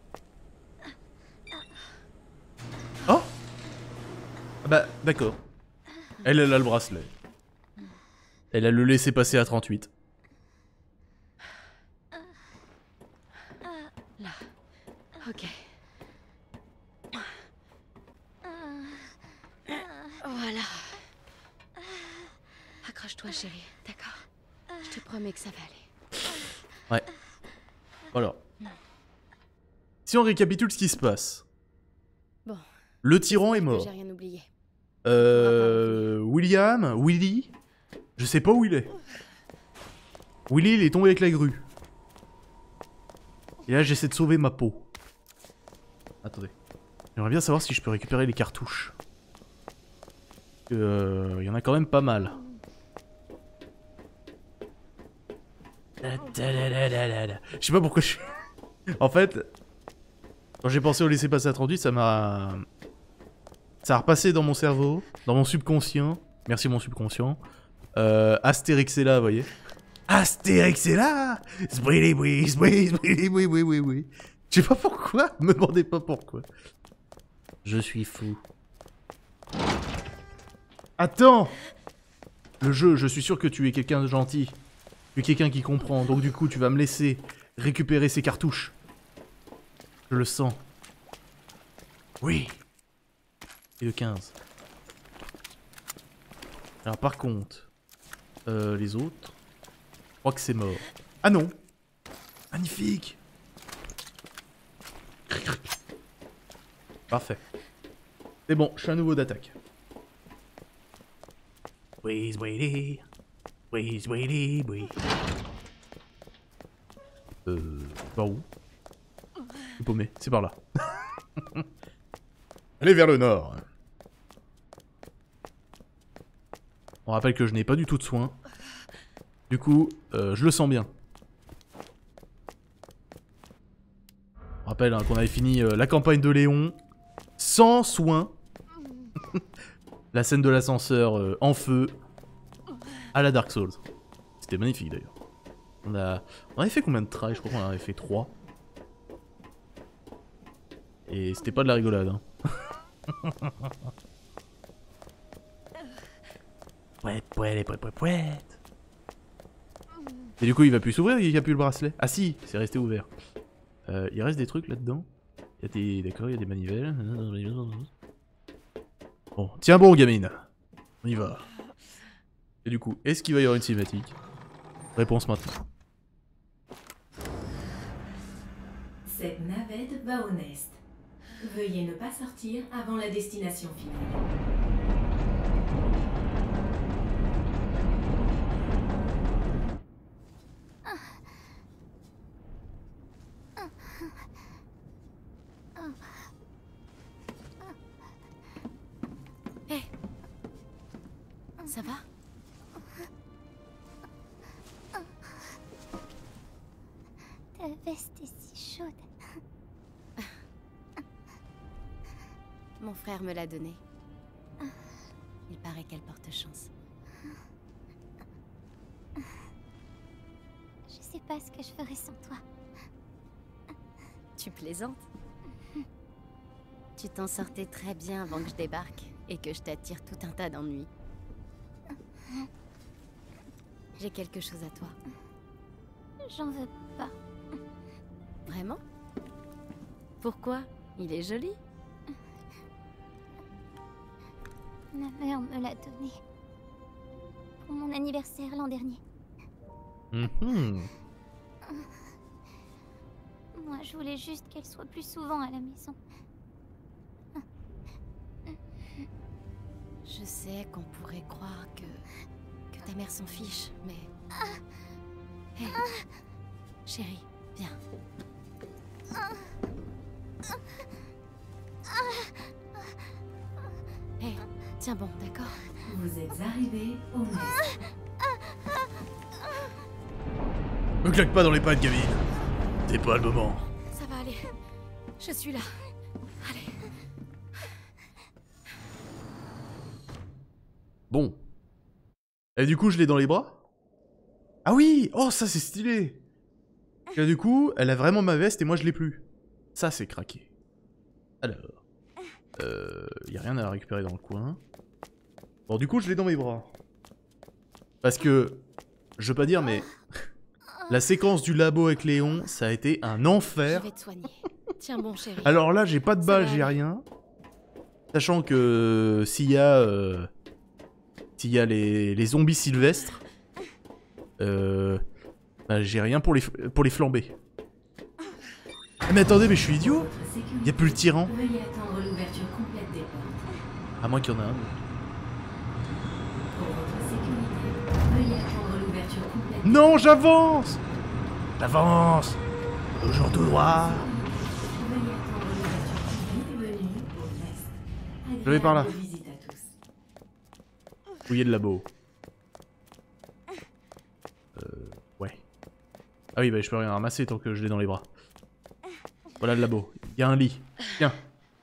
Oh. Ah bah, d'accord. Elle a le bracelet. Elle a le laissé passer à 38. Là. Ok. Voilà. Accroche-toi, chérie. D'accord. Je te promets que ça va aller. Ouais. Alors. Si on récapitule ce qui se passe. Bon. Le tyran est J'espère que mort. j'ai rien oublié. Willy, je sais pas où il est. Willy, il est tombé avec la grue. Et là, j'essaie de sauver ma peau. Attendez. J'aimerais bien savoir si je peux récupérer les cartouches. Il y en a quand même pas mal. Je sais pas pourquoi je suis... En fait, quand j'ai pensé au laisser passer à 38, ça m'a... Ça a repassé dans mon cerveau, dans mon subconscient. Merci mon subconscient. Astérix est là, vous voyez. Astérix est là. Oui. Je sais pas pourquoi, me demandez pas pourquoi. Je suis fou. Attends. Le jeu, je suis sûr que tu es quelqu'un de gentil. Tu es quelqu'un qui comprend, donc du coup tu vas me laisser récupérer ces cartouches. Je le sens. Oui. Et le 15. Alors par contre, les autres, je crois que c'est mort. Ah non. Magnifique. Parfait. C'est bon, je suis à nouveau d'attaque. Oui. Par où? C'est paumé, c'est par là. Allez vers le nord. On rappelle que je n'ai pas du tout de soins. Du coup, je le sens bien. On rappelle hein, qu'on avait fini la campagne de Léon sans soins. La scène de l'ascenseur en feu à la Dark Souls. C'était magnifique d'ailleurs. On avait fait combien de tries? Je crois qu'on en avait fait 3. Et c'était pas de la rigolade. Hein. Et du coup, il va plus s'ouvrir, il n'y a plus le bracelet. Ah si, c'est resté ouvert. Il reste des trucs là-dedans. Il y a des... D'accord, il y a des manivelles. Bon, tiens bon, gamine. On y va. Et du coup, est-ce qu'il va y avoir une cinématique? Réponse maintenant. Cette navette va au Nest. Veuillez ne pas sortir avant la destination finale. Hé, ça va? Ta veste est si chaude. Mon frère me l'a donnée. Il paraît qu'elle porte chance. Je sais pas ce que je ferais sans toi. Tu plaisantes? Tu t'en sortais très bien avant que je débarque et que je t'attire tout un tas d'ennuis. J'ai quelque chose à toi. J'en veux pas. Vraiment? Pourquoi? Il est joli. Ma mère me l'a donné. Pour mon anniversaire l'an dernier. Moi, je voulais juste qu'elle soit plus souvent à la maison. Je sais qu'on pourrait croire que ta mère s'en fiche, mais... Hé, chérie, viens. Hé, tiens bon, d'accord? Vous êtes arrivé au nest. Me claque pas dans les pattes, gamine. C'est pas le moment. Ça va aller. Je suis là. Allez. Bon. Et du coup, je l'ai dans les bras? Ah oui! Oh, ça c'est stylé! Et du coup, elle a vraiment ma veste et moi je l'ai plus. Ça c'est craqué. Alors... y a rien à récupérer dans le coin. Bon, du coup, je l'ai dans mes bras. Parce que... Je veux pas dire, mais... La séquence du labo avec Léon, ça a été un enfer. Je vais te soigner. Tiens bon, chérie. Alors là, j'ai pas de balles, j'ai rien. Sachant que... S'il y a les zombies sylvestres... bah, j'ai rien pour les flamber. Ah, mais attendez, mais je suis idiot. Y'a plus le tyran. Veuillez attendre l'ouverture complète des portes. À moins qu'il y en a un. Pour votre sécurité, veuillez attendre l'ouverture complète. Non, j'avance. J'avance. Toujours tout droit. Veuillez attendre l'ouverture. Bienvenue au nest. Je vais par là. Agréable visite à tous. Fouiller le labo. Ouais. Ah oui, bah je peux rien ramasser tant que je l'ai dans les bras. Voilà le labo. Il y a un lit. Tiens.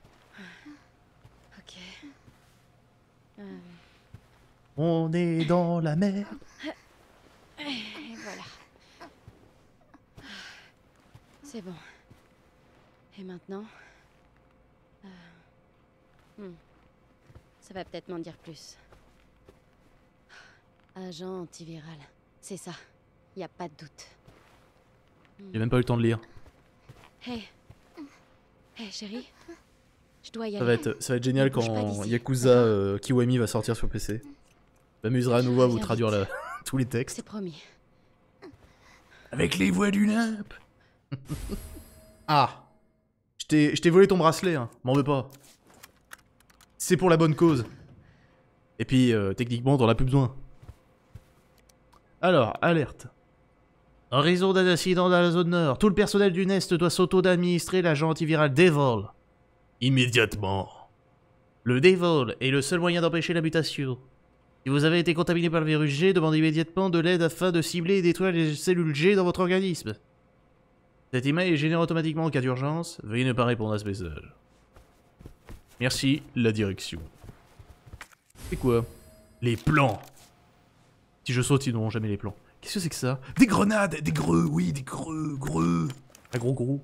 Ok. On est dans la mer. Et voilà. C'est bon. Et maintenant Ça va peut-être m'en dire plus. Agent antiviral. C'est ça. Y a pas de doute. J'ai même pas eu le temps de lire. Hé. Hé, chérie. Je dois y Ça va aller. être génial Bouge pas quand d'ici. Yakuza Kiwami va sortir sur PC. M'amusera à nouveau à vous Viens traduire vite. tous les textes. C'est promis. Avec les voix du nappe. Ah. Je t'ai volé ton bracelet, hein. M'en veux pas. C'est pour la bonne cause. Et puis, techniquement, t'en as plus besoin. Alors, alerte. En raison d'un incident dans la zone nord, tout le personnel du Nest doit s'auto-administrer l'agent antiviral Devil. Immédiatement. Le Devil est le seul moyen d'empêcher la mutation. Si vous avez été contaminé par le virus G, demandez immédiatement de l'aide afin de cibler et détruire les cellules G dans votre organisme. Cet email est généré automatiquement en cas d'urgence. Veuillez ne pas répondre à ce message. Merci, la direction. C'est quoi? Les plans. Si je saute, ils n'auront jamais les plans. Qu'est-ce que c'est que ça? Des grenades! Des greux, oui, des greux. Un gros.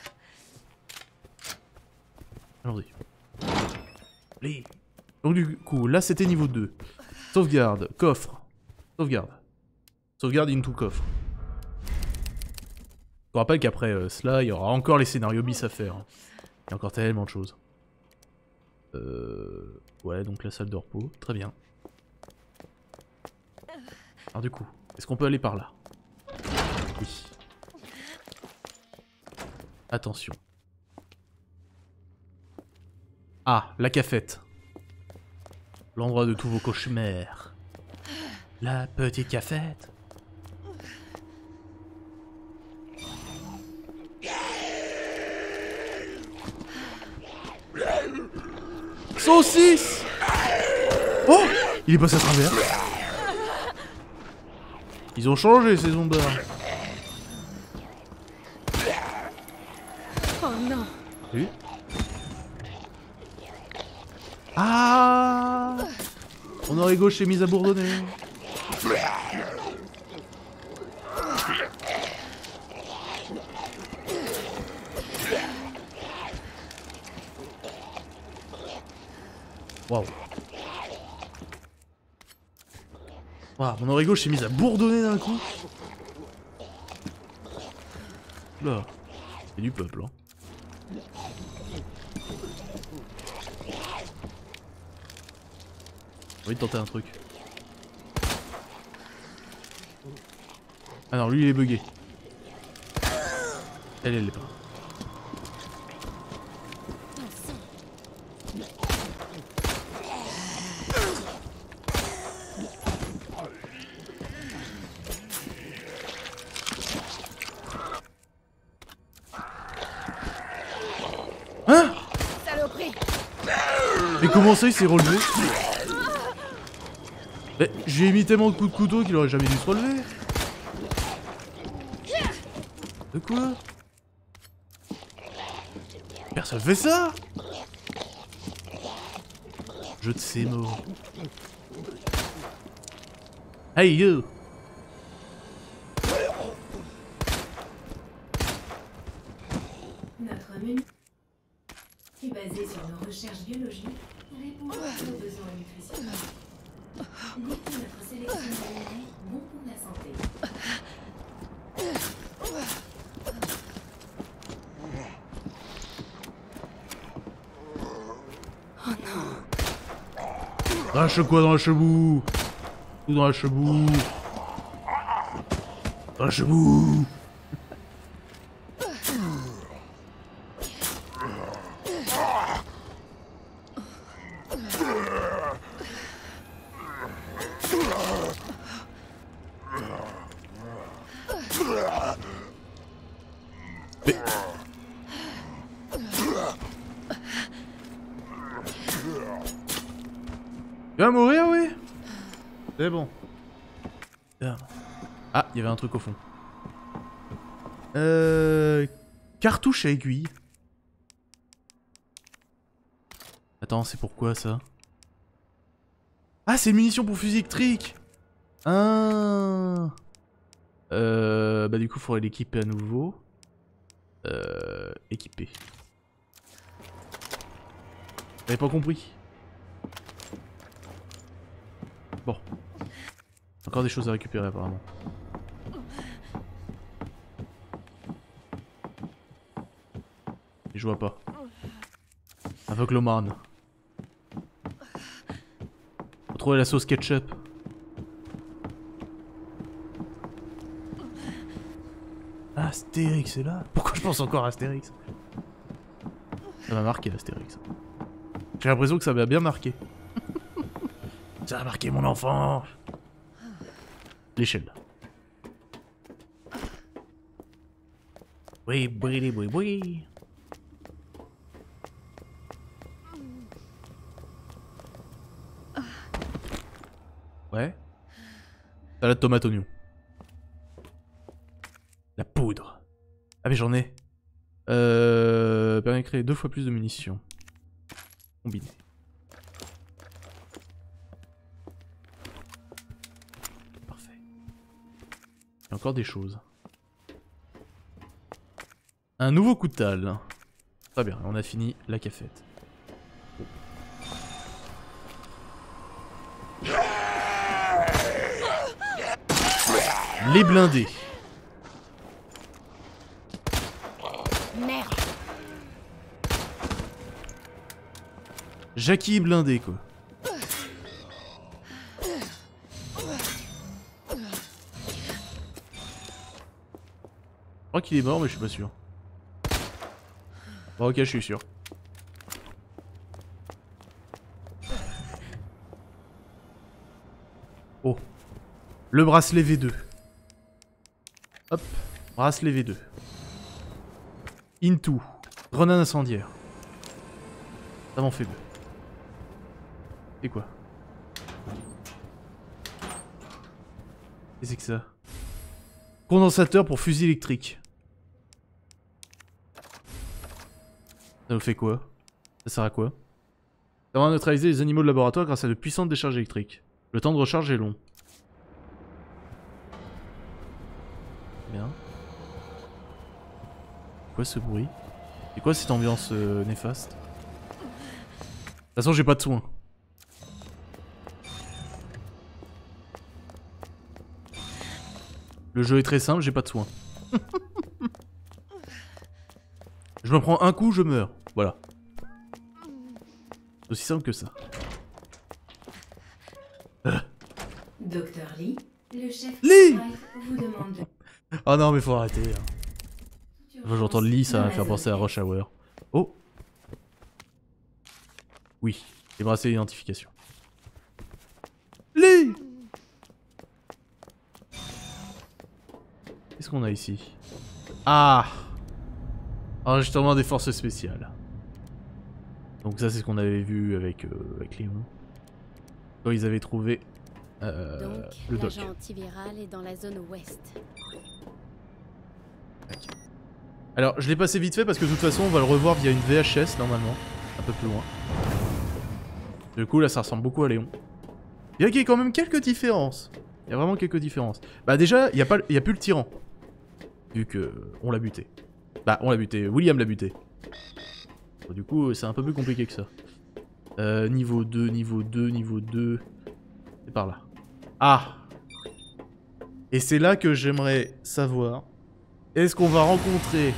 Allons-y. Allez. Donc du coup, là c'était niveau 2. Sauvegarde, coffre. Sauvegarde. Sauvegarde into coffre. Je vous rappelle qu'après cela, il y aura encore les scénarios bis à faire. Il y a encore tellement de choses. Ouais, donc la salle de repos, très bien. Alors du coup, est-ce qu'on peut aller par là? Oui. Attention. Ah, la cafette. L'endroit de tous vos cauchemars. La petite cafette. Saucisse! Oh! Il est passé à travers. Ils ont changé ces zombies. Oh non. Oui. Ah! Mon oreille gauche est mise à bourdonner. Waouh. Waouh, mon oreille gauche s'est mise à bourdonner d'un coup. Là, c'est du peuple, hein. J'ai envie de tenter un truc. Ah non, lui il est bugué. Elle l'est pas. Hein? Saloperie! Mais comment ça il s'est relevé? Mais je lui ai mis tellement de coups de couteau qu'il aurait jamais dû se relever. De quoi? Personne fait ça? Jeu de ces mots. Hey you! Notre menu est basé sur nos recherches biologiques répondant à nos besoins nutritionnels. L'équipe de notre sélection d'aliments bon pour la santé. Dans la quoi dans la chebou? Tout dans la chebou. Dans la chebou. Mais... Il va mourir, oui. C'est bon. Bien. Ah, il y avait un truc au fond. Cartouche à aiguille. Attends, c'est pourquoi ça? Ah, c'est une munition pour fusil électrique. Ah. Bah du coup, il faudrait l'équiper à nouveau. Équiper. J'avais pas compris. Bon. Encore des choses à récupérer apparemment. Et je vois pas. Aveugloman. Retrouver la sauce ketchup. Astérix est là? Pourquoi je pense encore à Astérix? Ça m'a marqué Astérix. J'ai l'impression que ça m'a bien marqué. Ça a marqué mon enfant. L'échelle. Oui, oui, oui, oui. Ouais. Salade tomate oignon. La poudre. Ah mais j'en ai. Permet de créer 2 fois plus de munitions. Combiné. Parfait. Il y a encore des choses. Un nouveau coutal. Très bien, on a fini la cafette. Les blindés. Merde. Jackie blindé quoi. Je crois qu'il est mort mais je suis pas sûr. Bon ok je suis sûr. Oh. Le bracelet V2. Hop. Bracelet V2. Into. Grenade incendiaire. Ça m'en fait deux. C'est quoi? Qu'est-ce que c'est que ça? Condensateur pour fusil électrique. Ça nous fait quoi? Ça sert à quoi? Ça va neutraliser les animaux de laboratoire grâce à de puissantes décharges électriques. Le temps de recharge est long. Bien. Quoi ce bruit? C'est quoi cette ambiance néfaste? De toute façon j'ai pas de soins. Le jeu est très simple, j'ai pas de soins. Je me prends un coup, je meurs. Voilà. C'est aussi simple que ça. Docteur Lee, le chef Lee vous demande de... Oh non, mais faut arrêter. Quand j'entends Lee, ça va me faire penser à Rush Hour. Oh. Oui, les bracelets d'identification. Lee. Qu'est-ce qu'on a ici? Ah. Enregistrement des forces spéciales. Donc ça c'est ce qu'on avait vu avec Léon. Quand ils avaient trouvé le doc. L'agent antiviral est dans la zone ouest. Alors je l'ai passé vite fait parce que de toute façon on va le revoir via une VHS normalement. Un peu plus loin. Du coup là ça ressemble beaucoup à Léon. Il y a quand même quelques différences. Il y a vraiment quelques différences. Bah déjà il y a plus le tyran. Vu que on l'a buté. Bah on l'a buté, William l'a buté. Bon, du coup c'est un peu plus compliqué que ça. Niveau 2, niveau 2, niveau 2. C'est par là. Ah. Et c'est là que j'aimerais savoir. Est-ce qu'on va rencontrer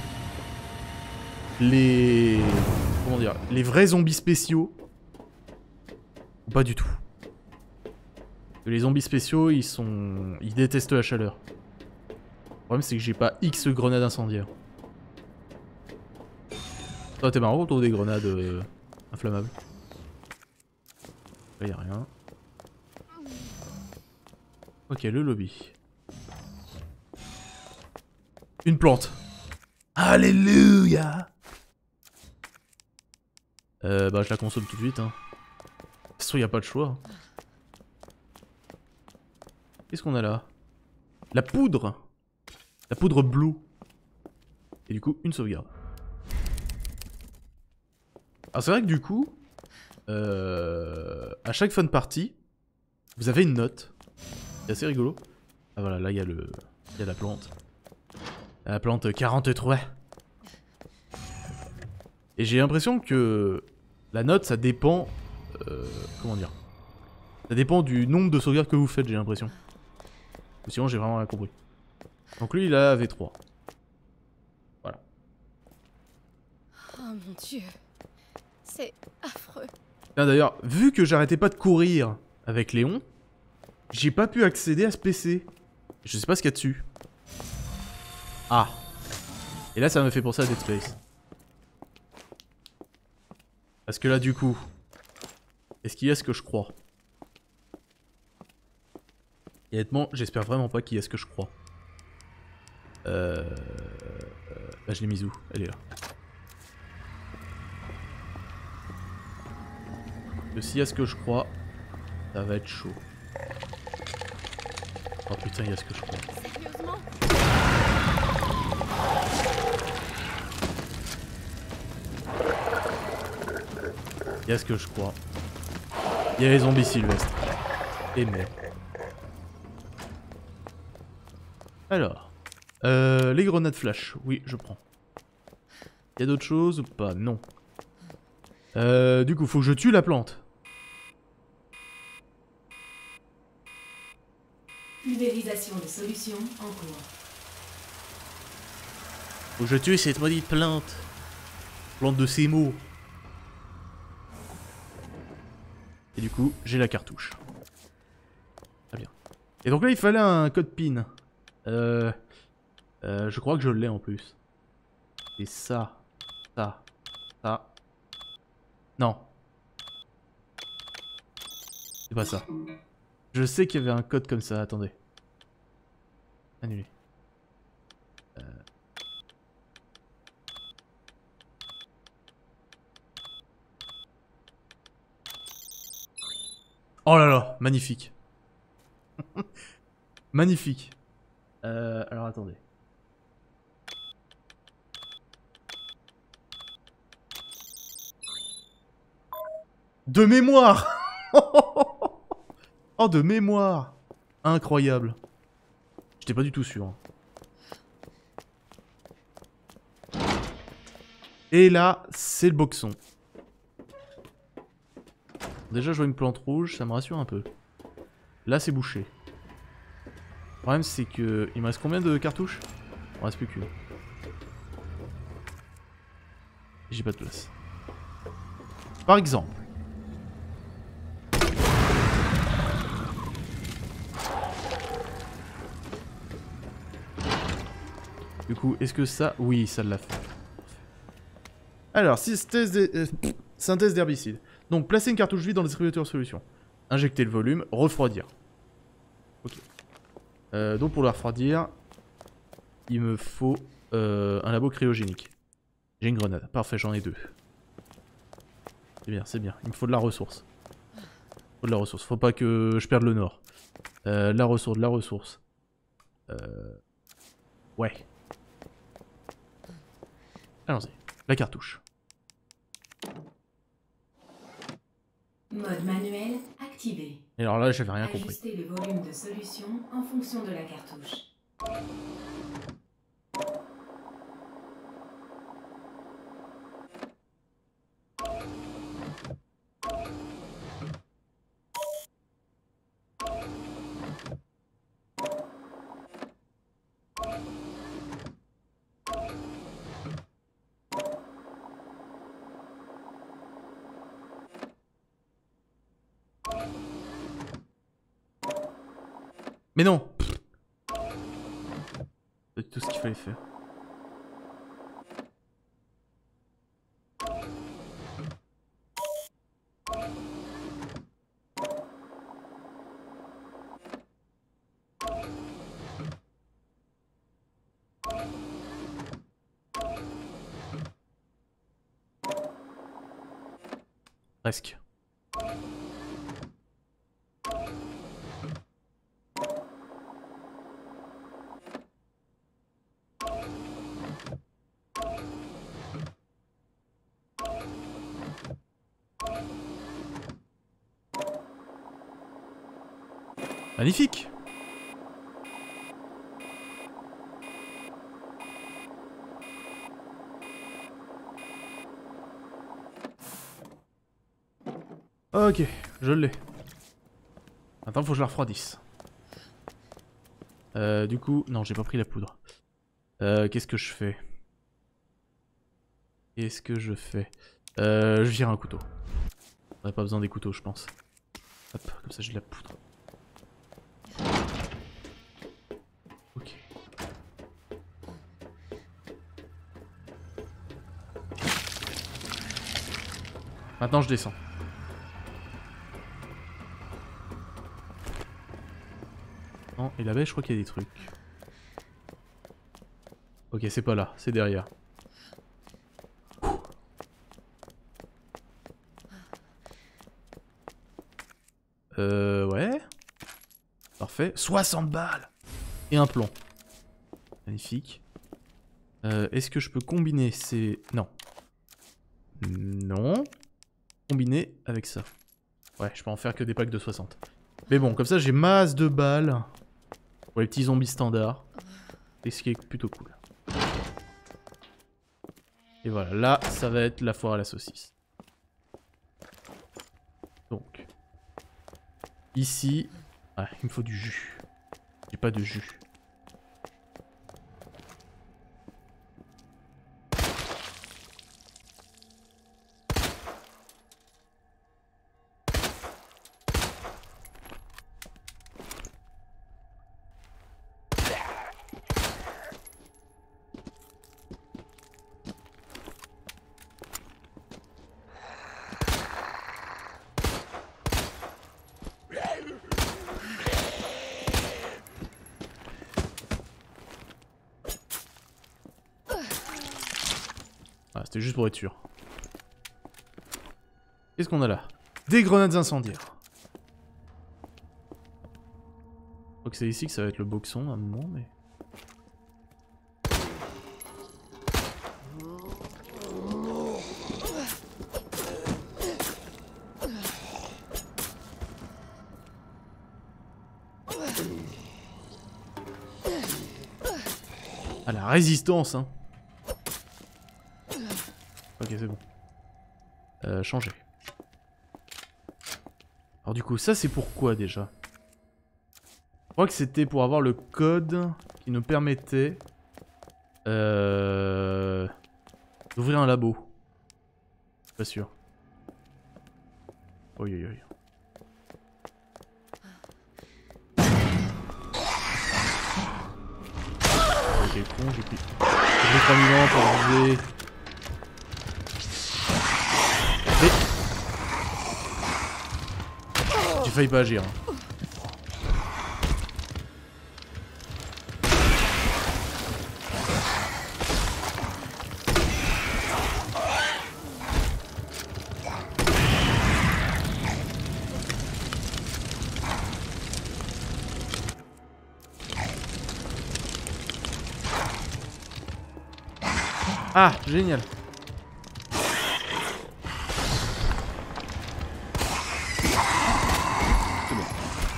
les... Comment dire? Les vrais zombies spéciaux? Ou pas du tout. Les zombies spéciaux, ils détestent la chaleur. Le problème c'est que j'ai pas X grenades incendiaires. Ça t'es marrant autour des grenades inflammables. Là y'a rien. Ok, le lobby. Une plante. Alléluia. Bah je la consomme tout de suite. Hein. De toute façon, y a pas de choix. Qu'est-ce qu'on a là? La poudre. La poudre bleue. Et du coup, une sauvegarde. Alors c'est vrai que du coup, à chaque fin de partie, vous avez une note. C'est assez rigolo. Ah voilà, là il y a la plante. La plante 43. Et j'ai l'impression que la note ça dépend... comment dire? Ça dépend du nombre de sauvegardes que vous faites, j'ai l'impression. Ou sinon j'ai vraiment rien compris. Donc lui il a V3. Voilà. Oh mon dieu. C'est affreux. D'ailleurs, vu que j'arrêtais pas de courir avec Léon, j'ai pas pu accéder à ce PC. Je sais pas ce qu'il y a dessus. Ah. Et là ça me fait penser à Dead Space. Parce que là du coup, est-ce qu'il y a ce que je crois? Et honnêtement, j'espère vraiment pas qu'il y a ce que je crois. Bah je l'ai mise où? Elle est là. Que s'il y a ce que je crois, ça va être chaud. Oh putain, il y a ce que je crois. Sérieusement? Il y a ce que je crois. Il y a les zombies sylvestres. Et merde. Alors. Les grenades flash. Oui, je prends. Il y a d'autres choses ou pas? Non. Du coup, faut que je tue la plante. Pulvérisation de solutions en cours. Faut que je tue cette maudite plante. Plante de ces mots. Et du coup, j'ai la cartouche. Très bien. Et donc là, il fallait un code PIN. Je crois que je l'ai en plus. Et ça. Ça. Non. C'est pas ça. Je sais qu'il y avait un code comme ça, attendez. Annulé. Oh là là, magnifique. Magnifique. Alors attendez. De mémoire. Oh, de mémoire. Incroyable. J'étais pas du tout sûr. Et là, c'est le boxon. Déjà, je vois une plante rouge, ça me rassure un peu. Là, c'est bouché. problème c'est que... Il me reste combien de cartouches? Il me reste plus qu'une. J'ai pas de place. Par exemple. Du coup, est-ce que ça... Oui, ça l'a fait. Alors, synthèse d'herbicide. Donc, placer une cartouche vide dans le distributeur de solution. Injecter le volume, refroidir. Ok. Donc, pour le refroidir, il me faut un labo cryogénique. J'ai une grenade. Parfait, j'en ai 2. C'est bien, c'est bien. Il me faut de la ressource. Faut de la ressource. Faut pas que je perde le nord. De la ressource. Ouais. Allons-y. La cartouche. Mode manuel activé. Et alors là, j'avais rien compris. Ajustez le volume de solution en fonction de la cartouche. Mais non! C'est tout ce qu'il fallait faire. Presque. Magnifique! Ok, je l'ai. Maintenant, faut que je la refroidisse. Du coup, non, j'ai pas pris la poudre. Qu'est-ce que je fais? Je vire un couteau. On n'a pas besoin des couteaux, je pense. Hop, comme ça j'ai de la poudre. Ok. Maintenant je descends. Non, et là-bas je crois qu'il y a des trucs. Ok, c'est pas là, c'est derrière. Ouais. Parfait. 60 balles! Et un plomb. Magnifique. Est-ce que je peux combiner ces... Non. Non. Combiner avec ça. Ouais, je peux en faire que des packs de 60. Mais bon, comme ça j'ai masse de balles. Pour les petits zombies standards. Et ce qui est plutôt cool. Et voilà, là, ça va être la foire à la saucisse. Donc. Ici... Ah, il me faut du jus. J'ai pas de jus. Ah, c'était juste pour être sûr. Qu'est-ce qu'on a là? Des grenades incendiaires. Je crois que c'est ici que ça va être le boxon à un moment, mais... Ah, la résistance, hein. Ok, c'est bon. Changer. Alors du coup, ça c'est pourquoi déjà? crois que c'était pour avoir le code qui nous permettait d'ouvrir un labo. Pas sûr. Oi oi oi. Ok con, j'ai pris 3000 ans pour viser. J'ai failli pas agir. Ah, génial. C'est bon.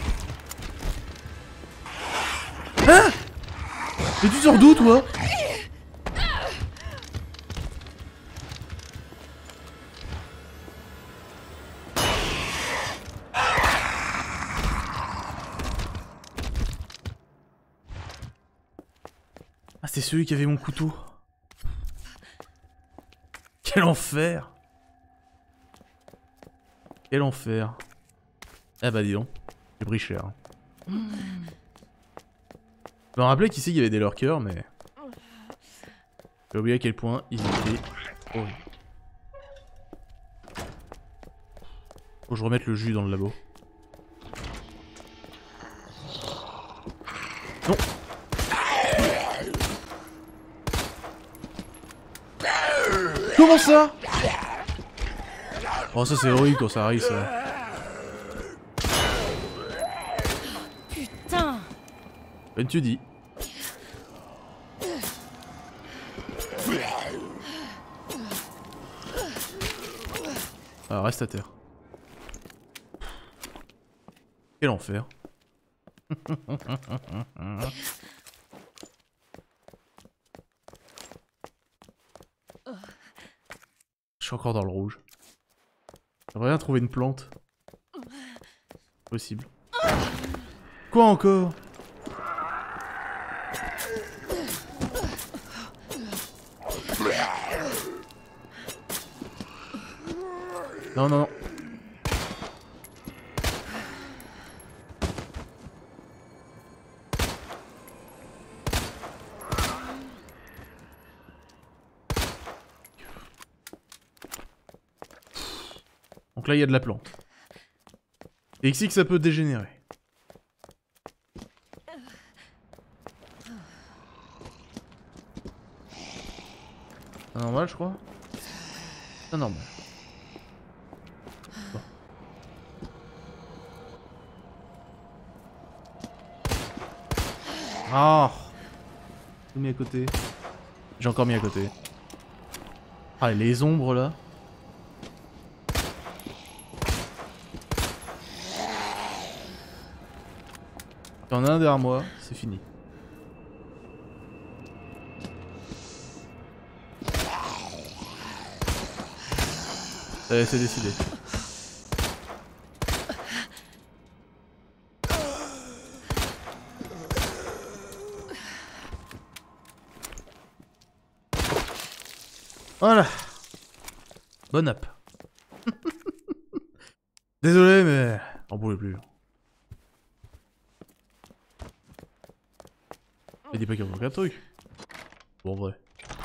Hein? Mais tu sors d'où, toi? Ah, c'est celui qui avait mon couteau. Quel enfer! Quel enfer! Ah bah dis donc, j'ai pris cher. Je me rappelais qu'ici il y avait des lurkers, mais... J'ai oublié à quel point ils étaient horribles. Faut que je remette le jus dans le labo. Non! Comment ça? Oh ça c'est horrible quand ça arrive ça. Putain! Ben tu dis. Ah reste à terre. Quel enfer. Je suis encore dans le rouge. J'aimerais bien trouver une plante. Possible. Quoi encore? Non, non, non. Donc là, il y a de la plante. Et ici que ça peut dégénérer. C'est normal, je crois. C'est normal. Bon. Ah, j'ai mis à côté. J'ai encore mis à côté. Ah, et les ombres là. Il y en a un derrière moi, c'est fini. C'est décidé. Voilà. Bonne app. Désolé, mais j'en pouvais plus. Il dit pas qu'il y a aucun truc. Bon, vrai.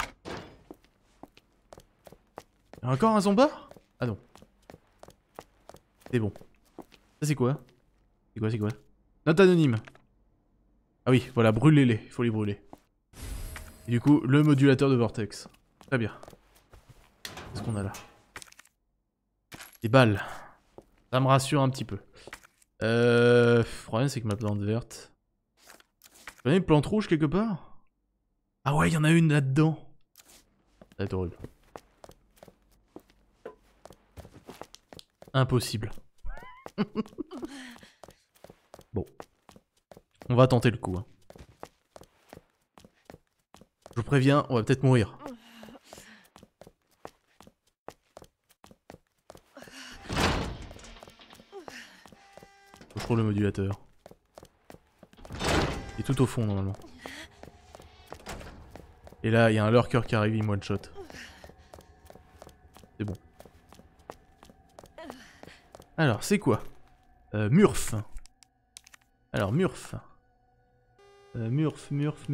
Il y a encore un zombard? Ah non. C'est bon. Ça c'est quoi? C'est quoi, c'est quoi? Note anonyme. Ah oui, voilà, brûlez-les. Il faut les brûler. Et du coup, le modulateur de vortex. Très bien. Qu'est-ce qu'on a là? Des balles. Ça me rassure un petit peu. Le problème c'est que ma plante verte... Il y a une plante rouge quelque part? Ah ouais, il y en a une là-dedans. Ça va être horrible. Impossible. Bon. On va tenter le coup. Hein. Je vous préviens, on va peut-être mourir. Je trouve le modulateur. Il est tout au fond normalement. Et là, il y a un lurker qui arrive, il me one shot. C'est bon. Alors, c'est quoi? Murph. Alors, Murph. Murph.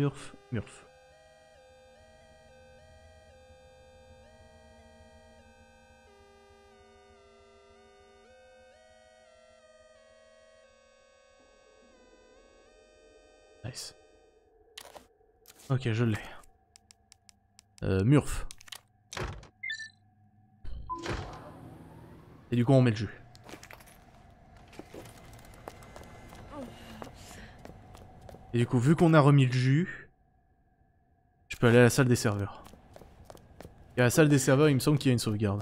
Nice. Ok, je l'ai. Murph. Et du coup, on met le jus. Et du coup, vu qu'on a remis le jus, je peux aller à la salle des serveurs. Et à la salle des serveurs, il me semble qu'il y a une sauvegarde.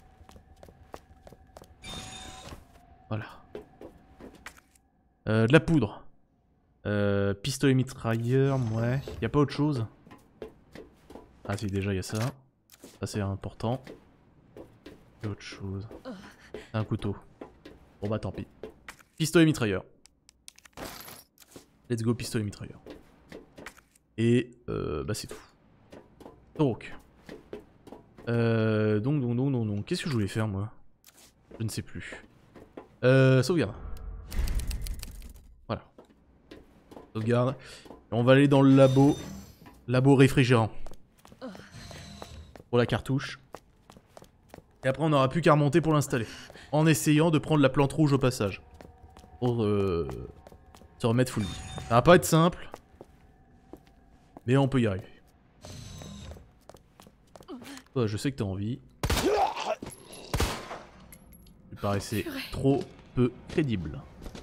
Voilà. De la poudre. Pistolet mitrailleur, ouais. Y a pas autre chose? Ah si, déjà y a ça. Ça c'est important. Y a autre chose. Un couteau. Bon bah tant pis. Pistolet mitrailleur. Let's go pistolet mitrailleur. Et bah c'est tout. Donc. Donc. Qu'est-ce que je voulais faire moi? Je ne sais plus. Sauvegarde. Voilà. Sauvegarde. Et on va aller dans le labo. Labo réfrigérant. Pour la cartouche. Et après on n'aura plus qu'à remonter pour l'installer. En essayant de prendre la plante rouge au passage. Pour se remettre full vie. Ça va pas être simple. Mais on peut y arriver. Toi, je sais que t'as envie. Tu paraissais trop peu crédible.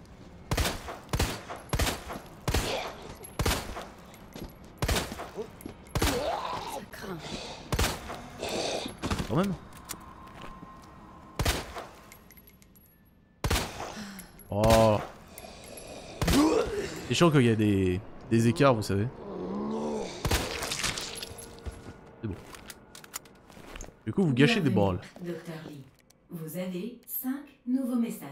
Ça craint. Quand même. Oh. C'est chiant quand il y a des écarts, vous savez. C'est bon. Du coup, vous gâchez des balles. Dr. Lee, vous avez 5 nouveaux messages.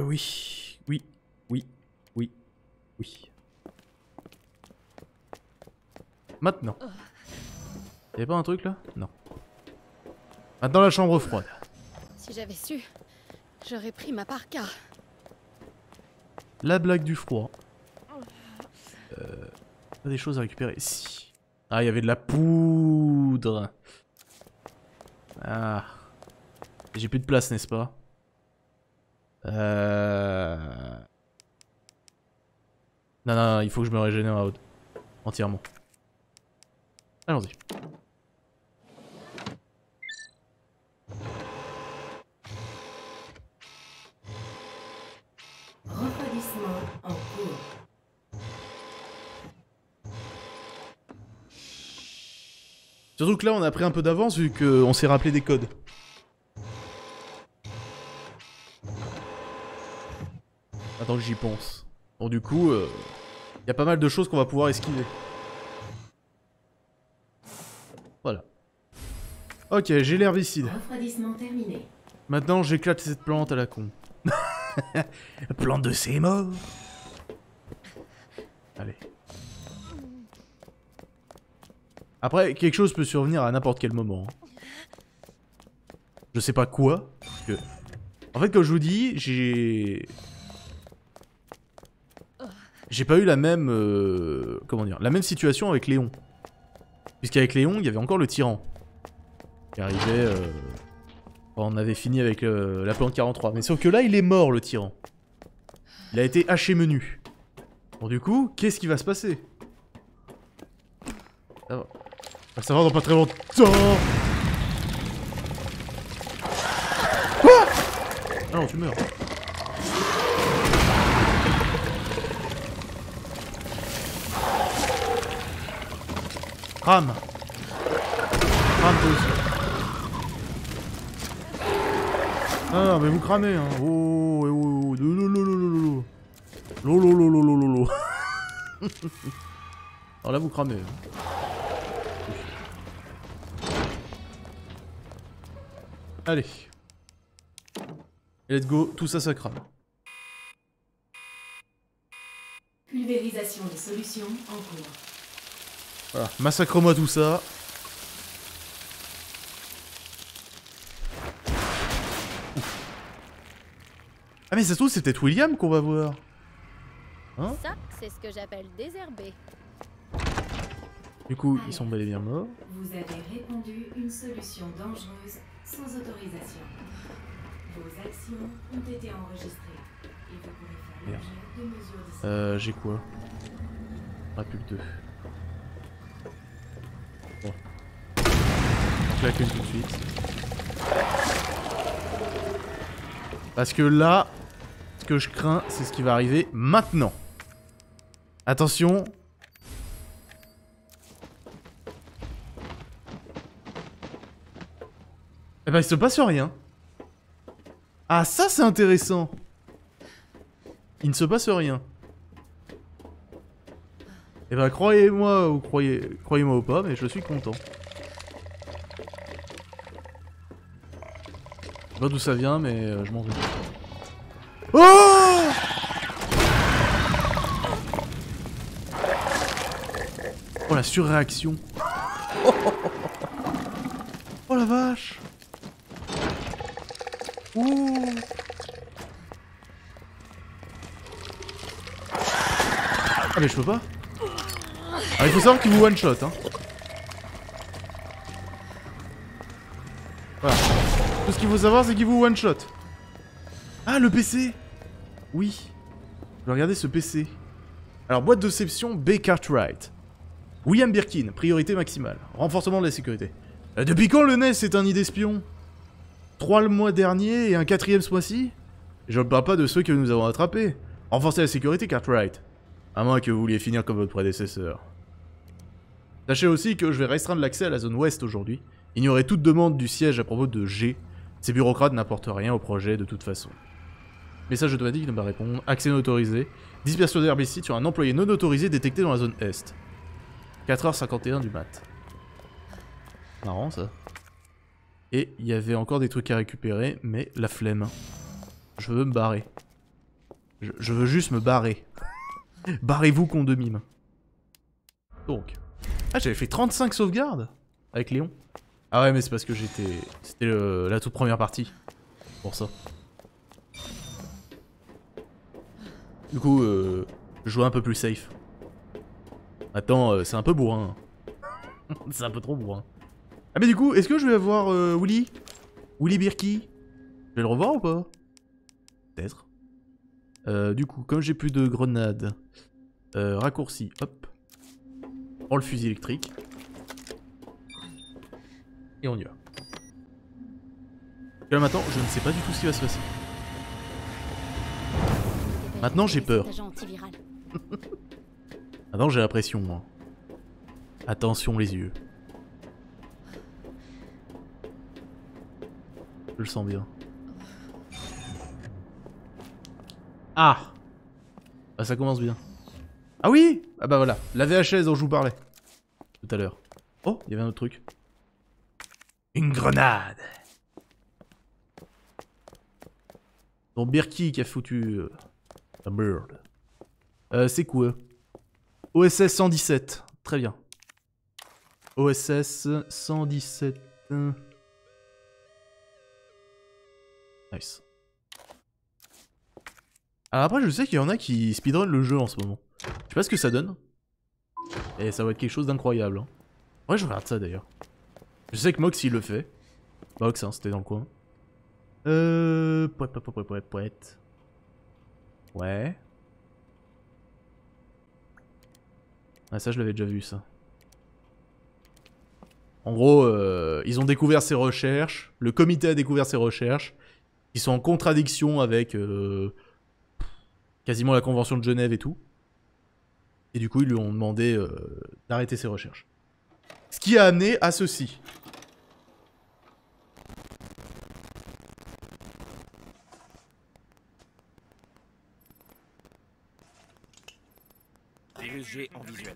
Oui. Maintenant. Y'avait pas un truc là? Non. Maintenant la chambre froide. Si j'avais su, j'aurais pris ma parka. La blague du froid. Pas des choses à récupérer. Si. Ah, il y avait de la poudre. Ah. J'ai plus de place, n'est-ce pas? Non, il faut que je me régénère entièrement. Allons-y. Refroidissement en cours. Surtout que là, on a pris un peu d'avance vu qu'on s'est rappelé des codes. Attends que j'y pense. Bon, du coup, y a pas mal de choses qu'on va pouvoir esquiver. Voilà. Ok, j'ai l'herbicide. Refroidissement terminé. Maintenant, j'éclate cette plante à la con. Plante de ses morts. Allez. Après, quelque chose peut survenir à n'importe quel moment. Je sais pas quoi. Parce que... En fait, comme je vous dis, j'ai pas eu la même... comment dire? La même situation avec Léon. Puisqu'avec Léon, il y avait encore le tyran. Qui arrivait... on avait fini avec la plante 43. Mais sauf que là, il est mort, le tyran. Il a été haché menu. Bon, du coup, qu'est-ce qui va se passer? Ça va. Ça va dans pas très longtemps. Quoi? Ah non, tu meurs. Crame. Crame toi aussi. Ah non, mais vous cramez, hein. Oh. Lolo. Alors là, vous cramez. Allez. Let's go, tout ça, ça crame. Pulvérisation. Utilisation des solutions en cours. Voilà, massacre-moi tout ça. Ouf. Ah mais ça se trouve c'est peut-être William qu'on va voir. Hein? Ça, c'est ce que j'appelle désherber. Du coup, ils sont bel et bien morts. Vous avez répandu une solution dangereuse sans autorisation. Vos actions ont été enregistrées. Et vous pourrez faire l'objet de mesures disciplinaires. J'ai quoi? Ah, plus que 2. Bon. Donc là, qu'une tout de suite. Parce que là, ce que je crains, c'est ce qui va arriver maintenant. Attention. Eh ben, il se passe rien. Ah, ça, c'est intéressant. Il ne se passe rien. Eh ben, croyez-moi ou croyez-moi ou pas, mais je suis content. Je sais pas d'où ça vient, mais je m'en vais. Oh! Oh, la surréaction. Oh la vache. Ouh. Ah mais je peux pas. Ah, il faut savoir qu'il vous one shot hein. Voilà. Tout ce qu'il faut savoir c'est qu'il vous one shot. Ah le PC. Oui. Je vais regarder ce PC. Alors boîte d'exception B. Cartwright. William Birkin, priorité maximale. Renforcement de la sécurité. Depuis quand le NES est un nid d'espion? 3 le mois dernier et un 4ème ce mois-ci? Je ne parle pas de ceux que nous avons attrapés. Renforcez la sécurité, Cartwright. À moins que vous vouliez finir comme votre prédécesseur. Sachez aussi que je vais restreindre l'accès à la zone ouest aujourd'hui. Ignorez toute demande du siège à propos de G. Ces bureaucrates n'apportent rien au projet de toute façon. Message automatique ne va répondre. Accès non autorisé. Dispersion d'herbicides sur un employé non autorisé détecté dans la zone est. 4h51 du mat. Marrant ça. Et il y avait encore des trucs à récupérer, mais la flemme. Je veux me barrer. Je veux juste me barrer. Barrez-vous con de mime. Donc. Ah j'avais fait 35 sauvegardes avec Léon. Ah ouais mais c'est parce que j'étais... C'était la toute première partie. Pour ça. Du coup, je jouais un peu plus safe. Attends, c'est un peu bourrin. C'est un peu trop bourrin. Ah mais du coup, est-ce que je vais avoir Willy Birky? Je vais le revoir ou pas? Peut-être. Du coup, comme j'ai plus de grenades, raccourci, hop. On prend le fusil électrique. Et on y va. Et là maintenant, je ne sais pas du tout ce qui va se passer. Maintenant j'ai peur. Maintenant j'ai la pression moi. Attention les yeux. Je le sens bien. Ah, bah ça commence bien. Ah oui. Ah bah voilà, la VHS dont je vous parlais. Tout à l'heure. Oh, il y avait un autre truc. Une grenade. Donc Birky qui a foutu... la merde. C'est quoi? OSS 117. Très bien. OSS 117. Nice. Alors après, je sais qu'il y en a qui speedrun le jeu en ce moment. Je sais pas ce que ça donne. Et ça va être quelque chose d'incroyable. Hein. Ouais, je regarde ça d'ailleurs. Je sais que Mox il le fait. Mox, hein, c'était dans le coin. Poète. Ouais. Ah ça je l'avais déjà vu ça. En gros, ils ont découvert ces recherches. Le comité a découvert ces recherches. Ils sont en contradiction avec quasiment la convention de Genève et tout. Et du coup ils lui ont demandé d'arrêter ses recherches. Ce qui a amené à ceci. Dirigé en visuel.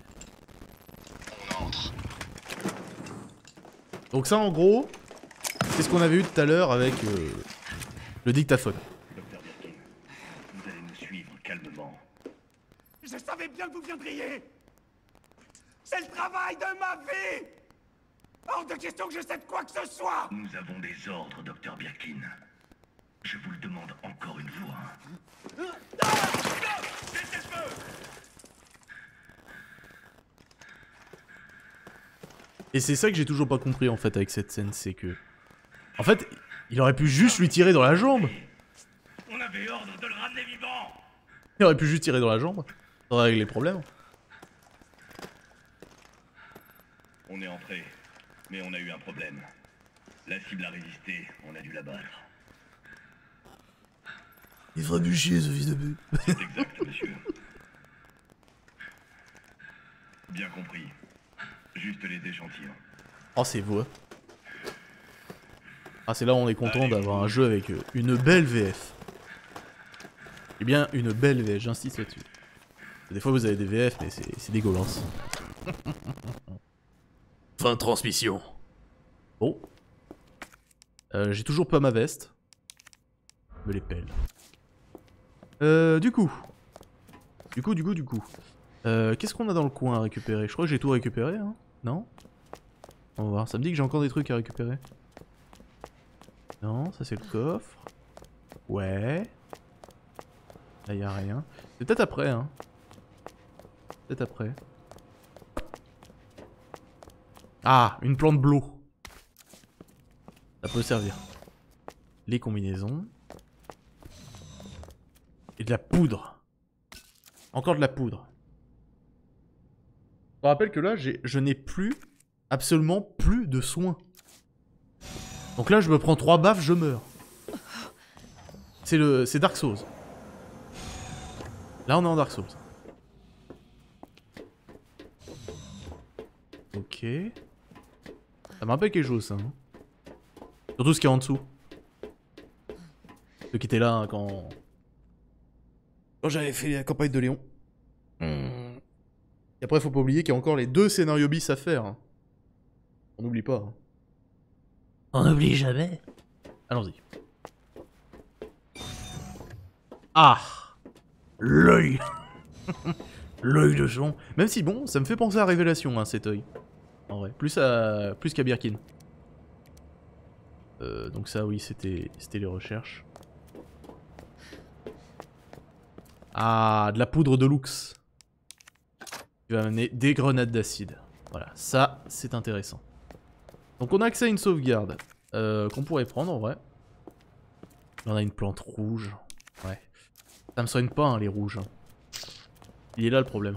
Donc ça en gros, c'est ce qu'on avait eu tout à l'heure avec le dictaphone. Docteur Birkin, vous allez me suivre calmement. Je savais bien que vous viendriez. C'est le travail de ma vie! Hors de question que je cède quoi que ce soit! Nous avons des ordres, Dr. Birkin. Je vous le demande encore une fois. Et c'est ça que j'ai toujours pas compris en fait avec cette scène, c'est que... En fait, il aurait pu juste lui tirer dans la jambe. On avait ordre de le ramener vivant. Il aurait pu juste tirer dans la jambe. Ça aurait réglé le problème. On est entré, mais on a eu un problème. La cible a résisté, on a dû la battre. Il fera du chier ce fils de pute. C'est exact, monsieur. Bien compris. Juste les échantillons. Oh, c'est beau. Ah, c'est là où on est content d'avoir un jeu avec une belle VF. Eh bien, une belle VF, j'insiste là-dessus. Des fois, vous avez des VF, mais c'est dégueulasse. Fin de transmission. Bon. J'ai toujours pas ma veste. Me les pelle. Du coup. Qu'est-ce qu'on a dans le coin à récupérer? Je crois que j'ai tout récupéré, hein? Non? On va voir. Ça me dit que j'ai encore des trucs à récupérer. Non, ça c'est le coffre. Ouais. Là y'a rien. C'est peut-être après, hein. Peut-être après. Ah, une plante blow. Ça peut servir. Les combinaisons. Et de la poudre. Encore de la poudre. Je me rappelle que là, je n'ai plus, absolument plus de soins. Donc là, je me prends 3 baffes, je meurs. C'est Dark Souls. Là, on est en Dark Souls. Ok. Ça me rappelle quelque chose, ça. Hein. Surtout ce qu'il y a en dessous. Ceux qui étaient là hein, quand j'avais fait la campagne de Léon. Et après, faut pas oublier qu'il y a encore les 2 scénarios bis à faire. Hein. On n'oublie pas. Hein. On n'oublie jamais. Allons-y. Ah, l'œil. L'œil de son. Même si bon, ça me fait penser à Révélation, hein, cet œil. En vrai, plus qu'à Birkin. Donc ça, oui, c'était les recherches. Ah, de la poudre de luxe. Qui va amener des grenades d'acide. Voilà, ça, c'est intéressant. Donc on a accès à une sauvegarde qu'on pourrait prendre en vrai. Là, on a une plante rouge. Ouais. Ça me soigne pas hein, les rouges. Hein. Il est là le problème.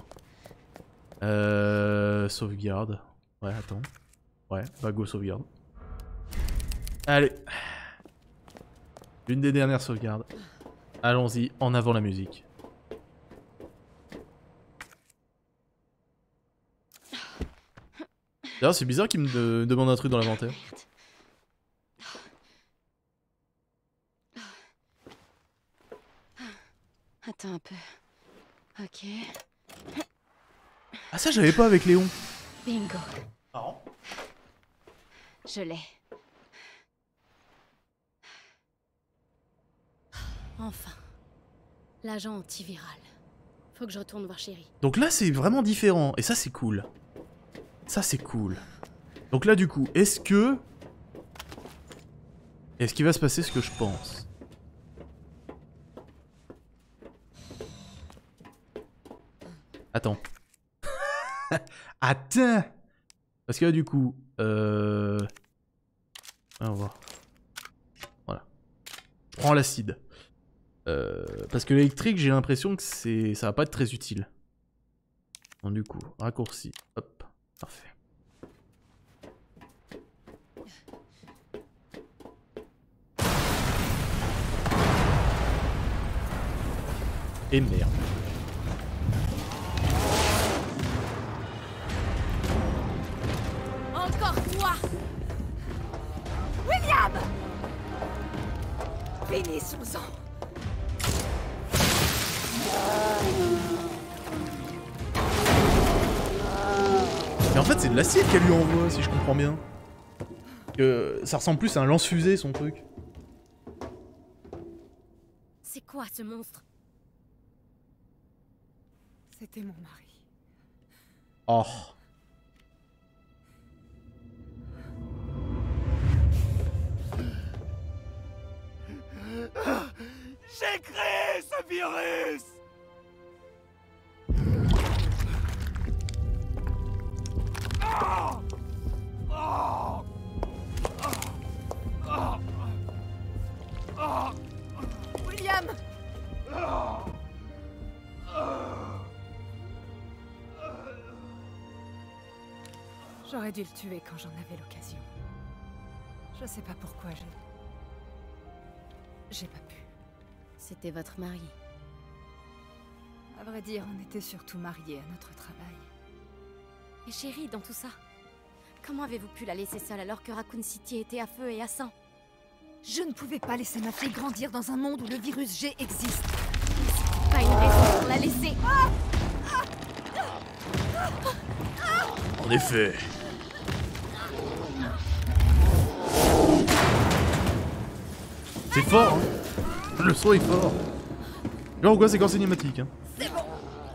Sauvegarde. Ouais, attends. Ouais, bah go sauvegarde. Allez. Une des dernières sauvegardes. Allons-y, en avant la musique. D'ailleurs, c'est bizarre qu'il me demande un truc dans l'inventaire. Attends un peu. Ok. Ah ça, j'avais pas avec Léon. Bingo. Marrant. Je l'ai. Enfin. L'agent antiviral. Faut que je retourne voir Chérie. Donc là, c'est vraiment différent. Et ça, c'est cool. Ça, c'est cool. Donc là, du coup, est-ce qu'il va se passer ce que je pense? Attends. Attends. Parce que là, du coup... On va voir. Voilà. Je prends l'acide. Parce que l'électrique, j'ai l'impression que ça va pas être très utile. Donc du coup, raccourci. Hop. Parfait. Et merde. Encore toi! William! Finissons-en! Mais en fait, c'est de l'acide qu'elle lui envoie, si je comprends bien. Que ça ressemble plus à un lance-fusée, son truc. C'est quoi ce monstre? C'était mon mari. Oh. virus! William! J'aurais dû le tuer quand j'en avais l'occasion. Je sais pas pourquoi j'ai pas pu. C'était votre mari. À vrai dire, on était surtout mariés à notre travail. Et chérie, dans tout ça, comment avez-vous pu la laisser seule alors que Raccoon City était à feu et à sang? Je ne pouvais pas laisser ma fille grandir dans un monde où le virus G existe. Pas une raison pour la laisser. En effet. C'est fort, hein. Le son est fort. Genre ou quoi, c'est quand cinématique, hein. C'est bon.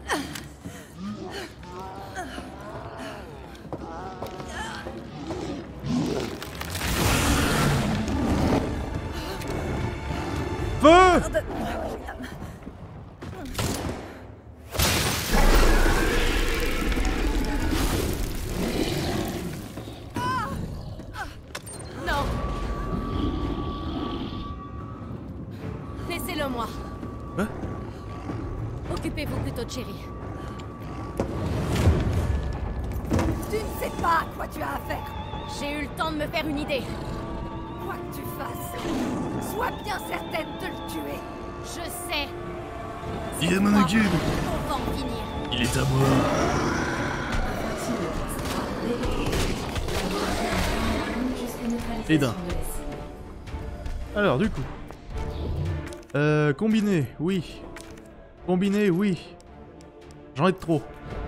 Feu! Pardonne-moi, William. Non. Laissez-le moi. Quoi? Occupez-vous plutôt de Chérie. Tu ne sais pas à quoi tu as affaire. J'ai eu le temps de me faire une idée. Quoi que tu fasses, sois bien certaine de le tuer. Je sais. Il est mon cube. On va en finir. Il est à moi. Et d'un. Alors, du coup. Combiné, oui. Combiné, oui. J'en ai de trop.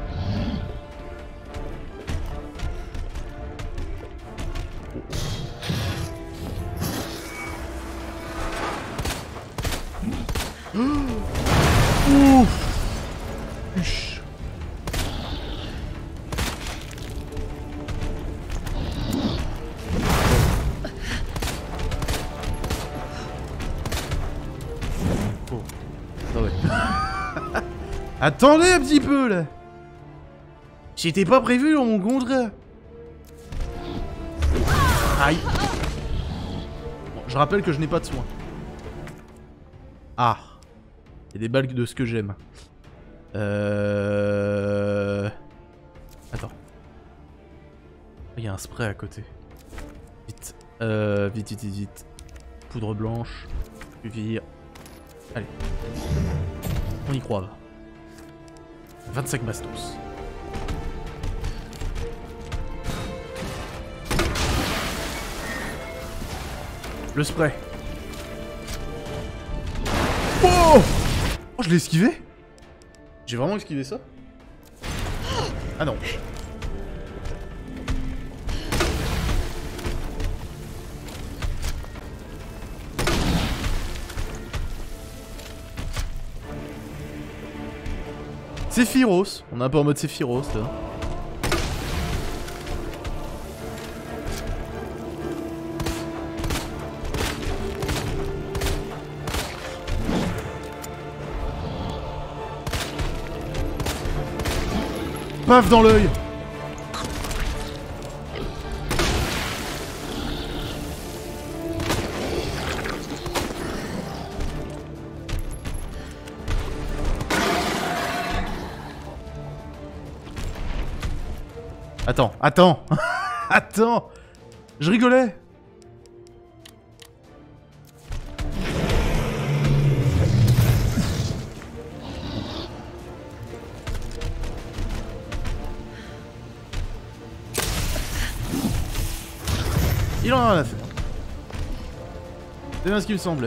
Ouf. Huch. Oh. Attendez un petit peu là. J'étais pas prévu dans mon contrat. Aïe. Bon, je rappelle que je n'ai pas de soins. Ah. Il y a des balles de ce que j'aime. Attends. Il y a un spray à côté. Vite. Vite, vite, vite, vite. Poudre blanche. Vire. Allez. On y croit. 25 bastos. Le spray. Oh! Oh, je l'ai esquivé? J'ai vraiment esquivé ça? Ah non. Sephiroth. On est un peu en mode Sephiroth là. Paf dans l'œil. Attends, attends. Attends. Je rigolais. Il en a rien à faire. C'est bien ce qu'il me semblait.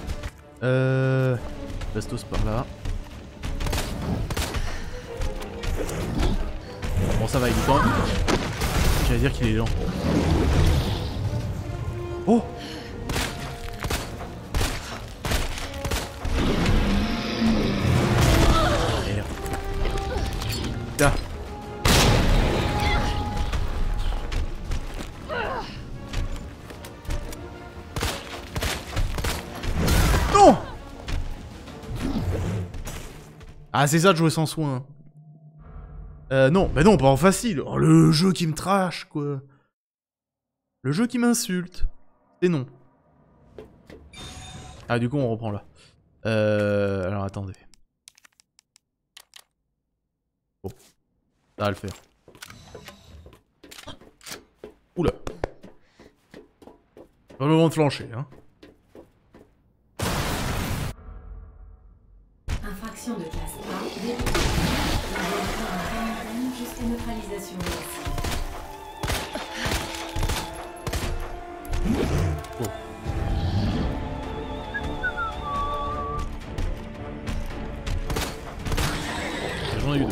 Bastos par là. Bon, ça va, il est temps. J'allais dire qu'il est lent. Oh! Merde. Là. Non! Ah, c'est ça de jouer sans soin. Non, bah non, pas en facile. Oh, le jeu qui me trash, quoi. Le jeu qui m'insulte. C'est non. Ah, du coup, on reprend là. Alors, attendez. Bon. Ça va le faire. Oula. Pas le moment de flancher, hein. Infraction de classe A, détectée. Laboratoire en quarantaine jusqu'à neutralisation de la cible. Oh. J'en ai eu deux.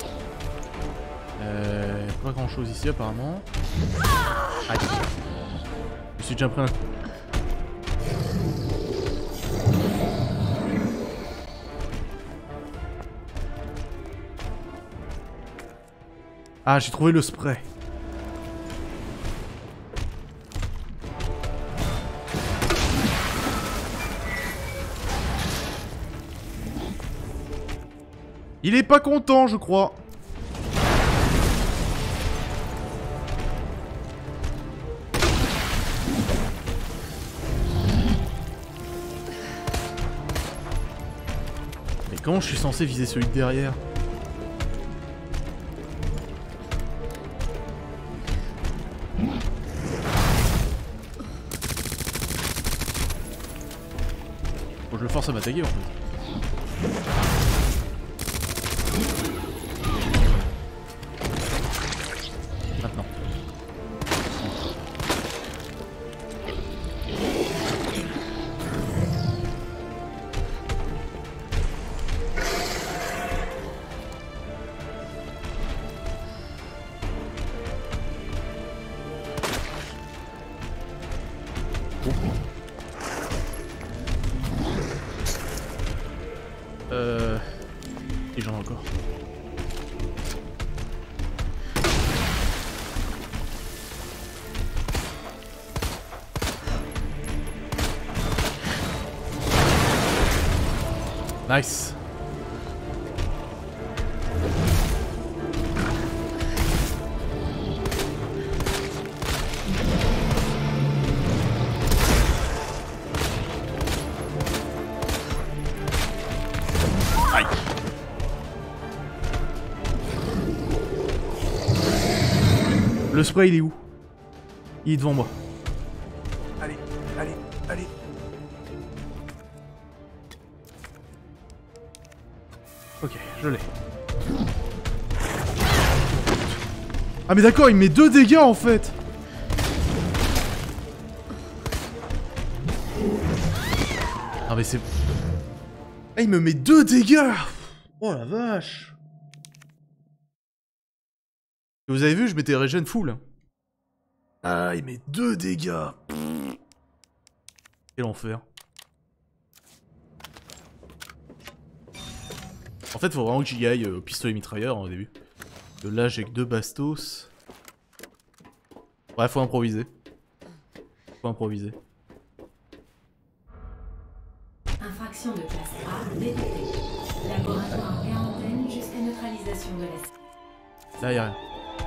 Pas grand chose ici apparemment. Aïe. Je me suis déjà pris un coup. Ah, j'ai trouvé le spray. Il est pas content, je crois. Mais comment je suis censé viser celui de derrière ? Faut que je le force à m'attaquer en fait. Maintenant. Et j'en ai encore. Nice. Aïe. Le spray il est où? Il est devant moi. Allez, allez, allez. Ok, je l'ai. Ah mais d'accord, il met 2 dégâts en fait. Ah mais c'est... Ah il me met 2 dégâts. Oh la vache. Vous avez vu, je m'étais régène full. Ah il met 2 dégâts. Quel enfer. En fait, faut vraiment que j'y aille au pistolet mitrailleur au début. Là, j'ai que 2 bastos. Ouais, faut improviser. Faut improviser. Infraction de classe A détectée. Laboratoire en quarantaine jusqu'à neutralisation de la cible. Là, y'a rien.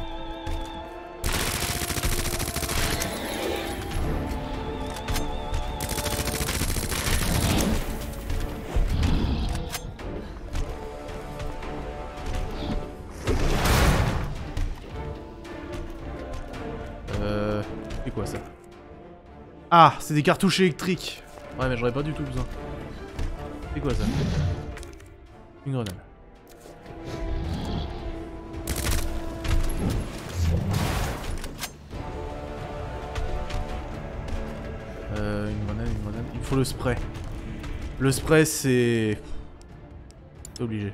C'est quoi ça? Ah, c'est des cartouches électriques. Ouais, mais j'aurais pas du tout besoin. C'est quoi ça? Une grenade. Une grenade, une grenade. Il me faut le spray. Le spray, c'est... C'est obligé.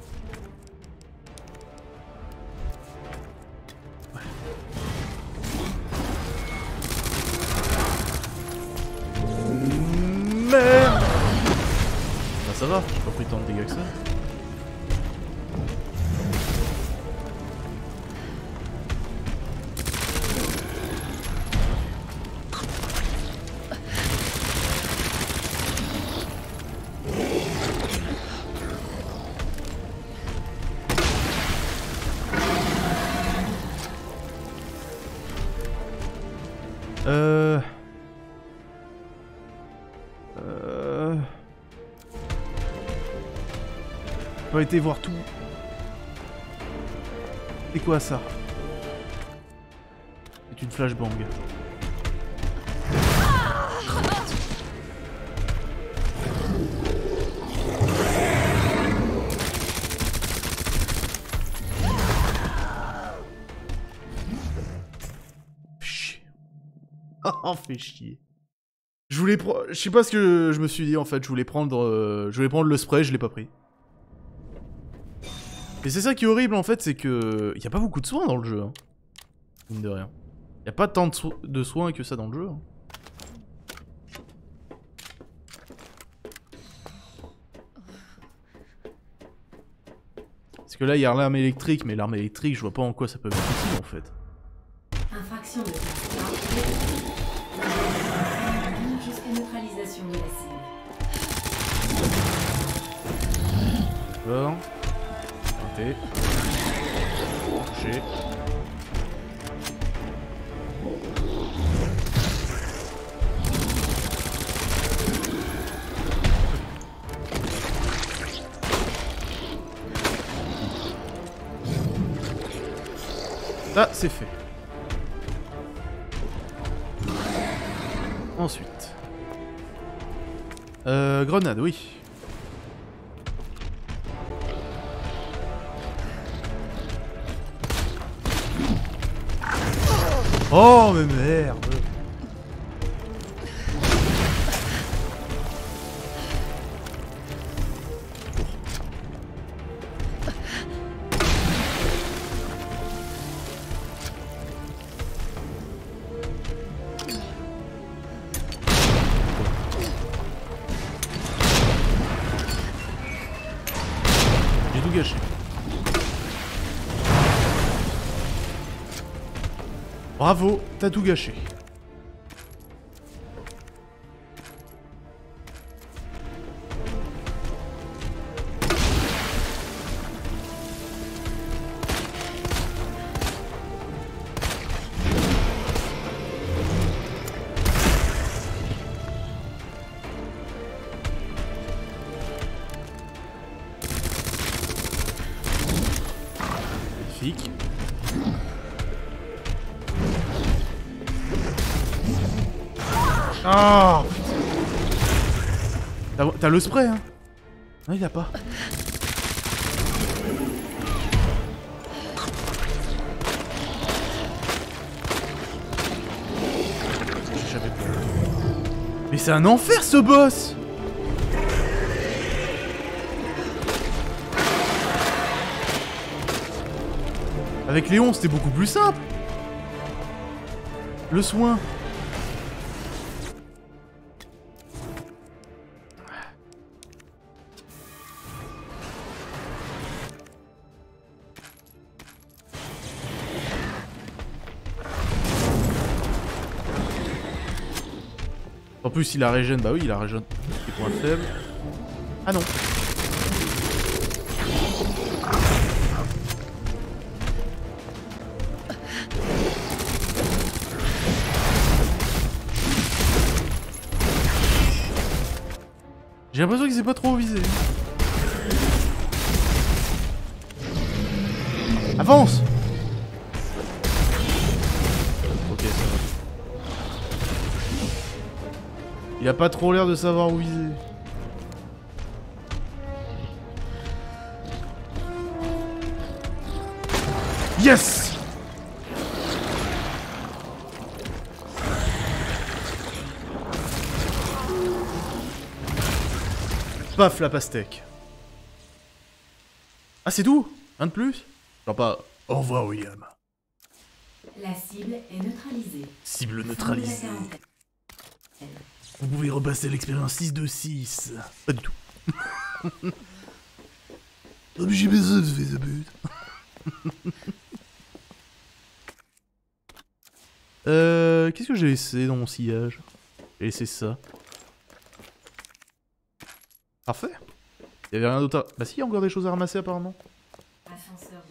Merde! Bah ça va, j'ai pas pris tant de dégâts que ça. Pas été voir tout. C'est quoi ça? C'est une flashbang. Oh, fait chier. Je voulais prendre... Je sais pas ce que je me suis dit en fait. Je voulais prendre le spray, je l'ai pas pris. Et c'est ça qui est horrible en fait, c'est que... Y a pas beaucoup de soins dans le jeu. Hein. Mine de rien. Y a pas tant de soins que ça dans le jeu. Hein. Parce que là, il y a l'arme électrique, mais l'arme électrique, je vois pas en quoi ça peut être utile en fait. Infraction de jusqu'à neutralisation de la cible. Alors... Touché. Ça, c'est fait. Ensuite. Grenade, oui. Oh, mais merde! J'ai tout gâché. Bravo, t'as tout gâché. Magnifique. Oh, t'as le spray, hein? Non, il a pas. J'avais pas. Mais c'est un enfer ce boss! Avec Léon, c'était beaucoup plus simple. Le soin. En plus, il a régène. Bah oui, il a régène. Des points faibles. Ah non. J'ai l'impression qu'il s'est pas trop visé. Avance! Ok, ça va. Il a pas trop l'air de savoir où viser. Yes! Paf, la pastèque. Ah, c'est tout? Un de plus? Genre pas... Au revoir, William. La cible est neutralisée. Cible neutralisée. Vous pouvez repasser l'expérience 6 de 6. Pas du tout. Oh, mais j'ai besoin de faire de but. Qu'est-ce que j'ai laissé dans mon sillage? J'ai laissé ça. Parfait. Il y avait rien d'autre à... Bah si, il y a encore des choses à ramasser apparemment.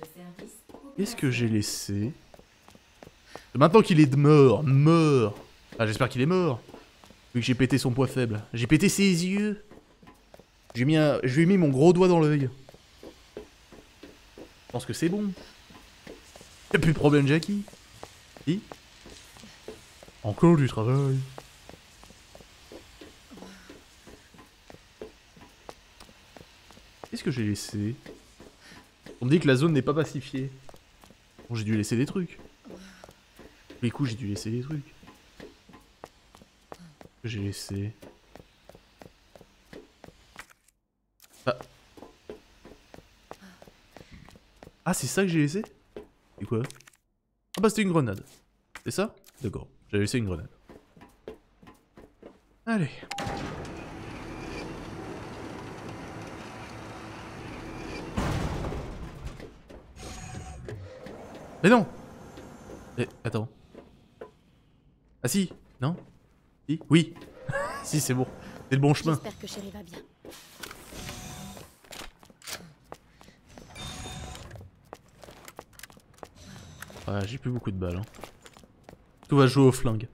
Qu'est-ce que j'ai laissé? Maintenant qu'il est mort. Ah, j'espère qu'il est mort. Vu que j'ai pété son poids faible. J'ai pété ses yeux. Je lui ai mis mon gros doigt dans l'œil. Je pense que c'est bon. Y'a plus de problème, Jackie. Si. Encore du travail. Qu'est-ce que j'ai laissé? On me dit que la zone n'est pas pacifiée. Bon, j'ai dû laisser des trucs. Les coups, j'ai dû laisser des trucs. Que j'ai laissé. Ah. Ah, c'est ça que j'ai laissé? C'est quoi? Ah bah c'était une grenade. C'est ça? D'accord. J'avais laissé une grenade. Allez. Mais non! Eh, attends. Ah si? Non? Si? Oui! Si, c'est bon. C'est le bon chemin. J'espère que Chérie va bien. Ah, j'ai plus beaucoup de balles. Hein. Tout va jouer au flingue.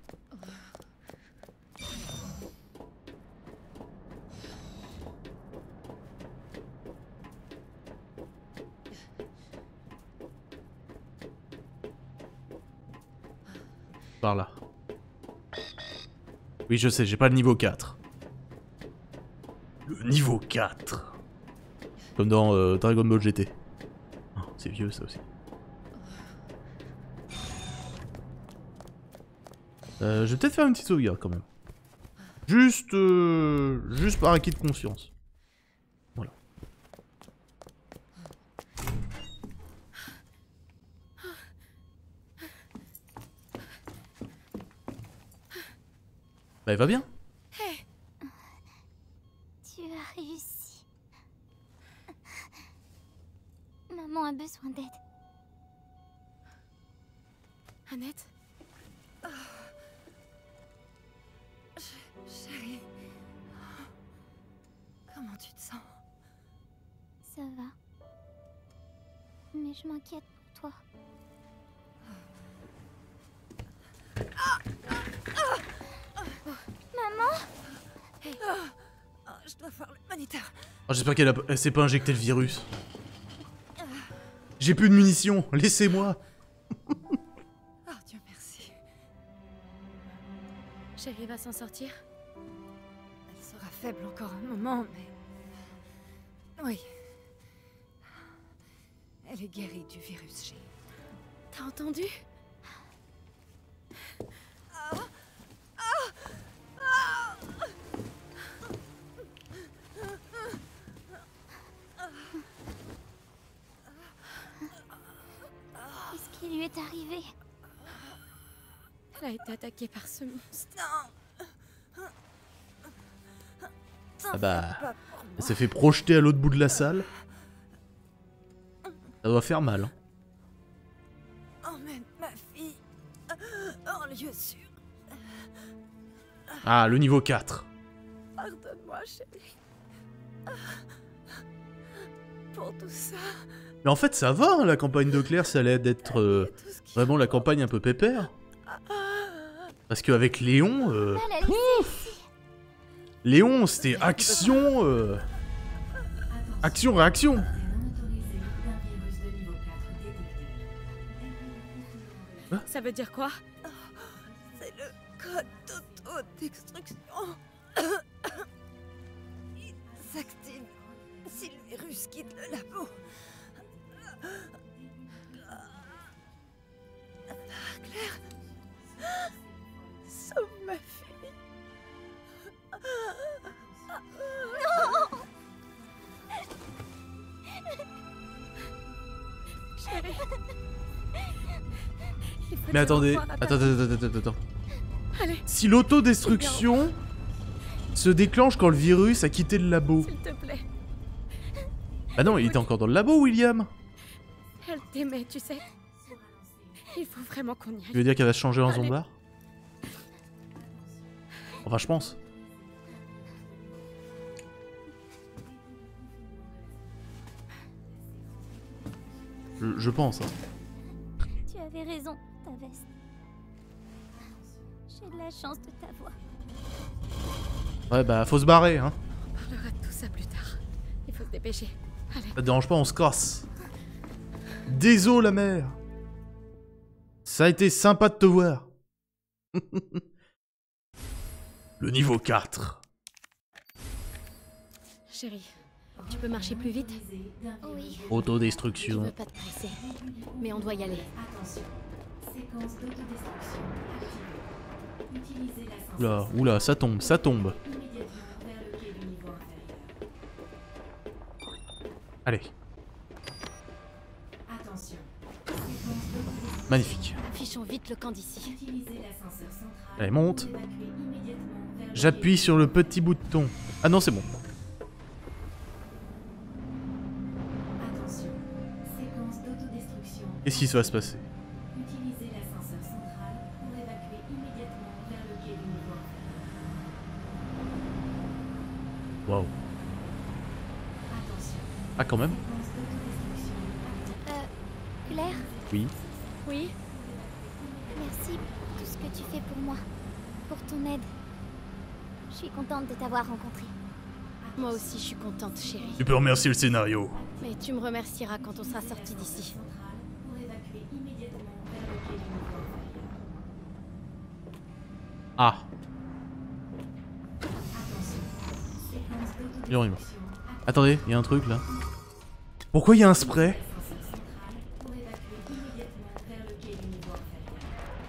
Par là. Oui, je sais, j'ai pas le niveau 4. Le niveau 4. Comme dans Dragon Ball GT. Oh, c'est vieux ça aussi. Je vais peut-être faire une petite sauvegarde quand même. Juste par acquis de conscience. Voilà. Bah, elle va bien. Hey. Tu as réussi. Maman a besoin d'aide. Annette? Chérie. Comment tu te sens? Ça va. Mais je m'inquiète pour toi. Maman? Hey. Je dois voir le moniteur. Oh, j'espère qu'elle s'est pas injecté le virus. J'ai plus de munitions, laissez-moi. Oh Dieu merci. Chérie va s'en sortir? Elle sera faible encore un moment, mais... Oui. Elle est guérie du virus G. T'as entendu? Qu'est-ce qui lui est arrivé? Elle a été attaquée par ce monstre. Ah bah, elle s'est fait projeter à l'autre bout de la salle. Ça doit faire mal. Hein. Emmène ma fille en lieu sûr. Ah, le niveau 4. Pardonne-moi, chérie. Pour tout ça. Mais en fait, ça va, hein, la campagne de Claire, ça allait d'être vraiment la campagne un peu pépère. Parce qu'avec Léon... Léon, c'était action... Action-réaction. Ça veut dire quoi? C'est le code d'auto-destruction. Il s'active si le virus quitte le labo. Claire, sauve ma fille. Non! Chérie. Mais attendez, attends. Allez. Si l'autodestruction se déclenche quand le virus a quitté le labo. S'il te plaît. Ah non, il était encore dans le labo, William. Elle t'aimait, tu sais. Il faut vraiment qu'on y aille. Tu veux dire qu'elle va se changer en Allez. zombard? Enfin, je pense. Je pense. Hein. Tu avais raison, ta veste. J'ai de la chance de t'avoir. Ouais, bah, faut se barrer, hein. On parlera de tout ça plus tard. Il faut se dépêcher. Allez. Ça te dérange pas, on se casse. Désolé, la mère. Ça a été sympa de te voir. Le niveau 4. Chérie, tu peux marcher plus vite? Oui. Je Autodestruction. veux pas te presser, mais on doit y aller. Attention. Séquence d'autodestruction activée. Utilisez l'ascenseur Oula, oula, ça tombe, ça tombe. immédiatement vers le quai du niveau inférieur. Allez, Attention. Séquence d'autodestruction. magnifique. Affichons vite le camp d'ici. Utilisez l'ascenseur central. Allez, monte. pour évacuer immédiatement vers le J'appuie sur le petit bouton. Ah non, c'est bon. Attention. Séquence d'autodestruction. Qu'est-ce qui va se passer? Utilisez l'ascenseur central pour évacuer immédiatement vers le quai du niveau inférieur. Waouh. Attention. Ah, quand même. Séquence d'autodestruction activée. Claire, Oui. Oui? merci pour tout ce que tu fais pour moi. Pour ton aide. Je suis contente de t'avoir rencontré. Moi aussi, je suis contente, chérie. Tu peux remercier le scénario. Mais tu me remercieras quand on sera sorti d'ici. Central pour évacuer immédiatement vers le quai du niveau inférieur. Ah. Attention. Séquence Bien, il va. d'autodestruction activée. Attendez, il y a un truc là. Pourquoi il y a un spray? Ascenseur central pour évacuer immédiatement vers le quai du niveau inférieur.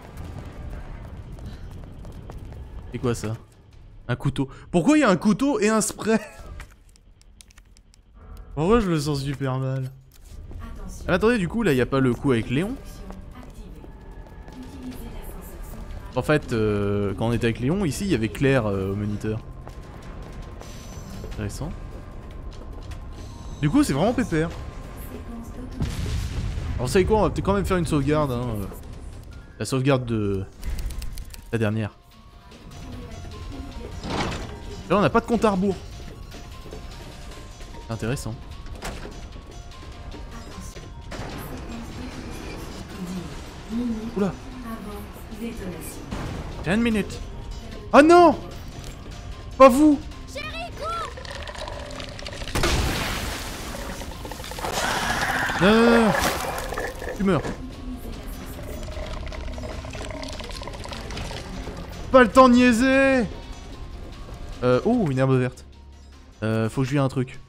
C'est quoi ça? Un couteau. Pourquoi il y a un couteau et un spray? En vrai, je le sens super mal. Attention. Ah, attendez, du coup, là, il n'y a pas le coup avec Léon. Activée. Utilisez l'ascenseur central. En fait, quand on était avec Léon, ici, il y avait Claire au moniteur. Intéressant. Du coup, c'est vraiment pépère. Séquence d'autodestruction. Alors, vous savez quoi, on va peut-être quand même faire une sauvegarde. Hein, la sauvegarde de la dernière. Là, on n'a pas de compte à rebours. C'est intéressant. Oula. Avant détonation. 10 minutes. Oh non! Pas vous! Non, non, non, non. Tu meurs. Pas le temps de niaiser! Oh, une herbe verte. Faut que je vire un truc.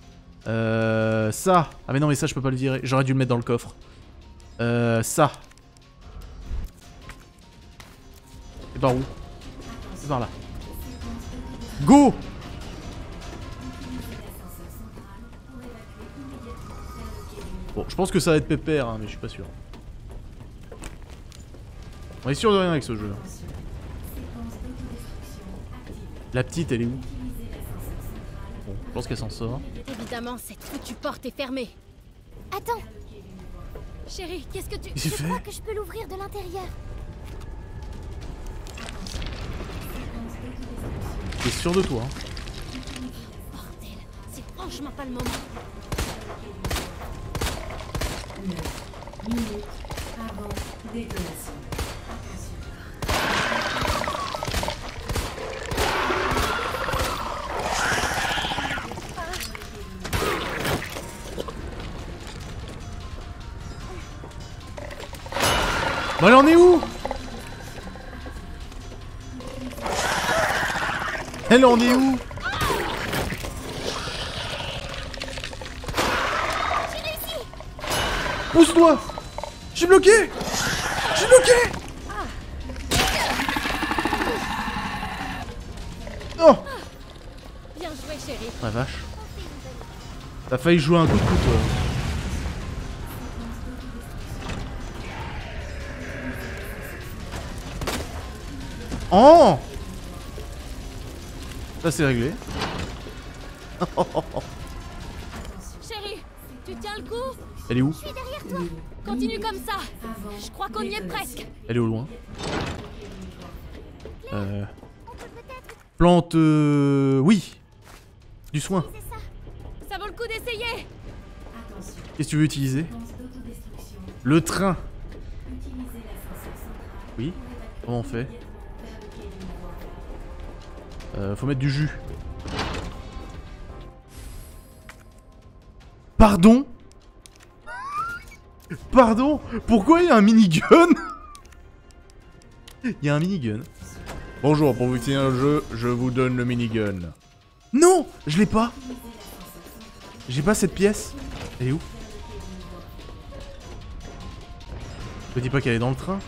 Ça. Ah mais non, mais ça je peux pas le virer. J'aurais dû le mettre dans le coffre. Ça. C'est par où? C'est par là. Go! Bon, je pense que ça va être pépère, hein, mais je suis pas sûr. On est sûr de rien avec ce jeu. La petite, elle est où? Bon, je pense qu'elle s'en sort. Évidemment, cette foutue porte est fermée. Attends, Chérie, qu'est-ce que tu... Qu'est-ce qu'il je crois fait? que je peux l'ouvrir de l'intérieur. T'es sûr de toi, hein? Bordel, c'est franchement pas le moment. Minute avant détonation. Attention. Bon, elle en est où? Elle en est où? Pousse-toi! Je suis bloqué! Je suis bloqué! Oh! Bien joué, chérie. La vache. T'as failli jouer un coup de couteau. Oh! Ça c'est réglé. Chérie, tu tiens le coup? Elle est où? Continue comme ça. Je crois qu'on y est presque. Elle est au loin. Plante... Oui. Du soin. C'est ça. Ça vaut le coup d'essayer. Attention. Qu'est-ce que tu veux utiliser? Séquence d'autodestruction. Le train. Utilisez l'ascenseur central. Oui. Comment on fait? Immédiatement vers Faut mettre du jus. Pardon? Pardon? Pourquoi il y a un minigun? Il y a un minigun. Bonjour, pour vous finir le jeu, je vous donne le minigun. Non! Je l'ai pas! J'ai pas cette pièce. Elle est où? Me dis pas qu'elle est dans le train.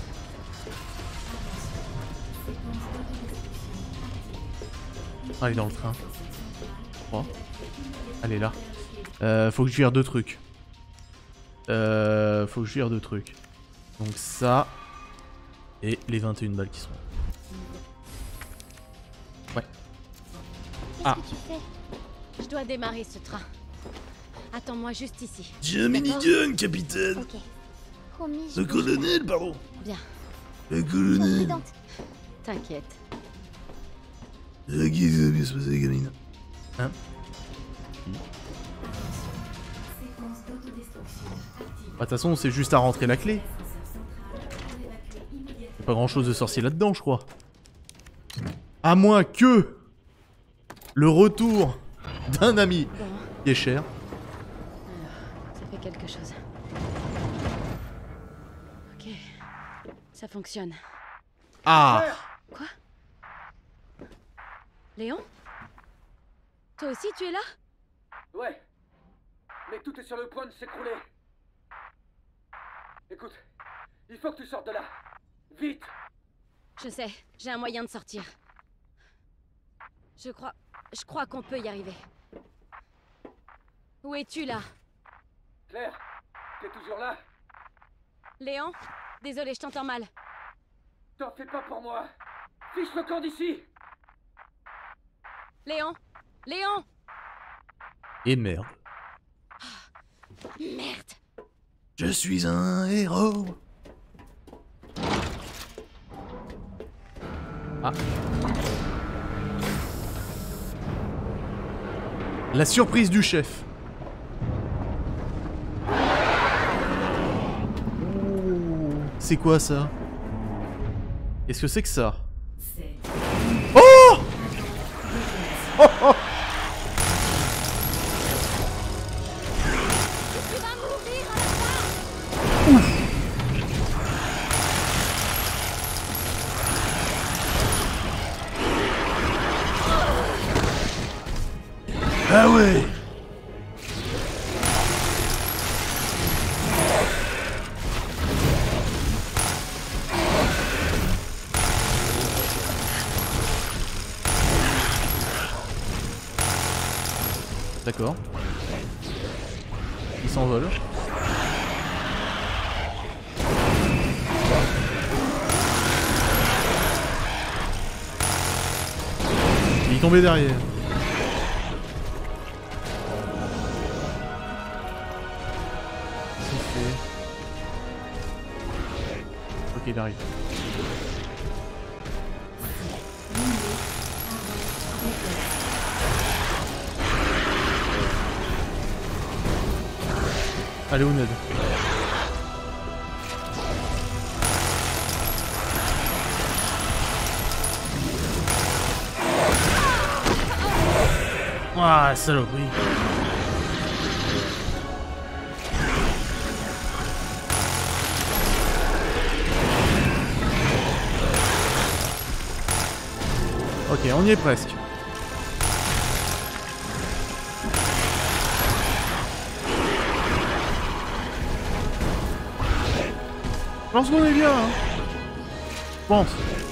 Ah, elle est dans le train. Oh. Elle est là. Faut que je vire deux trucs. Faut que je vire deux trucs. Donc ça. Et les 21 balles qui sont là. Ouais. Ah. Qu'est-ce que tu fais? Je dois démarrer ce train. Attends-moi juste ici. J'ai un minigun, capitaine. Ok. Promis, Le colonel, pardon. Bien. Le colonel. prudente. T'inquiète. Qui va bien se passer, gamine? Hein? Séquence d'autodestruction active. Bah, de toute façon, c'est juste à rentrer la clé. Ascenseur central pour évacuer immédiatement. Pas grand chose de sorcier là-dedans, je crois. À moins que le retour d'un ami Bon, qui est cher. ça fait quelque chose. Ok. Ça fonctionne. Ah! Quoi? Léon? Toi aussi, tu es là? Ouais. Mais tout est sur le point de s'écrouler. Écoute, il faut que tu sortes de là. Vite. Je sais, j'ai un moyen de sortir. Je crois qu'on peut y arriver. Où es-tu là? Claire, t'es toujours là? Léon? Désolé, je t'entends mal. T'en fais pas pour moi. Fiche le camp d'ici. Léon? Léon? Et merde. Merde! Je suis un héros. Ah. La surprise du chef. C'est quoi ça? Qu'est-ce que c'est que ça? C'est Oh! Oh, oh! Tu vas mourir à la fin! Ah ouais. D'accord. Il s'envole. Il est tombé derrière. C'est fait. Ok, il arrive. Allez, on aide. Ah, saloperie. Ok, on y est presque. Je pense qu'on est bien, hein. Je pense.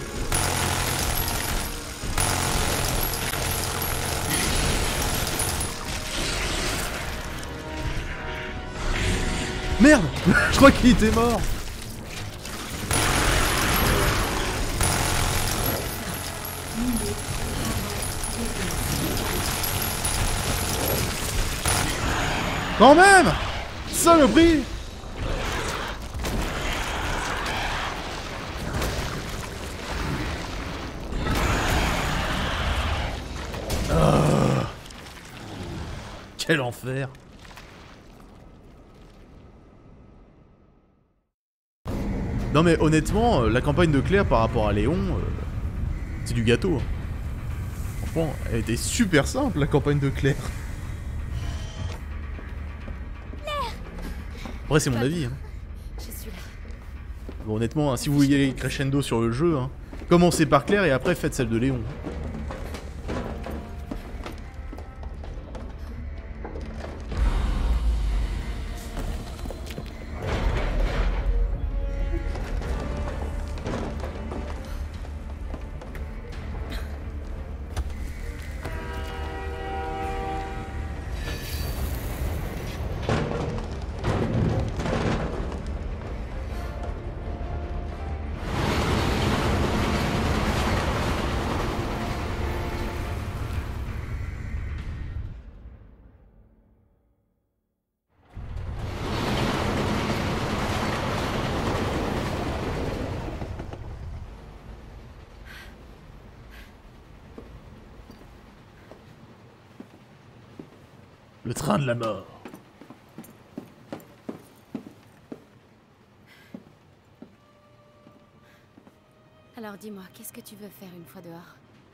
Merde. Je crois qu'il était mort. Quand même. Saloperie. Quel enfer. Non mais honnêtement, la campagne de Claire par rapport à Léon, c'est du gâteau. Bon, elle était super simple la campagne de Claire. Après c'est mon avis. Hein. Je suis là. Bon, honnêtement, hein, si vous voyez crescendo sur le jeu, hein, commencez par Claire et après faites celle de Léon. Le train de la mort. Alors dis-moi, qu'est-ce que tu veux faire une fois dehors?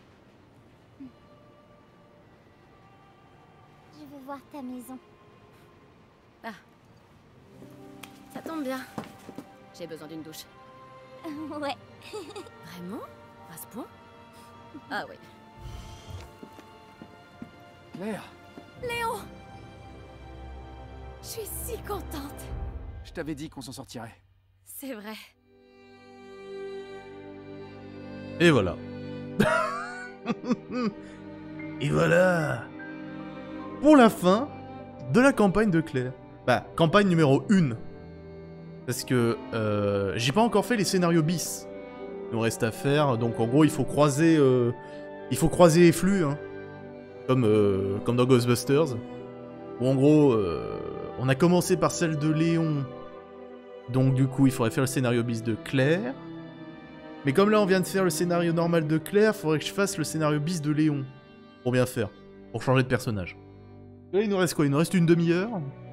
Je veux voir ta maison. Ah. Ça tombe bien. J'ai besoin d'une douche. Ouais. Vraiment? À ce point? Ah oui. Claire, Léon! Je suis si contente. je t'avais dit qu'on s'en sortirait. C'est vrai. Et voilà. Et voilà. Pour la fin de la campagne de Claire. Bah, campagne numéro 1. Parce que j'ai pas encore fait les scénarios bis. Il nous reste à faire. Donc en gros, il faut croiser les flux. Hein. Comme dans Ghostbusters. Où en gros, on a commencé par celle de Léon. Donc du coup, il faudrait faire le scénario bis de Claire. Mais comme là, on vient de faire le scénario normal de Claire, il faudrait que je fasse le scénario bis de Léon. Pour bien faire. Pour changer de personnage. Là, il nous reste quoi? Il nous reste une demi-heure.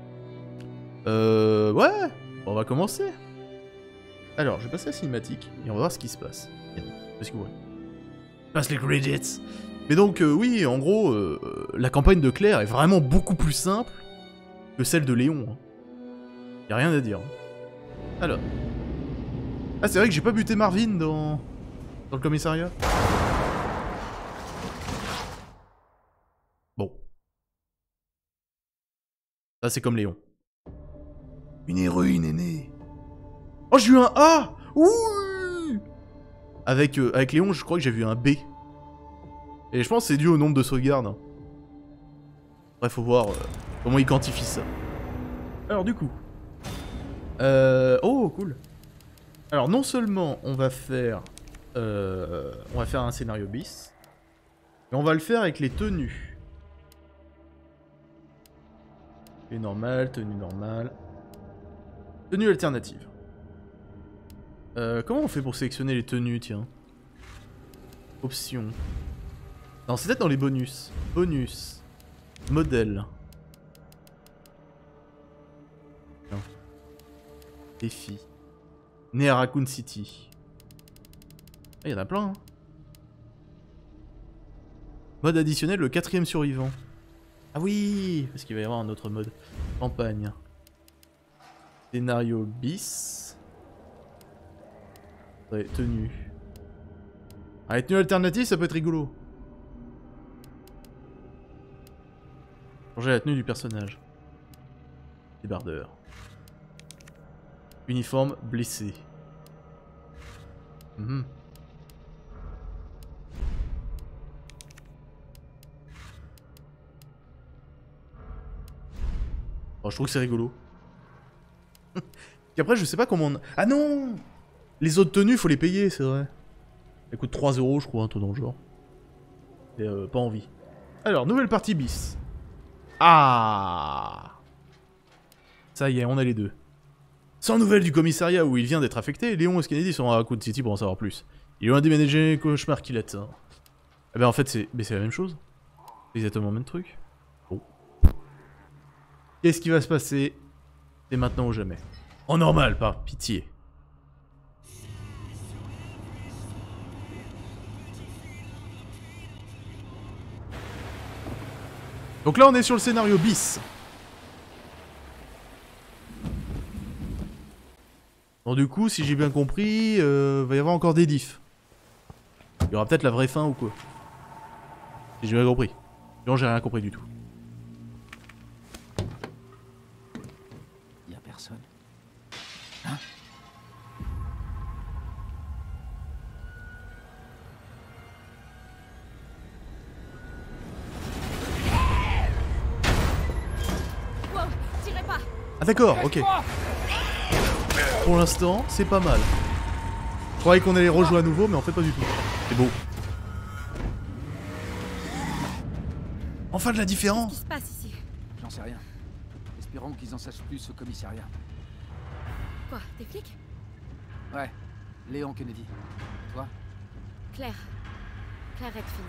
Ouais. On va commencer. Alors, je vais passer à la cinématique et on va voir ce qui se passe. Qu'est-ce que vous voulez? Passe les credits. Mais donc, oui, en gros, la campagne de Claire est vraiment beaucoup plus simple que celle de Léon. Hein. Y a rien à dire. Alors. Ah, c'est vrai que j'ai pas buté Marvin dans le commissariat. Bon. Ça, c'est comme Léon. Une héroïne est née. Oh, j'ai eu un A! Ouh! Avec Léon, je crois que j'ai vu un B. Et je pense que c'est dû au nombre de sauvegardes. Hein. Bref, faut voir comment il quantifie ça. Alors, du coup. Oh, cool. Alors, non seulement on va faire un scénario bis, mais on va le faire avec les tenues. Tenue normale, tenue normale. Tenue alternative. Comment on fait pour sélectionner les tenues, tiens? Options. Non, c'est peut-être dans les bonus. Bonus. Modèle. Non. Défi. Né à Raccoon City. Ah, y en a plein, hein. Mode additionnel, le 4ème survivant. Ah oui, parce qu'il va y avoir un autre mode. Campagne. Scénario bis. Ouais, tenue. Ah, les tenues alternatives, ça peut être rigolo. Changer la tenue du personnage. Débardeur. Uniforme blessé. Bon, je trouve que c'est rigolo. Et après, je sais pas comment on... Ah non! Les autres tenues, faut les payer, c'est vrai. Elles coûtent 3 €, je crois, un truc dans le genre. Et pas envie. Alors, nouvelle partie bis. Ah! Ça y est, on a les deux. Sans nouvelles du commissariat où il vient d'être affecté, Léon et Kennedy sont à Raccoon City pour en savoir plus. Ils ont un déménagé cauchemar qu'il attend. Eh ben en fait, c'est la même chose. C'est exactement le même truc. Bon. Qu'est-ce qui va se passer? C'est maintenant ou jamais. En normal, par pitié. Donc là, on est sur le scénario bis. Donc du coup, si j'ai bien compris, va y avoir encore des diffs. Il y aura peut-être la vraie fin ou quoi. Si j'ai bien compris. Non, j'ai rien compris du tout. Y a personne. Hein? Wow, tirez pas. Ah d'accord, ok. Pour l'instant, c'est pas mal. Je croyais qu'on allait rejouer à nouveau, mais en fait pas du tout. C'est beau. Enfin de la différence. Qu'est-ce qui se passe ici? J'en sais rien. Espérons qu'ils en sachent plus au commissariat. Quoi, t'es flic? Ouais. Léon Kennedy. Toi? Claire. Claire Redfield.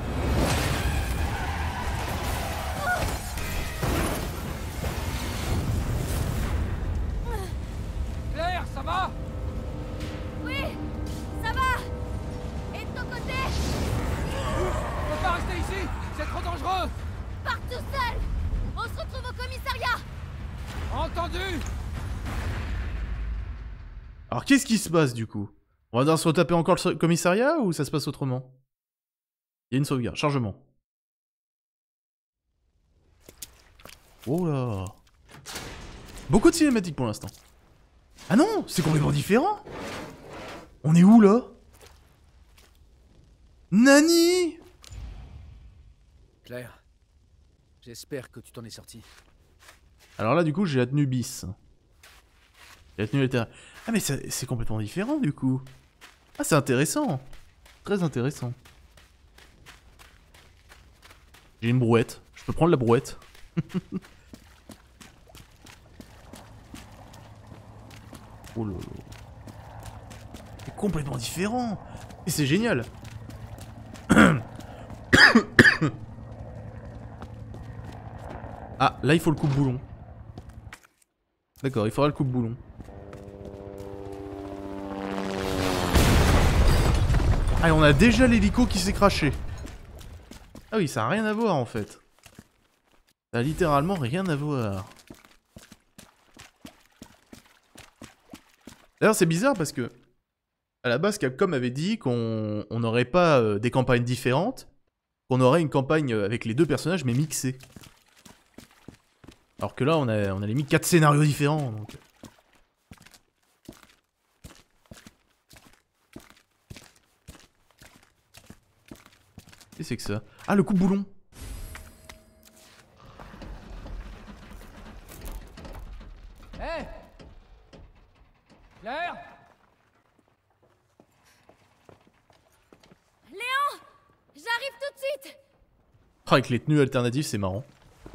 Claire, ça va? Oui, ça va. Et de ton côté? On peut pas rester ici, c'est trop dangereux. Pars tout seul. On se retrouve au commissariat. Entendu? Alors qu'est-ce qui se passe du coup? On va devoir se retaper encore le commissariat ou ça se passe autrement? Il y a une sauvegarde, chargement. Oh là. Beaucoup de cinématiques pour l'instant. Ah non, c'est complètement différent. On est où là? Nani? Claire, j'espère que tu t'en es sorti. Alors là du coup j'ai la tenue bis. J'ai la tenue latérale. Ah mais c'est complètement différent du coup. Ah c'est intéressant. Très intéressant. J'ai une brouette. Je peux prendre la brouette. Oh là là. C'est complètement différent. Et c'est génial. Ah, là il faut le coupe-boulon. D'accord, il faudra le coupe-boulon. Ah, et on a déjà l'hélico qui s'est craché. Ah oui, ça a rien à voir en fait. Ça a littéralement rien à voir. D'ailleurs, c'est bizarre parce que à la base, Capcom avait dit qu'on n'aurait pas des campagnes différentes, qu'on aurait une campagne avec les deux personnages mais mixée. Alors que là, on a limite 4 scénarios différents. Donc. Qu'est-ce que c'est que ça? Ah, le coupe-boulon. Hé! Claire? Léon, j'arrive tout de suite. Oh, avec les tenues alternatives, c'est marrant.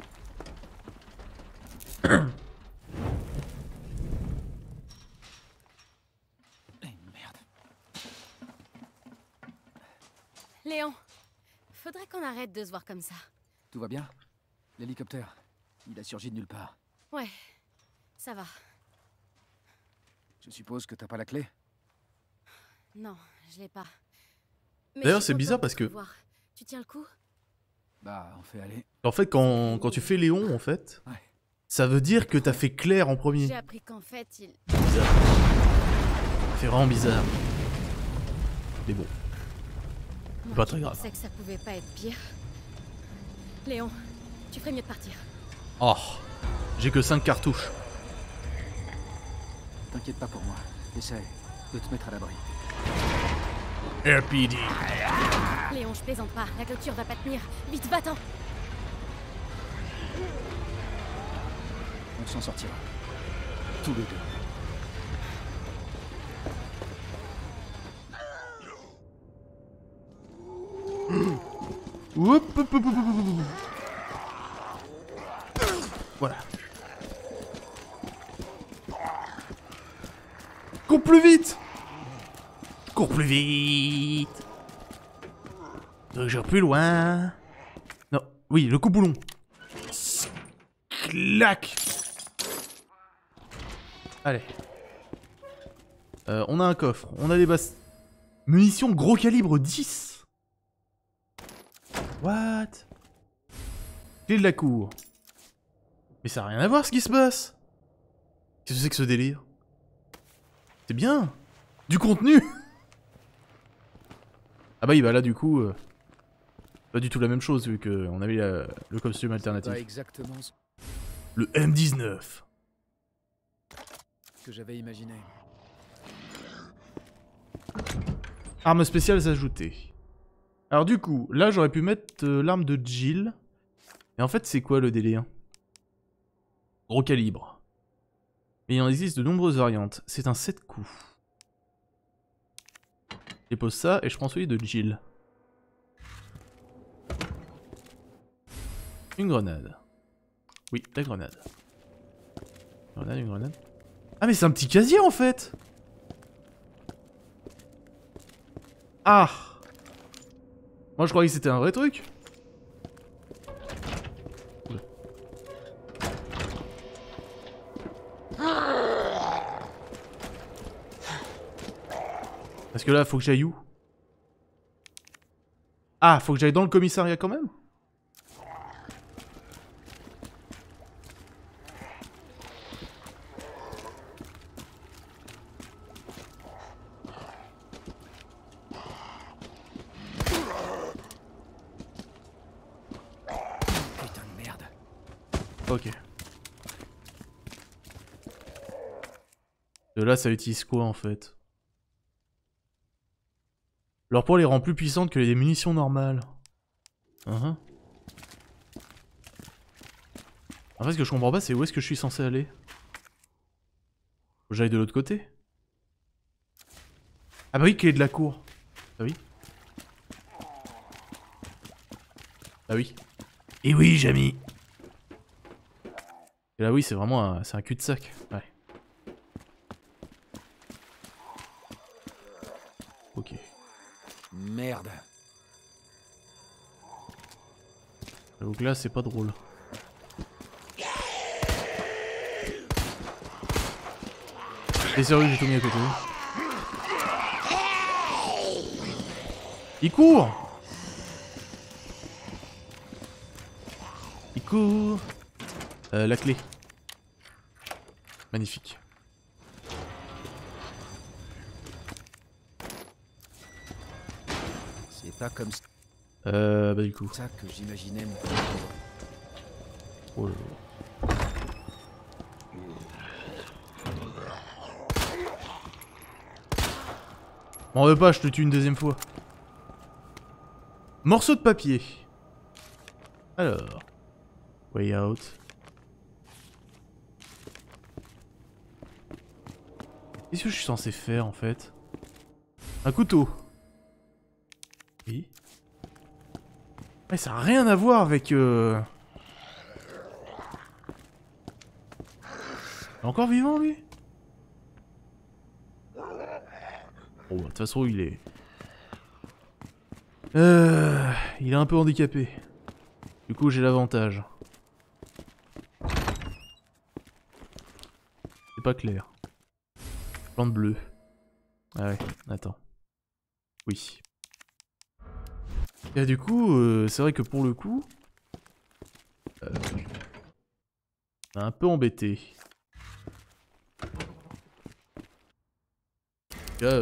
Léon, faudrait qu'on arrête de se voir comme ça. Tout va bien? L'hélicoptère, il a surgi de nulle part. Ouais, ça va. Je suppose que t'as pas la clé? Non, je l'ai pas. Mais D'ailleurs, je suis c'est bizarre contente parce de te que... voir. Tu tiens le coup? Bah, on fait aller. En fait, quand tu fais Léon, en fait, Ouais. ça veut dire que t'as fait Claire en premier. J'ai appris qu'en fait, il... Bizarre. C'est vraiment bizarre. Mais bon. Moi, Pas très grave. Je pensais que ça pouvait pas être pire. Léon, tu ferais mieux de partir. Oh, j'ai que 5 cartouches. T'inquiète pas pour moi. Essaye de te mettre à l'abri. RPD. Léon, je plaisante pas. La clôture va pas tenir. Vite, va-t'en. On s'en sortira. Tous les deux. Oup, oup, oup, oup, oup, oup. Voilà. Cours plus vite. Cours plus vite. Toujours plus loin. Non, oui, le coupe-boulon. Clac. Allez. On a un coffre, on a des basses. Munitions gros calibre 10. What? Clé de la cour. Mais ça n'a rien à voir ce qui se passe. Qu'est-ce que c'est que ce délire? C'est bien. Du contenu. Ah bah oui, bah là du coup... pas du tout la même chose vu qu'on avait le costume alternatif. Pas exactement ce Le M19. que j'avais imaginé. Arme spéciale ajoutée. Alors du coup, là j'aurais pu mettre l'arme de Jill. Et en fait c'est quoi le délire? Gros calibre. Mais il en existe de nombreuses variantes. C'est un 7 coups. Je dépose ça et je prends celui de Jill. Une grenade. Oui, la grenade. Une grenade, une grenade. Ah mais c'est un petit casier en fait! Ah! Moi je croyais que c'était un vrai truc. Oula. Parce que là faut que j'aille où? Ah, faut que j'aille dans le commissariat quand même? Ok. De là, ça utilise quoi en fait? Leur poids les rend plus puissantes que les munitions normales. En fait, ce que je comprends pas, c'est où est-ce que je suis censé aller? Faut que j'aille de l'autre côté? Ah bah oui, clé de la cour. Ah oui. Ah oui. Et oui, Jamy. Et là oui, c'est vraiment un cul-de-sac. Ouais. Ok. Merde. Donc là, c'est pas drôle. Et sérieux, j'ai tout mis à côté. Il court! Il court! La clé. Magnifique. C'est pas comme ça. Bah du coup. Ça que j'imaginais mon. Oh là là. M'en veux pas, je te tue une deuxième fois. Morceau de papier. Alors. Way out. Qu'est-ce que je suis censé faire en fait? Un couteau. Oui. Mais ça n'a rien à voir avec... Il est encore vivant lui? Bon, de toute façon il est... il est un peu handicapé. Du coup j'ai l'avantage. C'est pas clair. Plante bleue. Ah ouais, attends. Oui. Et du coup, c'est vrai que pour le coup... on est un peu embêté. Là,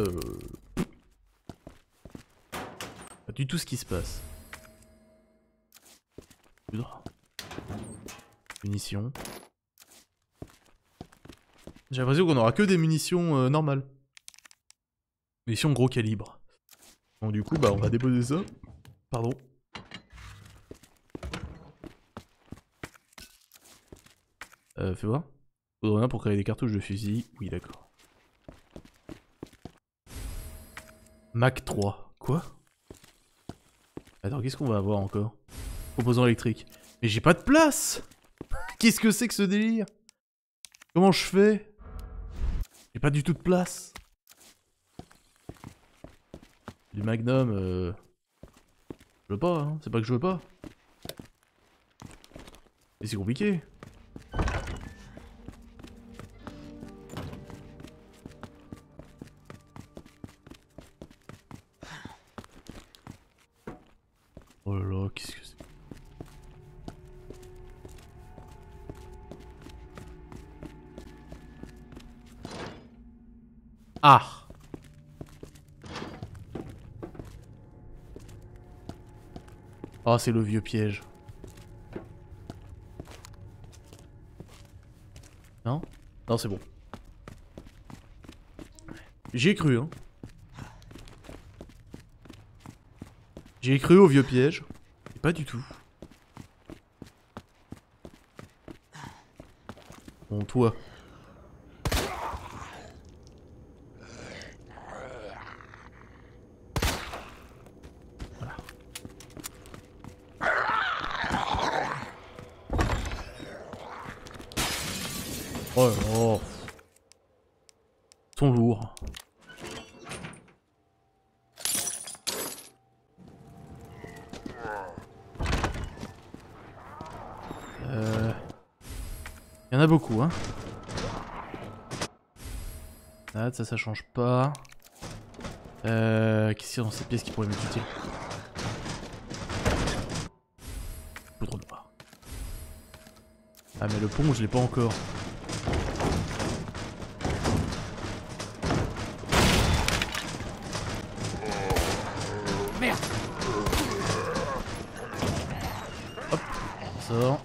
pas du tout ce qui se passe. Poudre. Munitions. J'ai l'impression qu'on aura que des munitions normales. Munitions gros calibre. Donc du coup, bah on va déposer ça. Pardon. Fais voir. Faudrait rien pour créer des cartouches de fusil. Oui, d'accord. Mac 3. Quoi? Attends, qu'est-ce qu'on va avoir encore? Composant électrique. Mais j'ai pas de place! Qu'est-ce que c'est que ce délire? Comment je fais? J'ai pas du tout de place. Du Magnum, je veux pas, hein. C'est pas que je veux pas. Mais c'est compliqué. Oh là là, qu'est-ce que c'est? Ah. Oh, c'est le vieux piège. Non? Non, c'est bon. J'y ai cru, hein. J'y ai cru au vieux piège. Et pas du tout. Bon, toi. Voilà. Oh là là. Ils sont lourds. Il y en a beaucoup, hein. Ça change pas. Qu'est-ce qu'il y a dans cette pièce qui pourrait m'être utile? Poudre noire. Ah mais le pont je l'ai pas encore. Merde. Hop, on sort.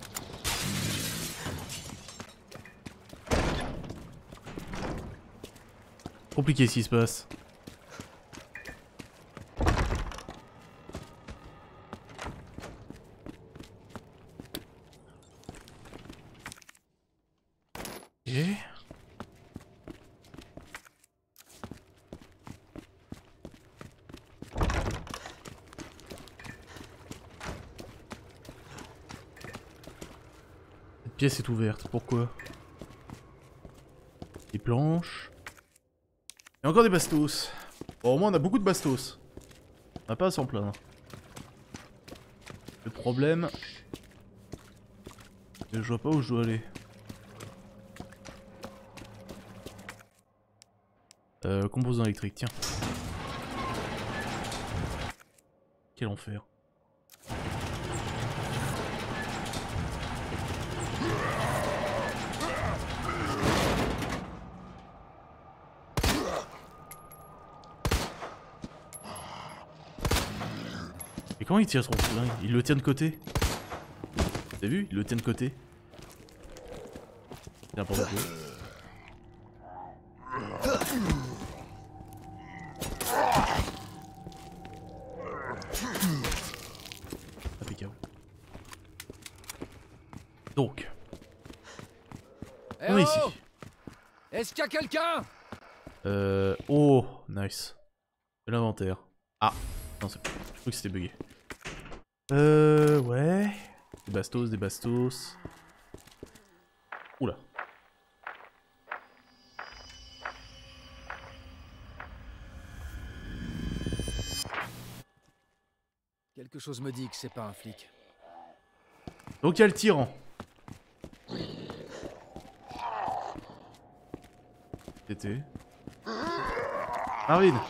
Compliqué ce qui se passe. Ok. Cette pièce est ouverte, pourquoi? Des planches. Et encore des bastos. Bon, au moins on a beaucoup de bastos. On n'a pas à s'en plaindre. Le problème... c'est que je vois pas où je dois aller. Composant électrique, tiens. Quel enfer. Et comment il tire son flingue? Il le tient de côté. T'as vu? Il le tient de côté. C'est n'importe quoi. Impeccable. Donc. On est ici. Est-ce qu'il y a quelqu'un? Oh, nice. De l'inventaire. Ah, non, c'est... je crois que c'était bugué. Ouais. Des bastos, des bastos. Oula. Quelque chose me dit que c'est pas un flic. Donc il y a le tyran. C'était. Marvin.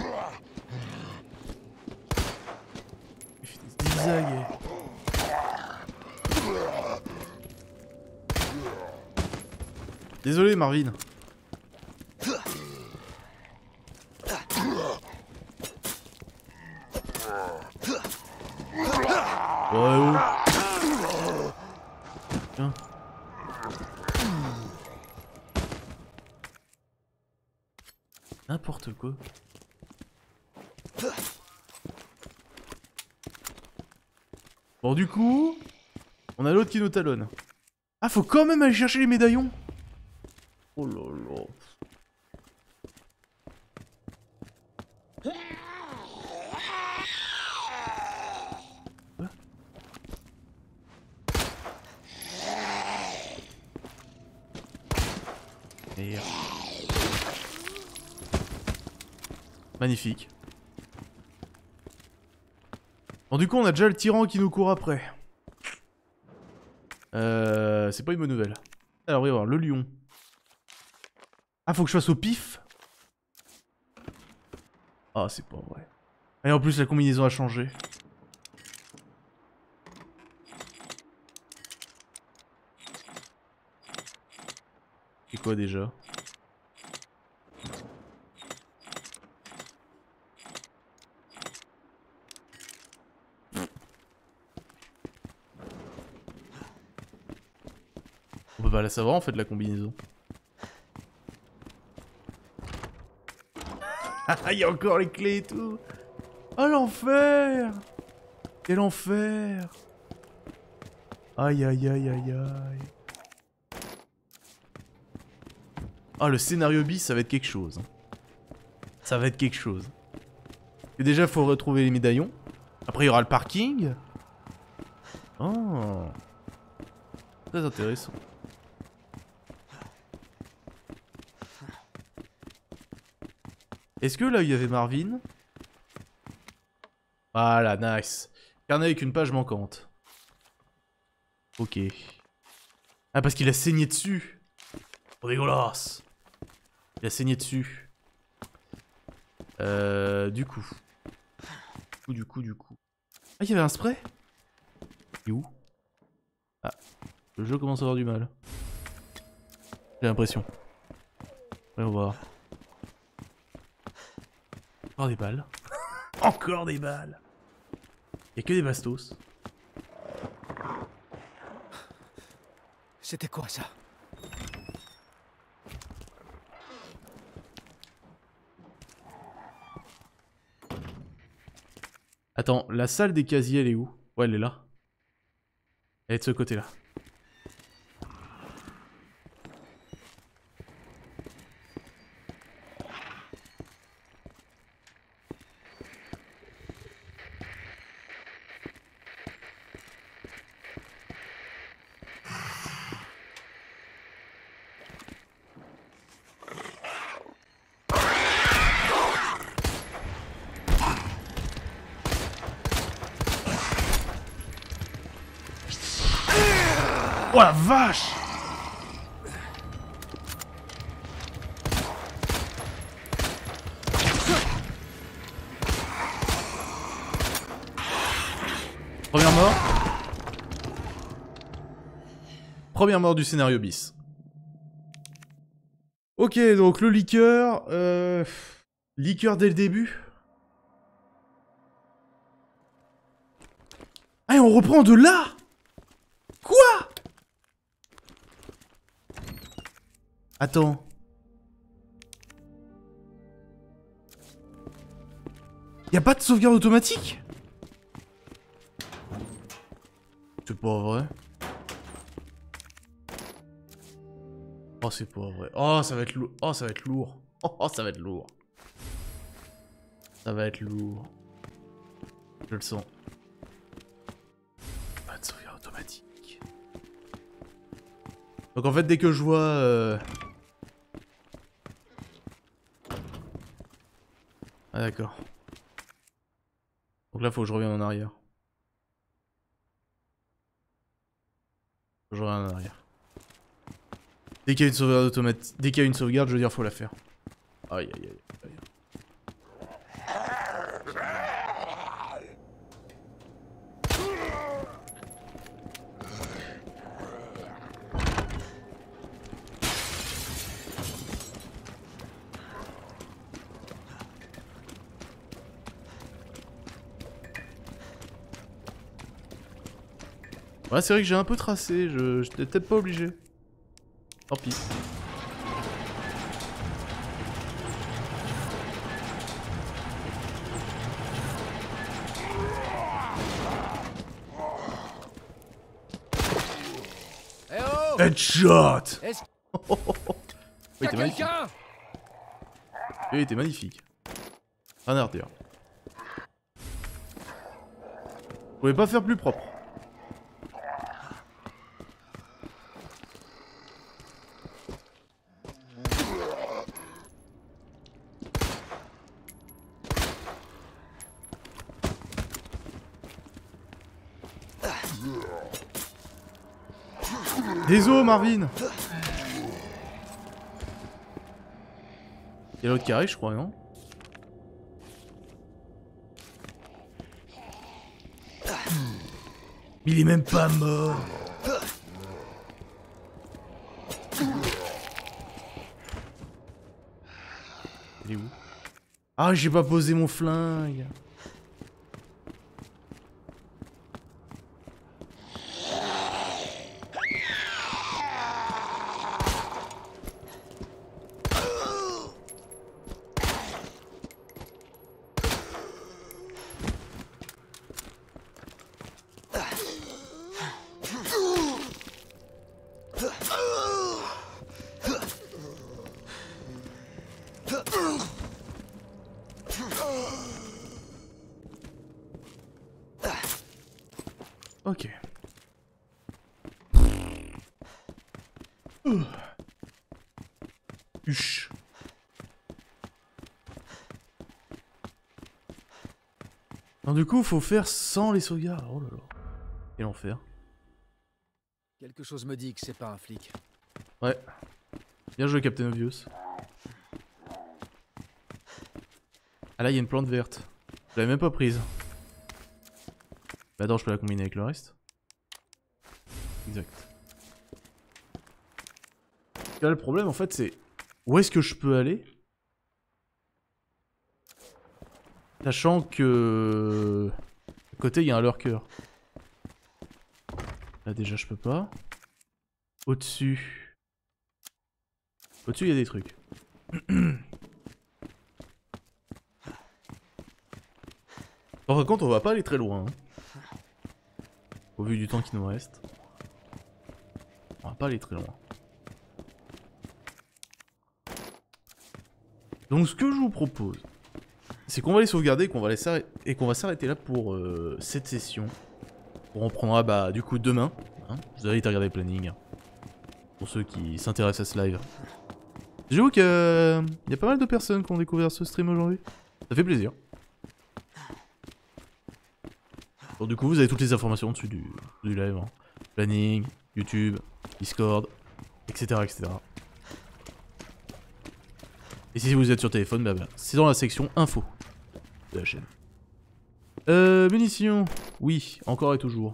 Il fait des zigzags. Désolé Marvin. Ouais, oh. Tiens. N'importe quoi. Bon du coup, on a l'autre qui nous talonne. Ah, faut quand même aller chercher les médaillons. Oh là là. Quoi? Merde. Magnifique. Bon du coup on a déjà le tyran qui nous court après. C'est pas une bonne nouvelle. Alors oui, on va voir le lion. Ah, faut que je fasse au pif. Ah, c'est pas vrai. Et en plus la combinaison a changé. C'est quoi déjà? peut pas la savoir en fait la combinaison. Il y a encore les clés et tout. Oh l'enfer! Quel enfer! Aïe aïe aïe aïe aïe. Ah le scénario bis ça va être quelque chose. Ça va être quelque chose. Et déjà faut retrouver les médaillons. Après il y aura le parking. Oh. Très intéressant. Est-ce que là il y avait Marvin? Voilà, nice. Carnet avec une page manquante. Ok. Ah parce qu'il a saigné dessus. Oh dégueulasse. Il a saigné dessus. Du coup. Ah il y avait un spray? Il est où? Ah. Le jeu commence à avoir du mal. J'ai l'impression. Voyons voir. Encore des balles. Encore des balles. Y'a que des bastos. C'était quoi ça? Attends, la salle des casiers elle est où? Ouais elle est là. Elle est de ce côté là. Oh la vache! Première mort. Première mort du scénario bis. Ok, donc le liqueur... Liqueur dès le début. Ah, et on reprend de là! Quoi? Attends. Y'a pas de sauvegarde automatique? C'est pas vrai. Oh c'est pas vrai. Oh ça va être lourd. Oh ça va être lourd. Oh ça va être lourd. Ça va être lourd. Je le sens. Pas de sauvegarde automatique. Donc en fait dès que je vois... Ah d'accord. Donc là faut que je revienne en arrière. Faut que je revienne en arrière. Dès qu'il y a une sauvegarde automatique, dès qu'il y a une sauvegarde, je veux dire faut la faire. Aïe aïe aïe. Aïe. Ouais, c'est vrai que j'ai un peu tracé, j'étais peut-être pas obligé. Tant pis. Eh oh! Headshot! Oui, il était magnifique. Il était magnifique. Un artère. Vous pouvez pas faire plus propre. Désolé Marvin. Il y a l'autre qui arrive je crois non? Il est même pas mort. Il est où? Ah j'ai pas posé mon flingue. Ok. Huch. Alors du coup, faut faire sans les sauvegardes. Oh là là. Quel enfer. Quelque chose me dit que c'est pas un flic. Ouais. Bien joué, Captain Obvious. Ah là, il y a une plante verte. Je l'avais même pas prise. Bah attends, je peux la combiner avec le reste. Exact. Là, le problème, en fait, c'est... Où est-ce que je peux aller? Sachant que... À côté, il y a un lurker. Là, déjà, je peux pas. Au-dessus... Au-dessus, il y a des trucs. Par contre, on va pas aller très loin. Hein. Au vu du temps qui nous reste. On va pas aller très loin. Donc ce que je vous propose, c'est qu'on va les sauvegarder et qu'on va s'arrêter là pour cette session. On reprendra bah du coup demain. Hein. Vous allez regarder le planning. Pour ceux qui s'intéressent à ce live. J'avoue qu'il y a pas mal de personnes qui ont découvert ce stream aujourd'hui. Ça fait plaisir. Bon, du coup, vous avez toutes les informations dessus du live. Hein. Planning, YouTube, Discord, etc. etc. Et si vous êtes sur téléphone, bah, c'est dans la section info de la chaîne. Munitions. Oui, encore et toujours.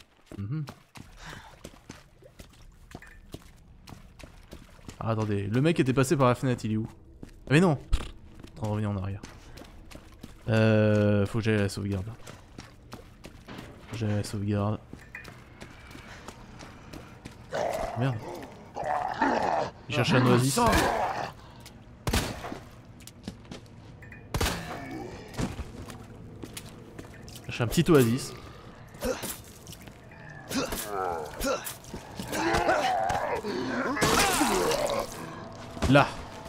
Ah, attendez, le mec était passé par la fenêtre, il est où? Ah mais non. On va revenir en arrière. Faut que j'aille à la sauvegarde. J'ai la sauvegarde. Merde. Il cherche un oasis. Il cherche un petit oasis. Là.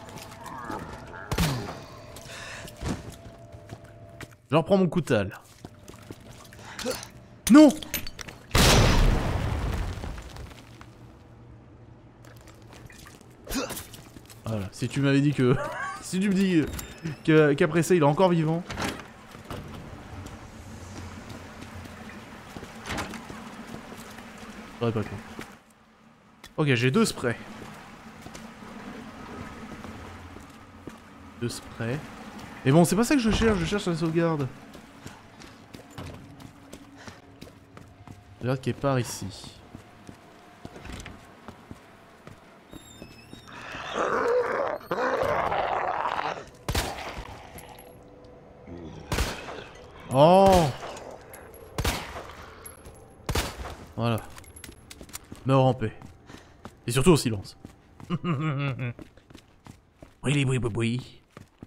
Je reprends mon coutal. Non! Voilà, si tu m'avais dit que... si tu me dis qu'après ça il est encore vivant... J'aurais pas cru. Ok, j'ai 2 sprays. 2 sprays. Mais bon, c'est pas ça que je cherche la sauvegarde. Regarde qui est par ici. Oh! Voilà. Meurs en paix. Et surtout au silence. Oui, oui, oui, oui.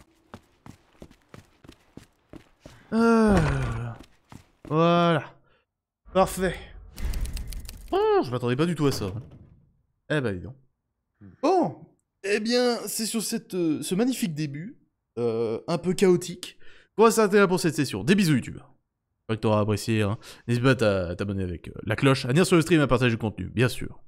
Voilà. Parfait. Oh, je m'attendais pas du tout à ça. Eh ben, dis donc. Bon, eh bien, c'est sur ce magnifique début, un peu chaotique, qu'on va s'arrêter là pour cette session. Des bisous YouTube. J'espère que t'auras apprécié. Hein. N'hésite pas à t'abonner avec la cloche, à venir sur le stream et à partager le contenu, bien sûr.